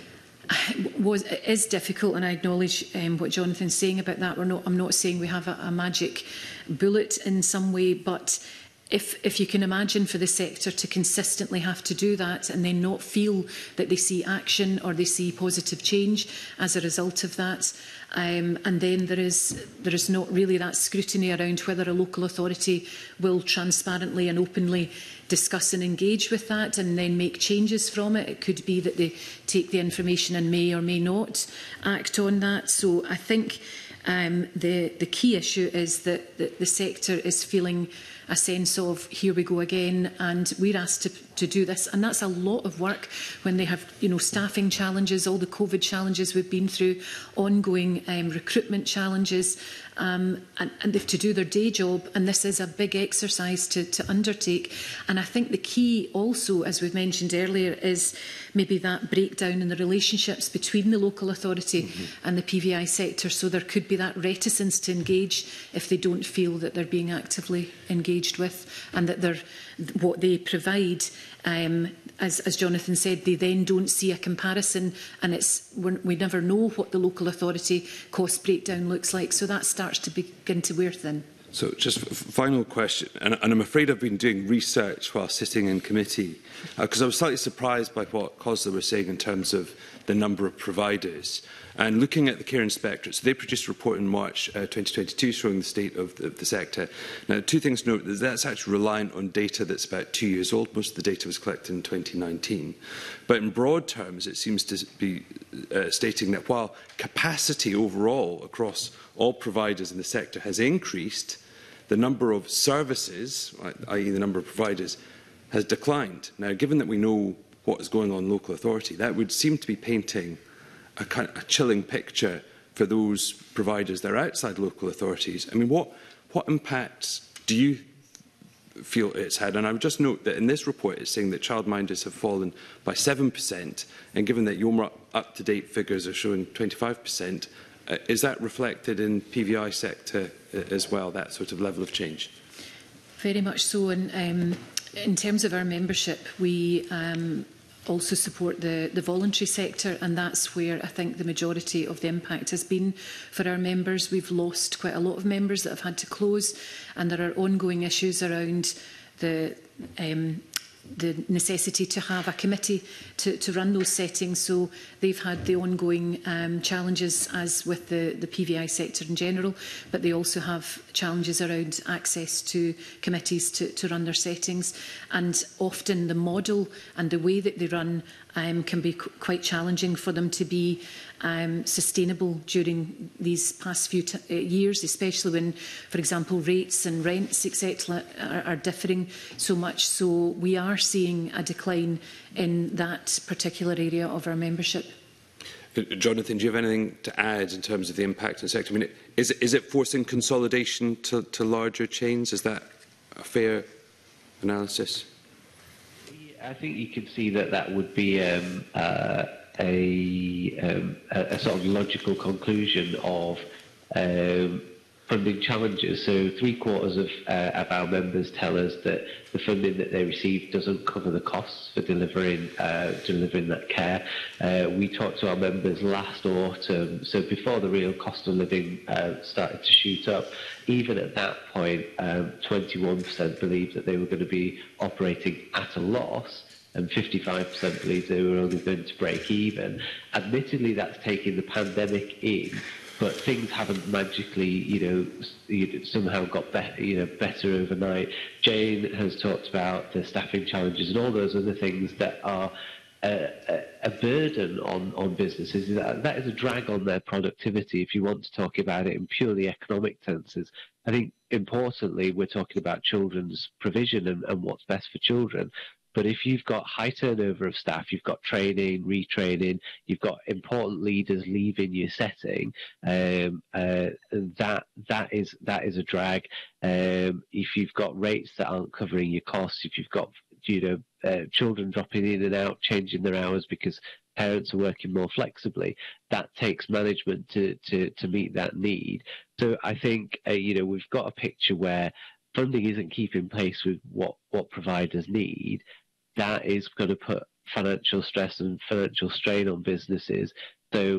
Was, it is difficult, and I acknowledge um, what Jonathan's saying about that. We're not, I'm not saying we have a, a magic bullet in some way, but if, if you can imagine for the sector to consistently have to do that and then not feel that they see action or they see positive change as a result of that, um, and then there is, there is not really that scrutiny around whether a local authority will transparently and openly discuss and engage with that and then make changes from it. It could be that they take the information and may or may not act on that. So I think um, the, the key issue is that the, the sector is feeling a sense of here we go again, and we're asked to, to do this, and that's a lot of work when they have, you know, staffing challenges, all the COVID challenges we've been through, ongoing um, recruitment challenges, um, and, and they have to do their day job, and this is a big exercise to, to undertake. And I think the key also, as we've mentioned earlier, is maybe that breakdown in the relationships between the local authority mm-hmm. and the P V I sector, so there could be that reticence to engage if they don't feel that they're being actively engaged with, and that they're, what they provide, um, as, as Jonathan said, they then don't see a comparison, and it's, we're, we never know what the local authority cost breakdown looks like, so that starts to begin to wear thin. So just f final question, and, and I'm afraid I've been doing research while sitting in committee, because uh, I was slightly surprised by what Cosla was saying in terms of the number of providers. And looking at the Care Inspectorate, so they produced a report in March uh, twenty twenty-two showing the state of the, of the sector. Now, two things to note: that's actually reliant on data that's about two years old. Most of the data was collected in twenty nineteen. But in broad terms, it seems to be uh, stating that while capacity overall across all providers in the sector has increased, the number of services, that is the number of providers, has declined. Now, given that we know what is going on in local authority, that would seem to be painting a, kind of a chilling picture for those providers that are outside local authorities. I mean, what, what impacts do you feel it's had? And I would just note that in this report it's saying that childminders have fallen by seven percent, and given that your up-to-date figures are showing twenty-five percent, uh, is that reflected in P V I sector uh, as well, that sort of level of change? Very much so. And um, in terms of our membership, we um, also support the, the voluntary sector, and that's where I think the majority of the impact has been for our members. We've lost quite a lot of members that have had to close, and there are ongoing issues around the um, the necessity to have a committee to, to run those settings. So they've had the ongoing um, challenges as with the, the P V I sector in general, but they also have challenges around access to committees to, to run their settings. And often the model and the way that they run um, can be qu quite challenging for them to be um, sustainable during these past few t uh, years, especially when, for example, rates and rents, et cetera, are, are differing so much. So we are seeing a decline in that particular area of our membership. Jonathan, do you have anything to add in terms of the impact on the sector? I mean, is it, is it forcing consolidation to, to larger chains? Is that a fair analysis? I think you can see that that would be um, uh, a, um, a, a sort of logical conclusion of um, funding challenges. So three quarters of, uh, of our members tell us that the funding that they receive doesn't cover the costs for delivering uh, delivering that care. Uh, we talked to our members last autumn, so before the real cost of living uh, started to shoot up. Even at that point, um, twenty-one percent believed that they were going to be operating at a loss, and fifty-five percent believed they were only going to break even. Admittedly, that's taking the pandemic in, but things haven't magically, you know, somehow got better, you know, better overnight. Jane has talked about the staffing challenges and all those other things that are a, a, a burden on, on businesses. That, that is a drag on their productivity, if you want to talk about it in purely economic senses. I think, importantly, we're talking about children's provision and, and what's best for children. But if you've got high turnover of staff, you've got training, retraining, you've got important leaders leaving your setting, um, uh, that that is that is a drag. Um, if you've got rates that aren't covering your costs, if you've got you know uh, children dropping in and out, changing their hours because parents are working more flexibly, that takes management to to to meet that need. So I think uh, you know we've got a picture where funding isn't keeping pace with what what providers need. That is going to put financial stress and financial strain on businesses. So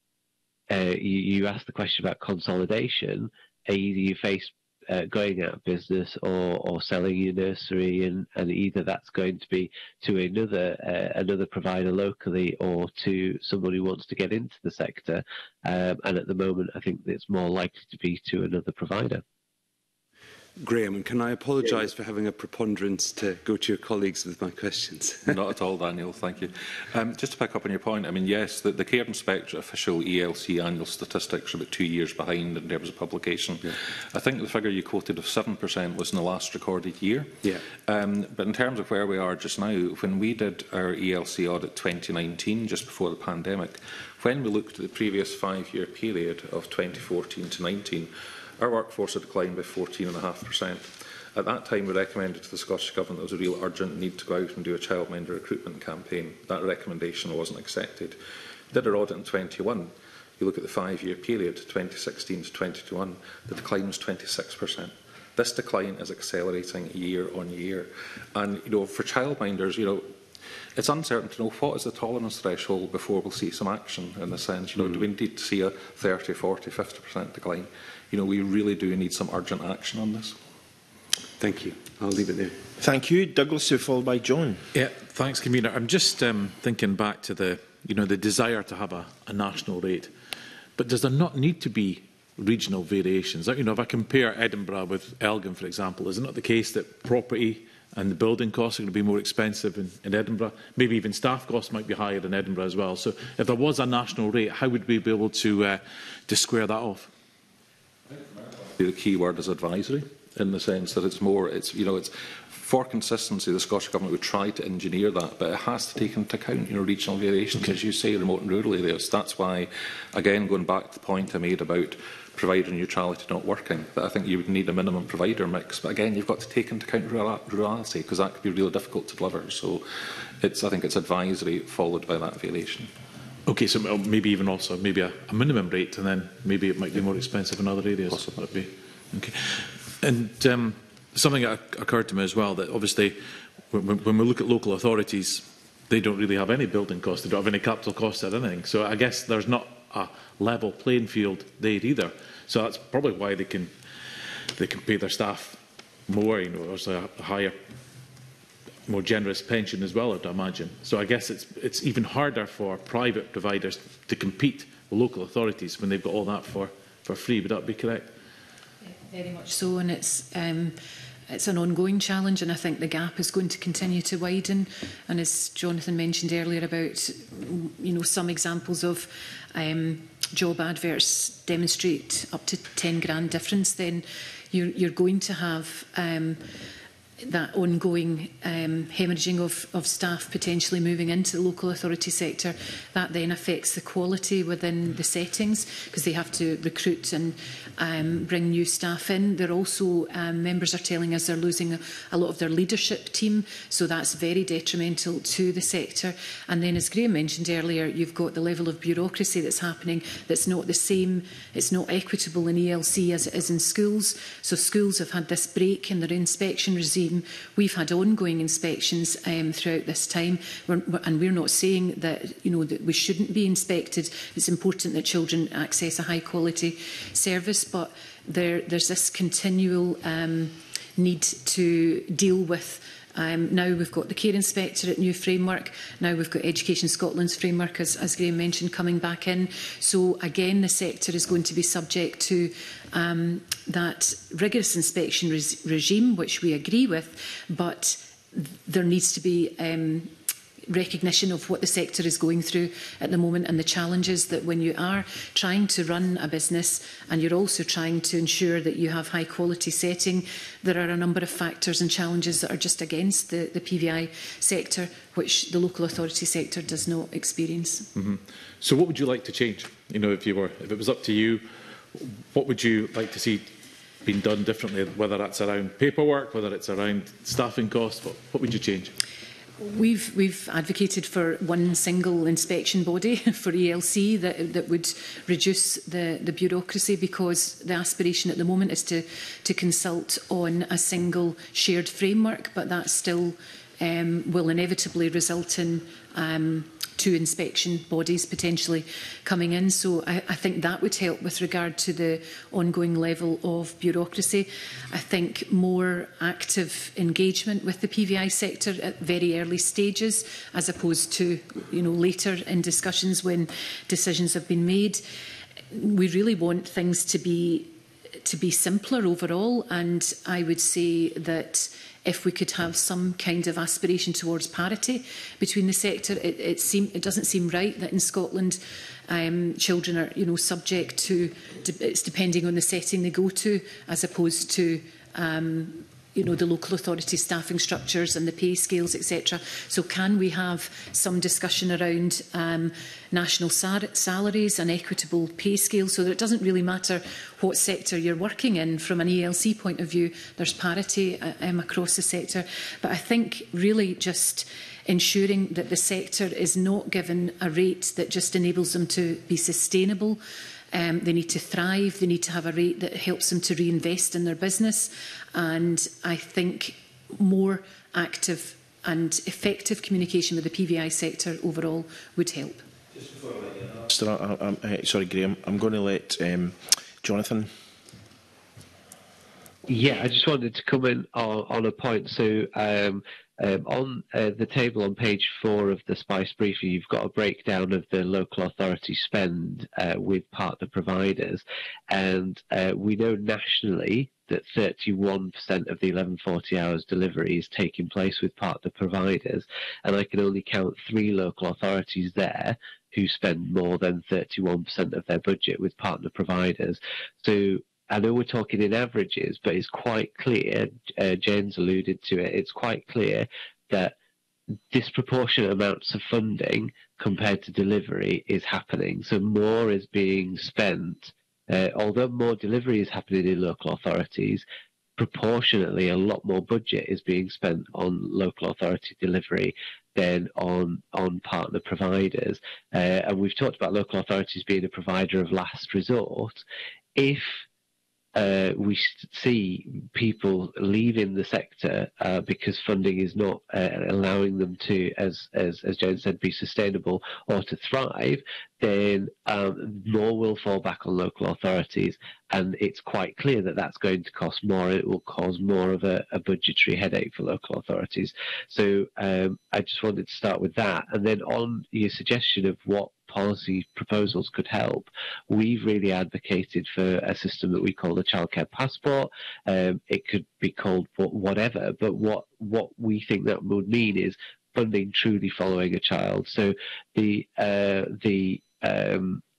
uh, you, you asked the question about consolidation. Either you face uh, going out of business or, or selling your nursery, and, and either that's going to be to another uh, another provider locally or to somebody who wants to get into the sector. Um, and at the moment, I think it's more likely to be to another provider. Graham, and can I apologise for having a preponderance to go to your colleagues with my questions? Not at all, Daniel, thank you. Um, just to pick up on your point, I mean, yes, the, the Care Inspectorate official E L C annual statistics are about two years behind in terms of publication. Yeah. I think the figure you quoted of seven percent was in the last recorded year. Yeah. Um, but in terms of where we are just now, when we did our E L C audit twenty nineteen, just before the pandemic, when we looked at the previous five-year period of twenty fourteen to nineteen, our workforce had declined by fourteen point five percent. At that time, we recommended to the Scottish Government there was a real urgent need to go out and do a childminder recruitment campaign. That recommendation wasn't accepted. We did our audit in twenty-one. You look at the five-year period, twenty sixteen to twenty twenty-one, the decline was twenty-six percent. This decline is accelerating year on year. And, you know, for childminders, you know, it's uncertain to know what is the tolerance threshold before we'll see some action in the sense, you know, mm. do we need to see a thirty, forty, fifty percent decline? You know, we really do need some urgent action on this. Thank you. I'll leave it there. Thank you. Douglas, followed by John. Yeah, thanks, Convener. I'm just um, thinking back to the, you know, the desire to have a, a national rate. But does there not need to be regional variations? You know, if I compare Edinburgh with Elgin, for example, is it not the case that property and the building costs are going to be more expensive in, in Edinburgh? Maybe even staff costs might be higher in Edinburgh as well. So if there was a national rate, how would we be able to, uh, to square that off? The key word is advisory, in the sense that it's more, it's, you know, it's for consistency, the Scottish Government would try to engineer that, but it has to take into account, you know, regional variations, okay. as you say, remote and rural areas. That's why, again, going back to the point I made about provider neutrality not working, that I think you would need a minimum provider mix. But again, you've got to take into account rurality, because that could be really difficult to deliver. So it's, I think it's advisory followed by that variation. Okay, so maybe even also maybe a, a minimum rate, and then maybe it might be more expensive in other areas. Possibly. Be, okay. And um, something that occurred to me as well, that obviously when, when we look at local authorities, they don't really have any building costs, they don't have any capital costs or anything. So I guess there's not a level playing field there either. So that's probably why they can they can pay their staff more, you know, or a higher, more generous pension as well, I'd imagine. So I guess it's it's even harder for private providers to compete with local authorities when they've got all that for, for free. Would that be correct? Very much so, and it's um, it's an ongoing challenge, and I think the gap is going to continue to widen. And as Jonathan mentioned earlier about, you know, some examples of um, job adverts demonstrate up to ten grand difference, then you're, you're going to have um, that ongoing um, hemorrhaging of, of staff potentially moving into the local authority sector, that then affects the quality within the settings because they have to recruit and um, bring new staff in. They're also, um, members are telling us they're losing a, a lot of their leadership team, so that's very detrimental to the sector. And then, as Graham mentioned earlier, you've got the level of bureaucracy that's happening that's not the same, it's not equitable in E L C as it is in schools. So schools have had this break in their inspection regime. We've had ongoing inspections um, throughout this time, we're, and we're not saying that you know that we shouldn't be inspected. It's important that children access a high quality service, but there, there's this continual um, need to deal with. Um, now we've got the care inspector at new framework. Now we've got Education Scotland's framework, as, as Graham mentioned, coming back in. So again, the sector is going to be subject to um, that rigorous inspection res regime, which we agree with, but there needs to be um, recognition of what the sector is going through at the moment and the challenges that when you are trying to run a business and you're also trying to ensure that you have high quality setting, there are a number of factors and challenges that are just against the, the P V I sector, which the local authority sector does not experience. Mm-hmm. So what would you like to change? You know, if you were, if it was up to you, what would you like to see being done differently, whether that's around paperwork, whether it's around staffing costs, what, what would you change? We've, we've advocated for one single inspection body for E L C that, that would reduce the, the bureaucracy, because the aspiration at the moment is to, to consult on a single shared framework, but that still um, will inevitably result in um, two inspection bodies potentially coming in. So I, I think that would help with regard to the ongoing level of bureaucracy. I think more active engagement with the P V I sector at very early stages, as opposed to you know later in discussions when decisions have been made. We really want things to be to be simpler overall, and I would say that if we could have some kind of aspiration towards parity between the sector, it, it, seem, it doesn't seem right that in Scotland um, children are, you know, subject to, it's depending on the setting they go to, as opposed to, um, you know, the local authority staffing structures and the pay scales, et cetera. So can we have some discussion around um, national salaries and equitable pay scales, so that it doesn't really matter what sector you're working in from an E L C point of view, there's parity um, across the sector. But I think really just ensuring that the sector is not given a rate that just enables them to be sustainable. Um, they need to thrive, they need to have a rate that helps them to reinvest in their business. And I think more active and effective communication with the P V I sector overall would help. Just before I let you answer, I, I, I, sorry, Graham, I'm going to let um, Jonathan. Yeah, I just wanted to come in on, on a point. So um, um, on uh, the table on page four of the SPICE briefing, you've got a breakdown of the local authority spend uh, with partner providers. And uh, we know nationally that thirty-one percent of the eleven forty hours delivery is taking place with partner providers. And I can only count three local authorities there who spend more than thirty-one percent of their budget with partner providers. So I know we're talking in averages, but it's quite clear, uh, Jane's alluded to it, it's quite clear that disproportionate amounts of funding compared to delivery is happening. So more is being spent, uh, although more delivery is happening in local authorities, proportionately a lot more budget is being spent on local authority delivery than on, on partner providers. Uh, and we've talked about local authorities being a provider of last resort. If Uh, we see people leaving the sector uh, because funding is not uh, allowing them to, as, as, as Jane said, be sustainable or to thrive, then um, more will fall back on local authorities. And it's quite clear that that's going to cost more. It will cause more of a, a budgetary headache for local authorities. So um, I just wanted to start with that. And then on your suggestion of what policy proposals could help, we've really advocated for a system that we call the childcare passport. Um, it could be called whatever, but what, what we think that would mean is funding truly following a child. So the, uh, the um,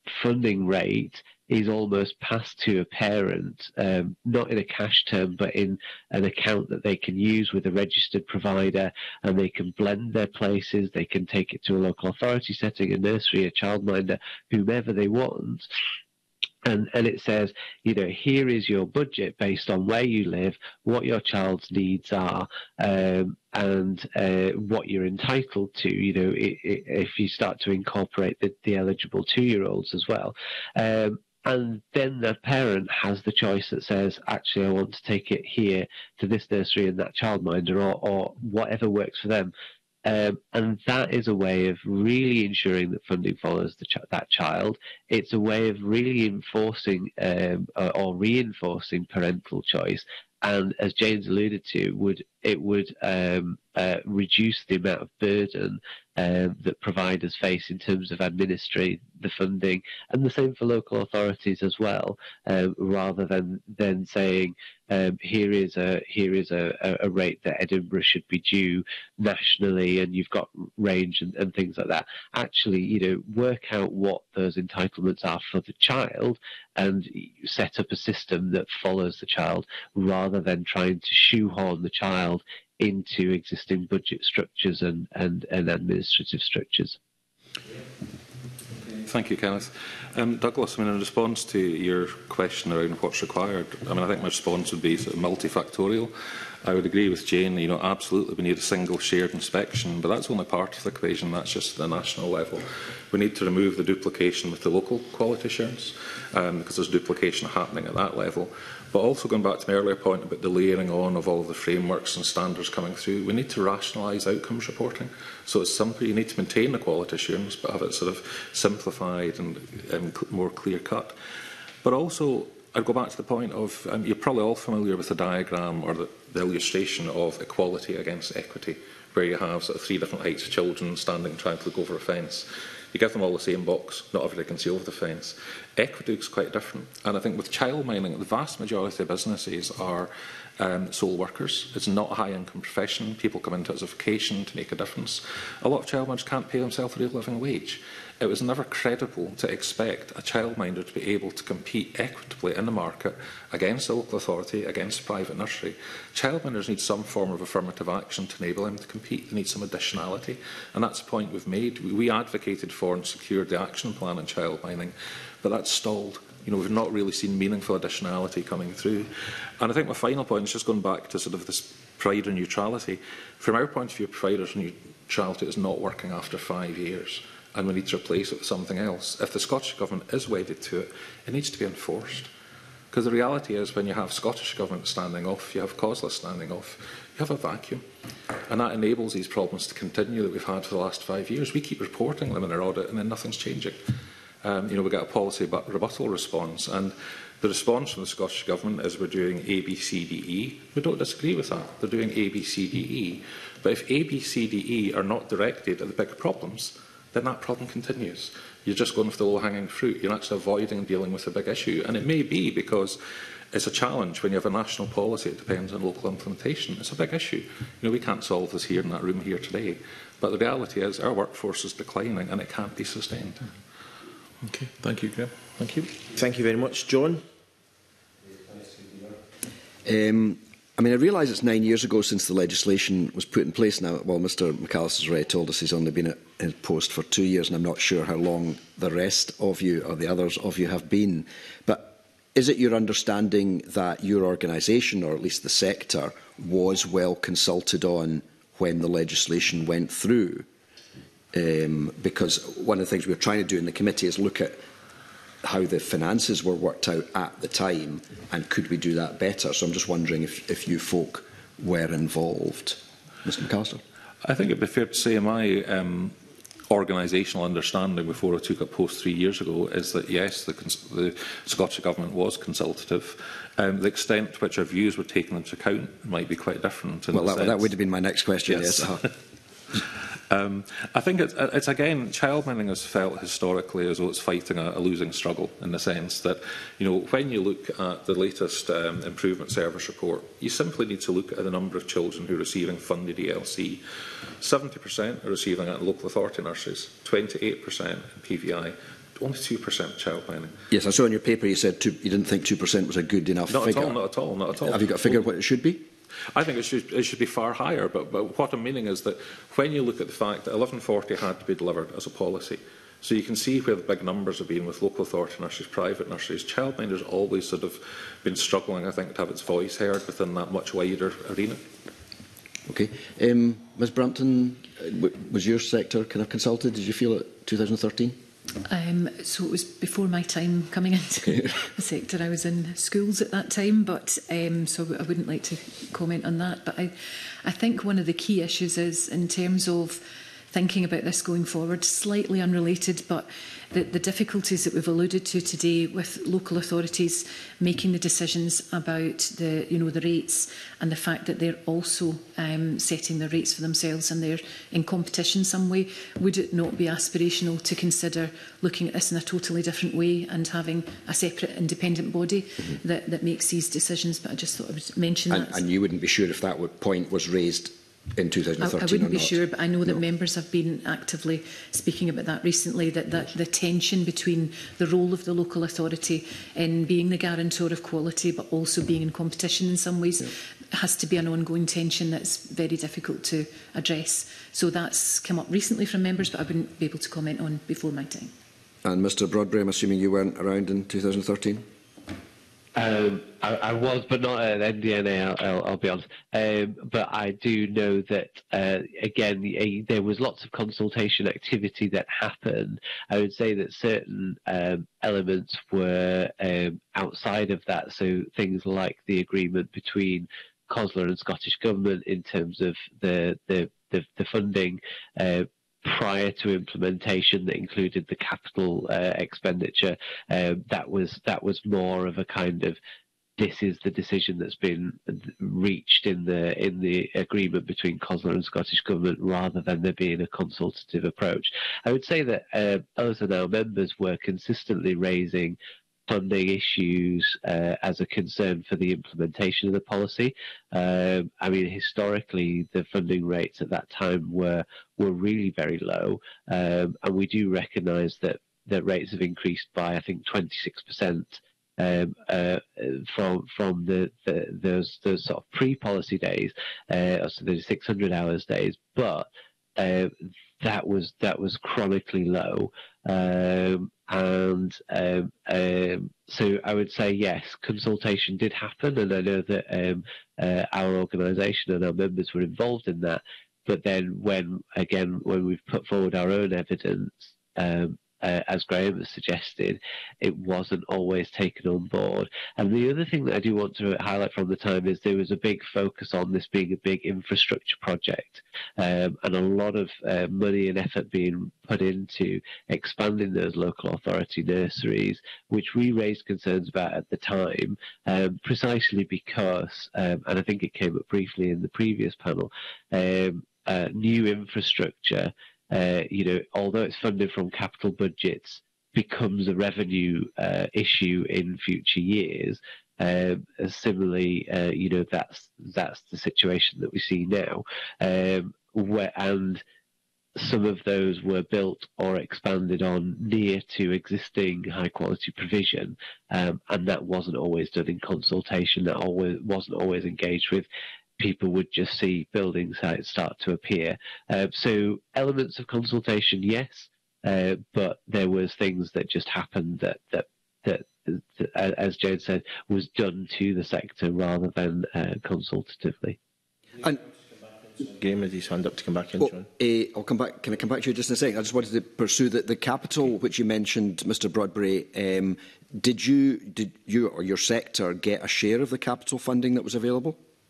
funding rate is almost passed to a parent, um, not in a cash term, but in an account that they can use with a registered provider, and they can blend their places, they can take it to a local authority setting, a nursery, a childminder, whomever they want. And, and it says, you know, here is your budget based on where you live, what your child's needs are, um, and uh, what you're entitled to, you know, it, it, if you start to incorporate the, the eligible two-year-olds as well. Um, and then the parent has the choice that says, actually, I want to take it here to this nursery and that childminder, or, or whatever works for them. Um, and that is a way of really ensuring that funding follows the ch that child. It's a way of really enforcing um, or, or reinforcing parental choice. And as James alluded to, would it would um, uh, reduce the amount of burden um, that providers face in terms of administering the funding, and the same for local authorities as well, um, rather than than saying um, here is a here is a, a rate that Edinburgh should be due nationally, and you've got range and, and things like that. Actually, you know, work out what those entitlements are for the child, and set up a system that follows the child, rather than trying to shoehorn the child into existing budget structures and, and, and administrative structures. Thank you, Kenneth. Um, Douglas, I mean, in response to your question around what's required, I mean, I think my response would be sort of multifactorial. I would agree with Jane, you know, absolutely we need a single shared inspection, but that's only part of the equation, that's just at the national level. We need to remove the duplication with the local quality assurance, um, because there's duplication happening at that level. But also going back to my earlier point about the layering on of all of the frameworks and standards coming through, we need to rationalise outcomes reporting. So it's simple, you need to maintain the quality assurance, but have it sort of simplified and, and more clear cut. But also, I'd go back to the point of, um, you're probably all familiar with the diagram or the, the illustration of equality against equity, where you have sort of three different heights of children standing trying to look over a fence. You give them all the same box, not everybody can see over the fence. Equity is quite different. And I think with child mining, the vast majority of businesses are um, sole workers. It's not a high-income profession. People come into it as a vocation to make a difference. A lot of child miners can't pay themselves a real living wage. It was never credible to expect a childminder to be able to compete equitably in the market against a local authority, against a private nursery. Childminders need some form of affirmative action to enable them to compete. They need some additionality. And that's the point we've made. We advocated for and secured the action plan on child mining, but that's stalled. You know, we've not really seen meaningful additionality coming through. And I think my final point is just going back to sort of this provider neutrality. From our point of view, provider neutrality is not working after five years. And we need to replace it with something else. If the Scottish Government is wedded to it, it needs to be enforced. Because the reality is, when you have Scottish Government standing off, you have COSLA standing off, you have a vacuum. And that enables these problems to continue that we've had for the last five years. We keep reporting them in our audit, and then nothing's changing. Um, you know, we get a policy but rebuttal response, and the response from the Scottish Government is we're doing A, B, C, D, E. We don't disagree with that. They're doing A, B, C, D, E. But if A, B, C, D, E are not directed at the big problems, then that problem continues. You're just going for the low-hanging fruit. You're actually avoiding dealing with a big issue. And it may be because it's a challenge when you have a national policy. It depends on local implementation. It's a big issue. You know, we can't solve this here in that room here today. But the reality is our workforce is declining and it can't be sustained. Okay, thank you, Graham. Thank you. Thank you very much. John? Um, I mean, I realise it's nine years ago since the legislation was put in place now. Well, Mr McAllister's already told us he's only been at his post for two years, and I'm not sure how long the rest of you or the others of you have been. But is it your understanding that your organisation, or at least the sector, was well consulted on when the legislation went through? Um, because one of the things we were trying to do in the committee is look at how the finances were worked out at the time, and could we do that better? So I'm just wondering if, if you folk were involved. Mr McAllister. I think it would be fair to say my um, organisational understanding before I took up post three years ago is that yes, the, the Scottish Government was consultative. Um, the extent to which our views were taken into account might be quite different. Well, that, that would have been my next question, yes. yes. Uh-huh. Um, I think it's, it's again, child mining has felt historically as though it's fighting a, a losing struggle, in the sense that, you know, when you look at the latest um, improvement service report, you simply need to look at the number of children who are receiving funded E L C. seventy percent are receiving it in local authority nurseries, twenty-eight percent in P V I, only two percent child mining. Yes, I saw in your paper you said two, you didn't think two percent was a good enough not figure. At all, not at all, not at all. Have you got a figure of what it should be? I think it should, it should be far higher, but, but what I'm meaning is that when you look at the fact that eleven forty had to be delivered as a policy, so you can see where the big numbers have been with local authority nurseries, private nurseries. Childminder's always sort of been struggling, I think, to have its voice heard within that much wider arena. Okay. Um, Miz Brampton, was your sector kind of consulted, did you feel, at two thousand thirteen? Um, so it was before my time coming into the sector. I was in schools at that time, but um, so I wouldn't like to comment on that. But I, I think one of the key issues is in terms of thinking about this going forward, slightly unrelated, but the, the difficulties that we've alluded to today with local authorities making the decisions about the, you know, the rates and the fact that they're also um, setting their rates for themselves and they're in competition some way. Would it not be aspirational to consider looking at this in a totally different way and having a separate independent body mm-hmm. that, that makes these decisions? But I just thought I would mention and, that. And you wouldn't be sure if that would, point was raised in two thousand thirteen? I, I wouldn't or be not? sure, but I know that no. members have been actively speaking about that recently, that, that the tension between the role of the local authority in being the guarantor of quality but also being in competition in some ways yeah. has to be an ongoing tension that's very difficult to address. So that's come up recently from members, but I wouldn't be able to comment on before my time. And Mr Broadbury, I'm assuming you weren't around in two thousand thirteen? Um, I, I was, but not at N D N A, I'll, I'll, I'll be honest. Um, but I do know that, uh, again, a, there was lots of consultation activity that happened. I would say that certain um, elements were um, outside of that, so things like the agreement between COSLA and Scottish Government in terms of the, the, the, the funding uh, prior to implementation that included the capital uh, expenditure. Um, that was that was more of a kind of, this is the decision that's been reached in the in the agreement between COSLA and Scottish Government, rather than there being a consultative approach. I would say that uh, us and our members were consistently raising funding issues uh, as a concern for the implementation of the policy. Um, I mean, historically, the funding rates at that time were were really very low, um, and we do recognise that that rates have increased by, I think, twenty-six percent um, uh, from from the, the those those sort of pre-policy days, uh, so the six hundred hours days, but uh, that was that was chronically low. Um, and um, um, so I would say yes, consultation did happen, and I know that um, uh, our organisation and our members were involved in that. But then, when again, when we've put forward our own evidence, um, uh, as Graham has suggested, it wasn't always taken on board. And the other thing that I do want to highlight from the time is there was a big focus on this being a big infrastructure project, um, and a lot of uh, money and effort being put into expanding those local authority nurseries, which we raised concerns about at the time, um, precisely because, um, and I think it came up briefly in the previous panel, um, uh, new infrastructure, Uh, you know, although it's funded from capital budgets, becomes a revenue uh, issue in future years. Um, similarly, uh, you know, that's that's the situation that we see now, um, where, and some of those were built or expanded on near to existing high quality provision, um, and that wasn't always done in consultation. That always wasn't always engaged with. People would just see building sites start to appear. Uh, so elements of consultation, yes, uh, but there was things that just happened that, that, that, that as Jane said, was done to the sector rather than uh, consultatively. And Graham had his hand up to come back in. Oh, uh, I'll come back. Can I come back to you just in a second? I just wanted to pursue the, the capital, which you mentioned, Mr Broadbury. Um, did you, did you or your sector get a share of the capital funding that was available?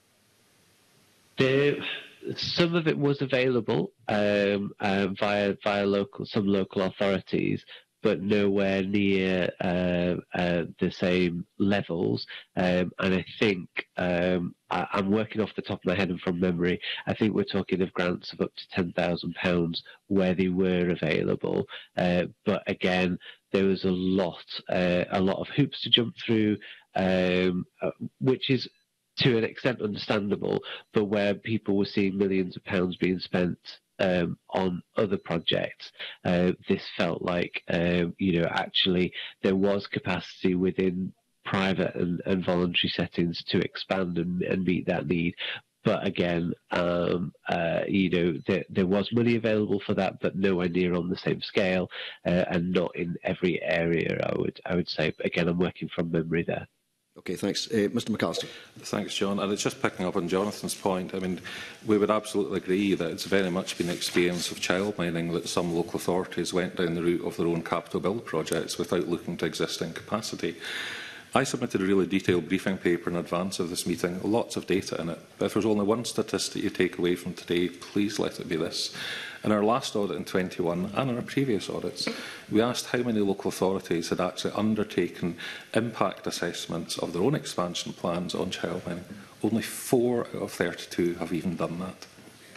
There, some of it was available um, uh, via via local some local authorities, but nowhere near uh, uh, the same levels. Um, and I think um, I, I'm working off the top of my head and from memory. I think we're talking of grants of up to ten thousand pounds where they were available. Uh, but again, there was a lot uh, a lot of hoops to jump through, um, uh, which is, to an extent, understandable, but where people were seeing millions of pounds being spent um, on other projects. Uh, this felt like, um, you know, actually there was capacity within private and, and voluntary settings to expand and, and meet that need. But again, um, uh, you know, there, there was money available for that, but nowhere near on the same scale, uh, and not in every area, I would, I would say. But again, I'm working from memory there. Okay, thanks. Uh, Mr McAllister. Thanks, John. And it's just picking up on Jonathan's point. I mean, we would absolutely agree that it's very much been the experience of child mining that some local authorities went down the route of their own capital build projects without looking to existing capacity. I submitted a really detailed briefing paper in advance of this meeting, lots of data in it. But if there's only one statistic you take away from today, please let it be this. In our last audit in twenty-one and in our previous audits, we asked how many local authorities had actually undertaken impact assessments of their own expansion plans on child mining. Only four out of thirty-two have even done that.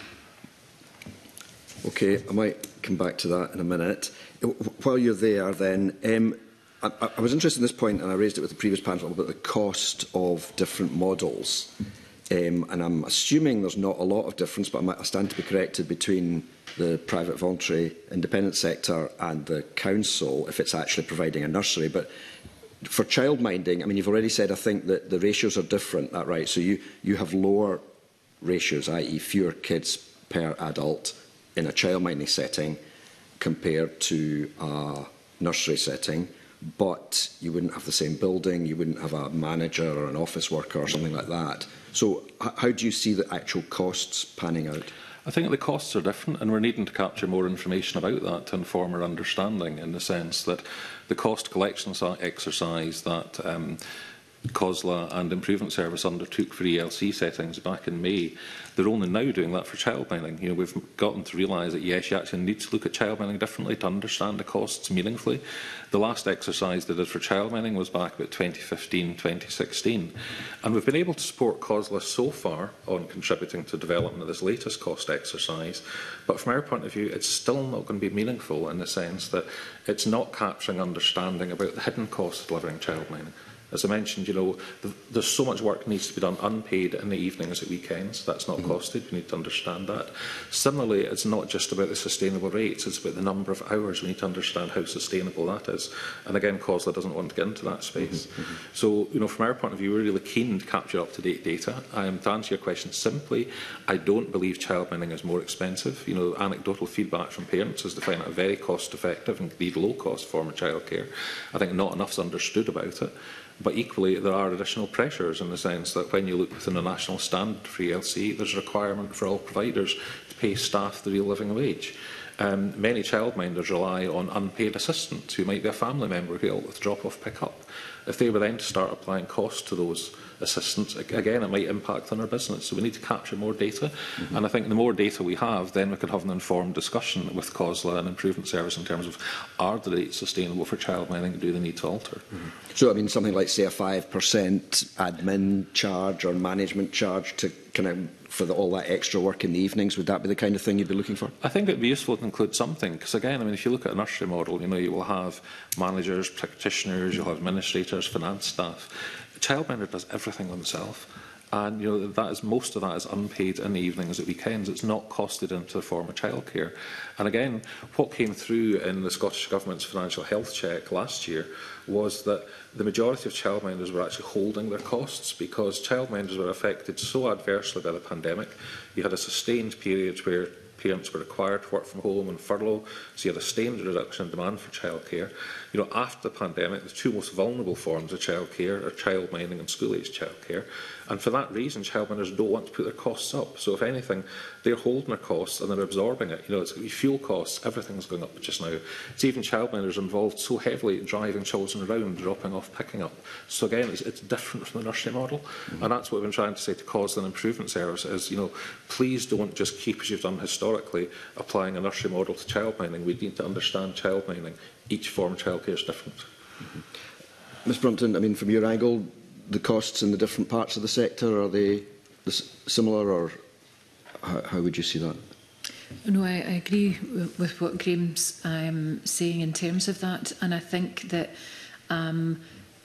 Okay, I might come back to that in a minute. While you're there, then, um, I, I was interested in this point, and I raised it with the previous panel about the cost of different models. Um, and I'm assuming there's not a lot of difference, but I, might, I stand to be corrected between the private, voluntary, independent sector and the council if it's actually providing a nursery. But for childminding, I mean, you've already said, I think, that the ratios are different, that right? So you, you have lower ratios, that is fewer kids per adult in a childminding setting compared to a nursery setting, but you wouldn't have the same building, you wouldn't have a manager or an office worker or something like that. So how do you see the actual costs panning out? I think the costs are different, and we're needing to capture more information about that to inform our understanding, in the sense that the cost collection exercise that um, COSLA and Improvement Service undertook for E L C settings back in May, they're only now doing that for child mining. You know, we've gotten to realise that, yes, you actually need to look at child mining differently to understand the costs meaningfully. The last exercise they did for child mining was back about twenty fifteen, twenty sixteen. And we've been able to support COSLA so far on contributing to development of this latest cost exercise. But from our point of view, it's still not going to be meaningful, in the sense that it's not capturing understanding about the hidden costs of delivering child mining. As I mentioned, you know, the, there's so much work that needs to be done unpaid in the evenings at weekends. That's not mm-hmm. costed. We need to understand that. Similarly, it's not just about the sustainable rates. It's about the number of hours. We need to understand how sustainable that is. And again, COSLA doesn't want to get into that space. Mm-hmm. So, you know, from our point of view, we're really keen to capture up-to-date data. Um, to answer your question simply, I don't believe child mining is more expensive. You know, anecdotal feedback from parents is to find it a very cost-effective and indeed low-cost form of childcare. I think not enough's understood about it. But equally, there are additional pressures, in the sense that when you look within the national standard for E L C, there's a requirement for all providers to pay staff the real living wage. Um, many childminders rely on unpaid assistants who might be a family member who help with drop-off pick-up. If they were then to start applying costs to those assistants, again, it might impact on our business. So we need to capture more data. Mm-hmm. And I think the more data we have, then we could have an informed discussion with COSLA and Improvement Service in terms of, are the rates sustainable for child mining, do they need to alter? Mm-hmm. So, I mean, something like, say, a five percent admin charge or management charge to kind of for the, all that extra work in the evenings, would that be the kind of thing you'd be looking for? I think it would be useful to include something, because again, I mean, if you look at a nursery model, you know, you will have managers, practitioners, you'll have administrators, finance staff. A childminder does everything themselves, and you know that is most of that is unpaid in the evenings at weekends. It's not costed into the form of childcare. And again, what came through in the Scottish Government's financial health check last year was that the majority of childminders were actually holding their costs, because childminders were affected so adversely by the pandemic. You had a sustained period where parents were required to work from home and furlough, so you had a sustained reduction in demand for childcare. You know, after the pandemic, the two most vulnerable forms of childcare are child mining and school-aged childcare. And for that reason, childminders don't want to put their costs up. So if anything, they're holding their costs and they're absorbing it. You know, it's fuel costs, everything's going up just now. It's even childminders involved so heavily in driving children around, dropping off, picking up. So again, it's, it's different from the nursery model. Mm-hmm. And that's what we've been trying to say to COSLA and Improvement Service is, you know, please don't just keep, as you've done historically, applying a nursery model to child mining. We need to understand child mining. Each form of childcare is different. Mm-hmm. Miz Brumpton, I mean, from your angle, the costs in the different parts of the sector, are they similar, or how, how would you see that? No, I, I agree with what Graham's um, saying in terms of that, and I think that um,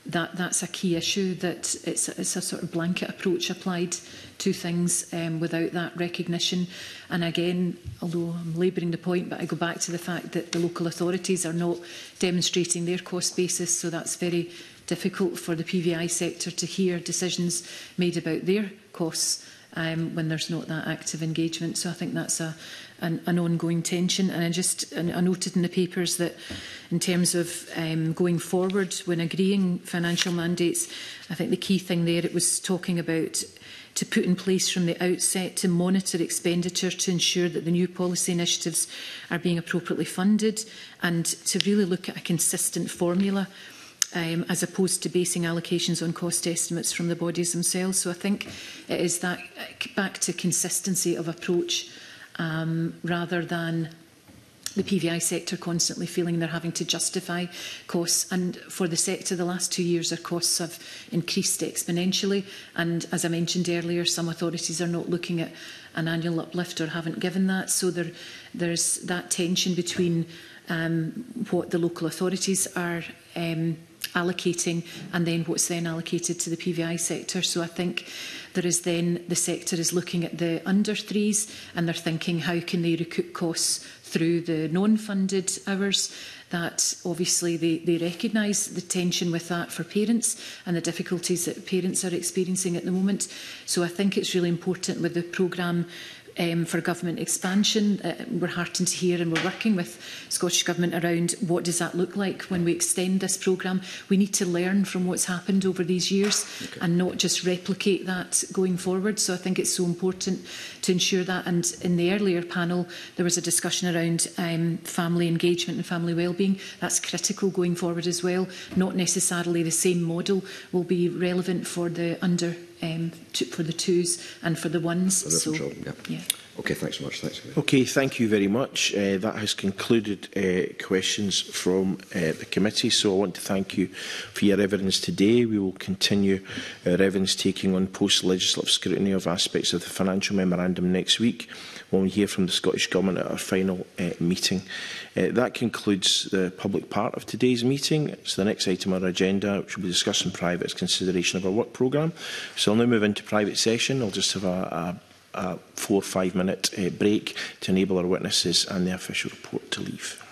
that that's a key issue, that it's, it's a sort of blanket approach applied to things um, without that recognition. And again, although I'm labouring the point, but I go back to the fact that the local authorities are not demonstrating their cost basis, so that's very difficult for the P V I sector to hear decisions made about their costs um, when there's not that active engagement. So I think that's a An, an ongoing tension. And I just and I noted in the papers that in terms of um, going forward when agreeing financial mandates, I think the key thing there, it was talking about to put in place from the outset to monitor expenditure to ensure that the new policy initiatives are being appropriately funded, and to really look at a consistent formula Um, as opposed to basing allocations on cost estimates from the bodies themselves. So I think it is that uh, back to consistency of approach um, rather than the P V I sector constantly feeling they're having to justify costs. And for the sector, the last two years, our costs have increased exponentially. And as I mentioned earlier, some authorities are not looking at an annual uplift or haven't given that. So there, there's that tension between um, what the local authorities are um, allocating and then what's then allocated to the P V I sector. So I think there is then the sector is looking at the under threes and they're thinking how can they recoup costs through the non-funded hours. That obviously they, they recognise the tension with that for parents and the difficulties that parents are experiencing at the moment. So I think it's really important with the programme Um, for government expansion. Uh, we're heartened to hear, and we're working with Scottish Government around what does that look like when we extend this programme. We need to learn from what's happened over these years okay. and not just replicate that going forward. So I think it's so important to ensure that. And in the earlier panel, there was a discussion around um, family engagement and family wellbeing. That's critical going forward as well. Not necessarily the same model will be relevant for the under Um, to, for the twos and for the ones. For the so, children, yeah. yeah. Okay, thanks so much. Thanks. Okay, thank you very much. Uh, that has concluded uh, questions from uh, the committee. So I want to thank you for your evidence today. We will continue our evidence taking on post-legislative scrutiny of aspects of the financial memorandum next week when we hear from the Scottish Government at our final uh, meeting. Uh, that concludes the public part of today's meeting. So the next item on our agenda, which we'll be discussing private, is consideration of our work programme. So I'll now move into private session. I'll just have a, a, a four or five minute uh, break to enable our witnesses and the official report to leave.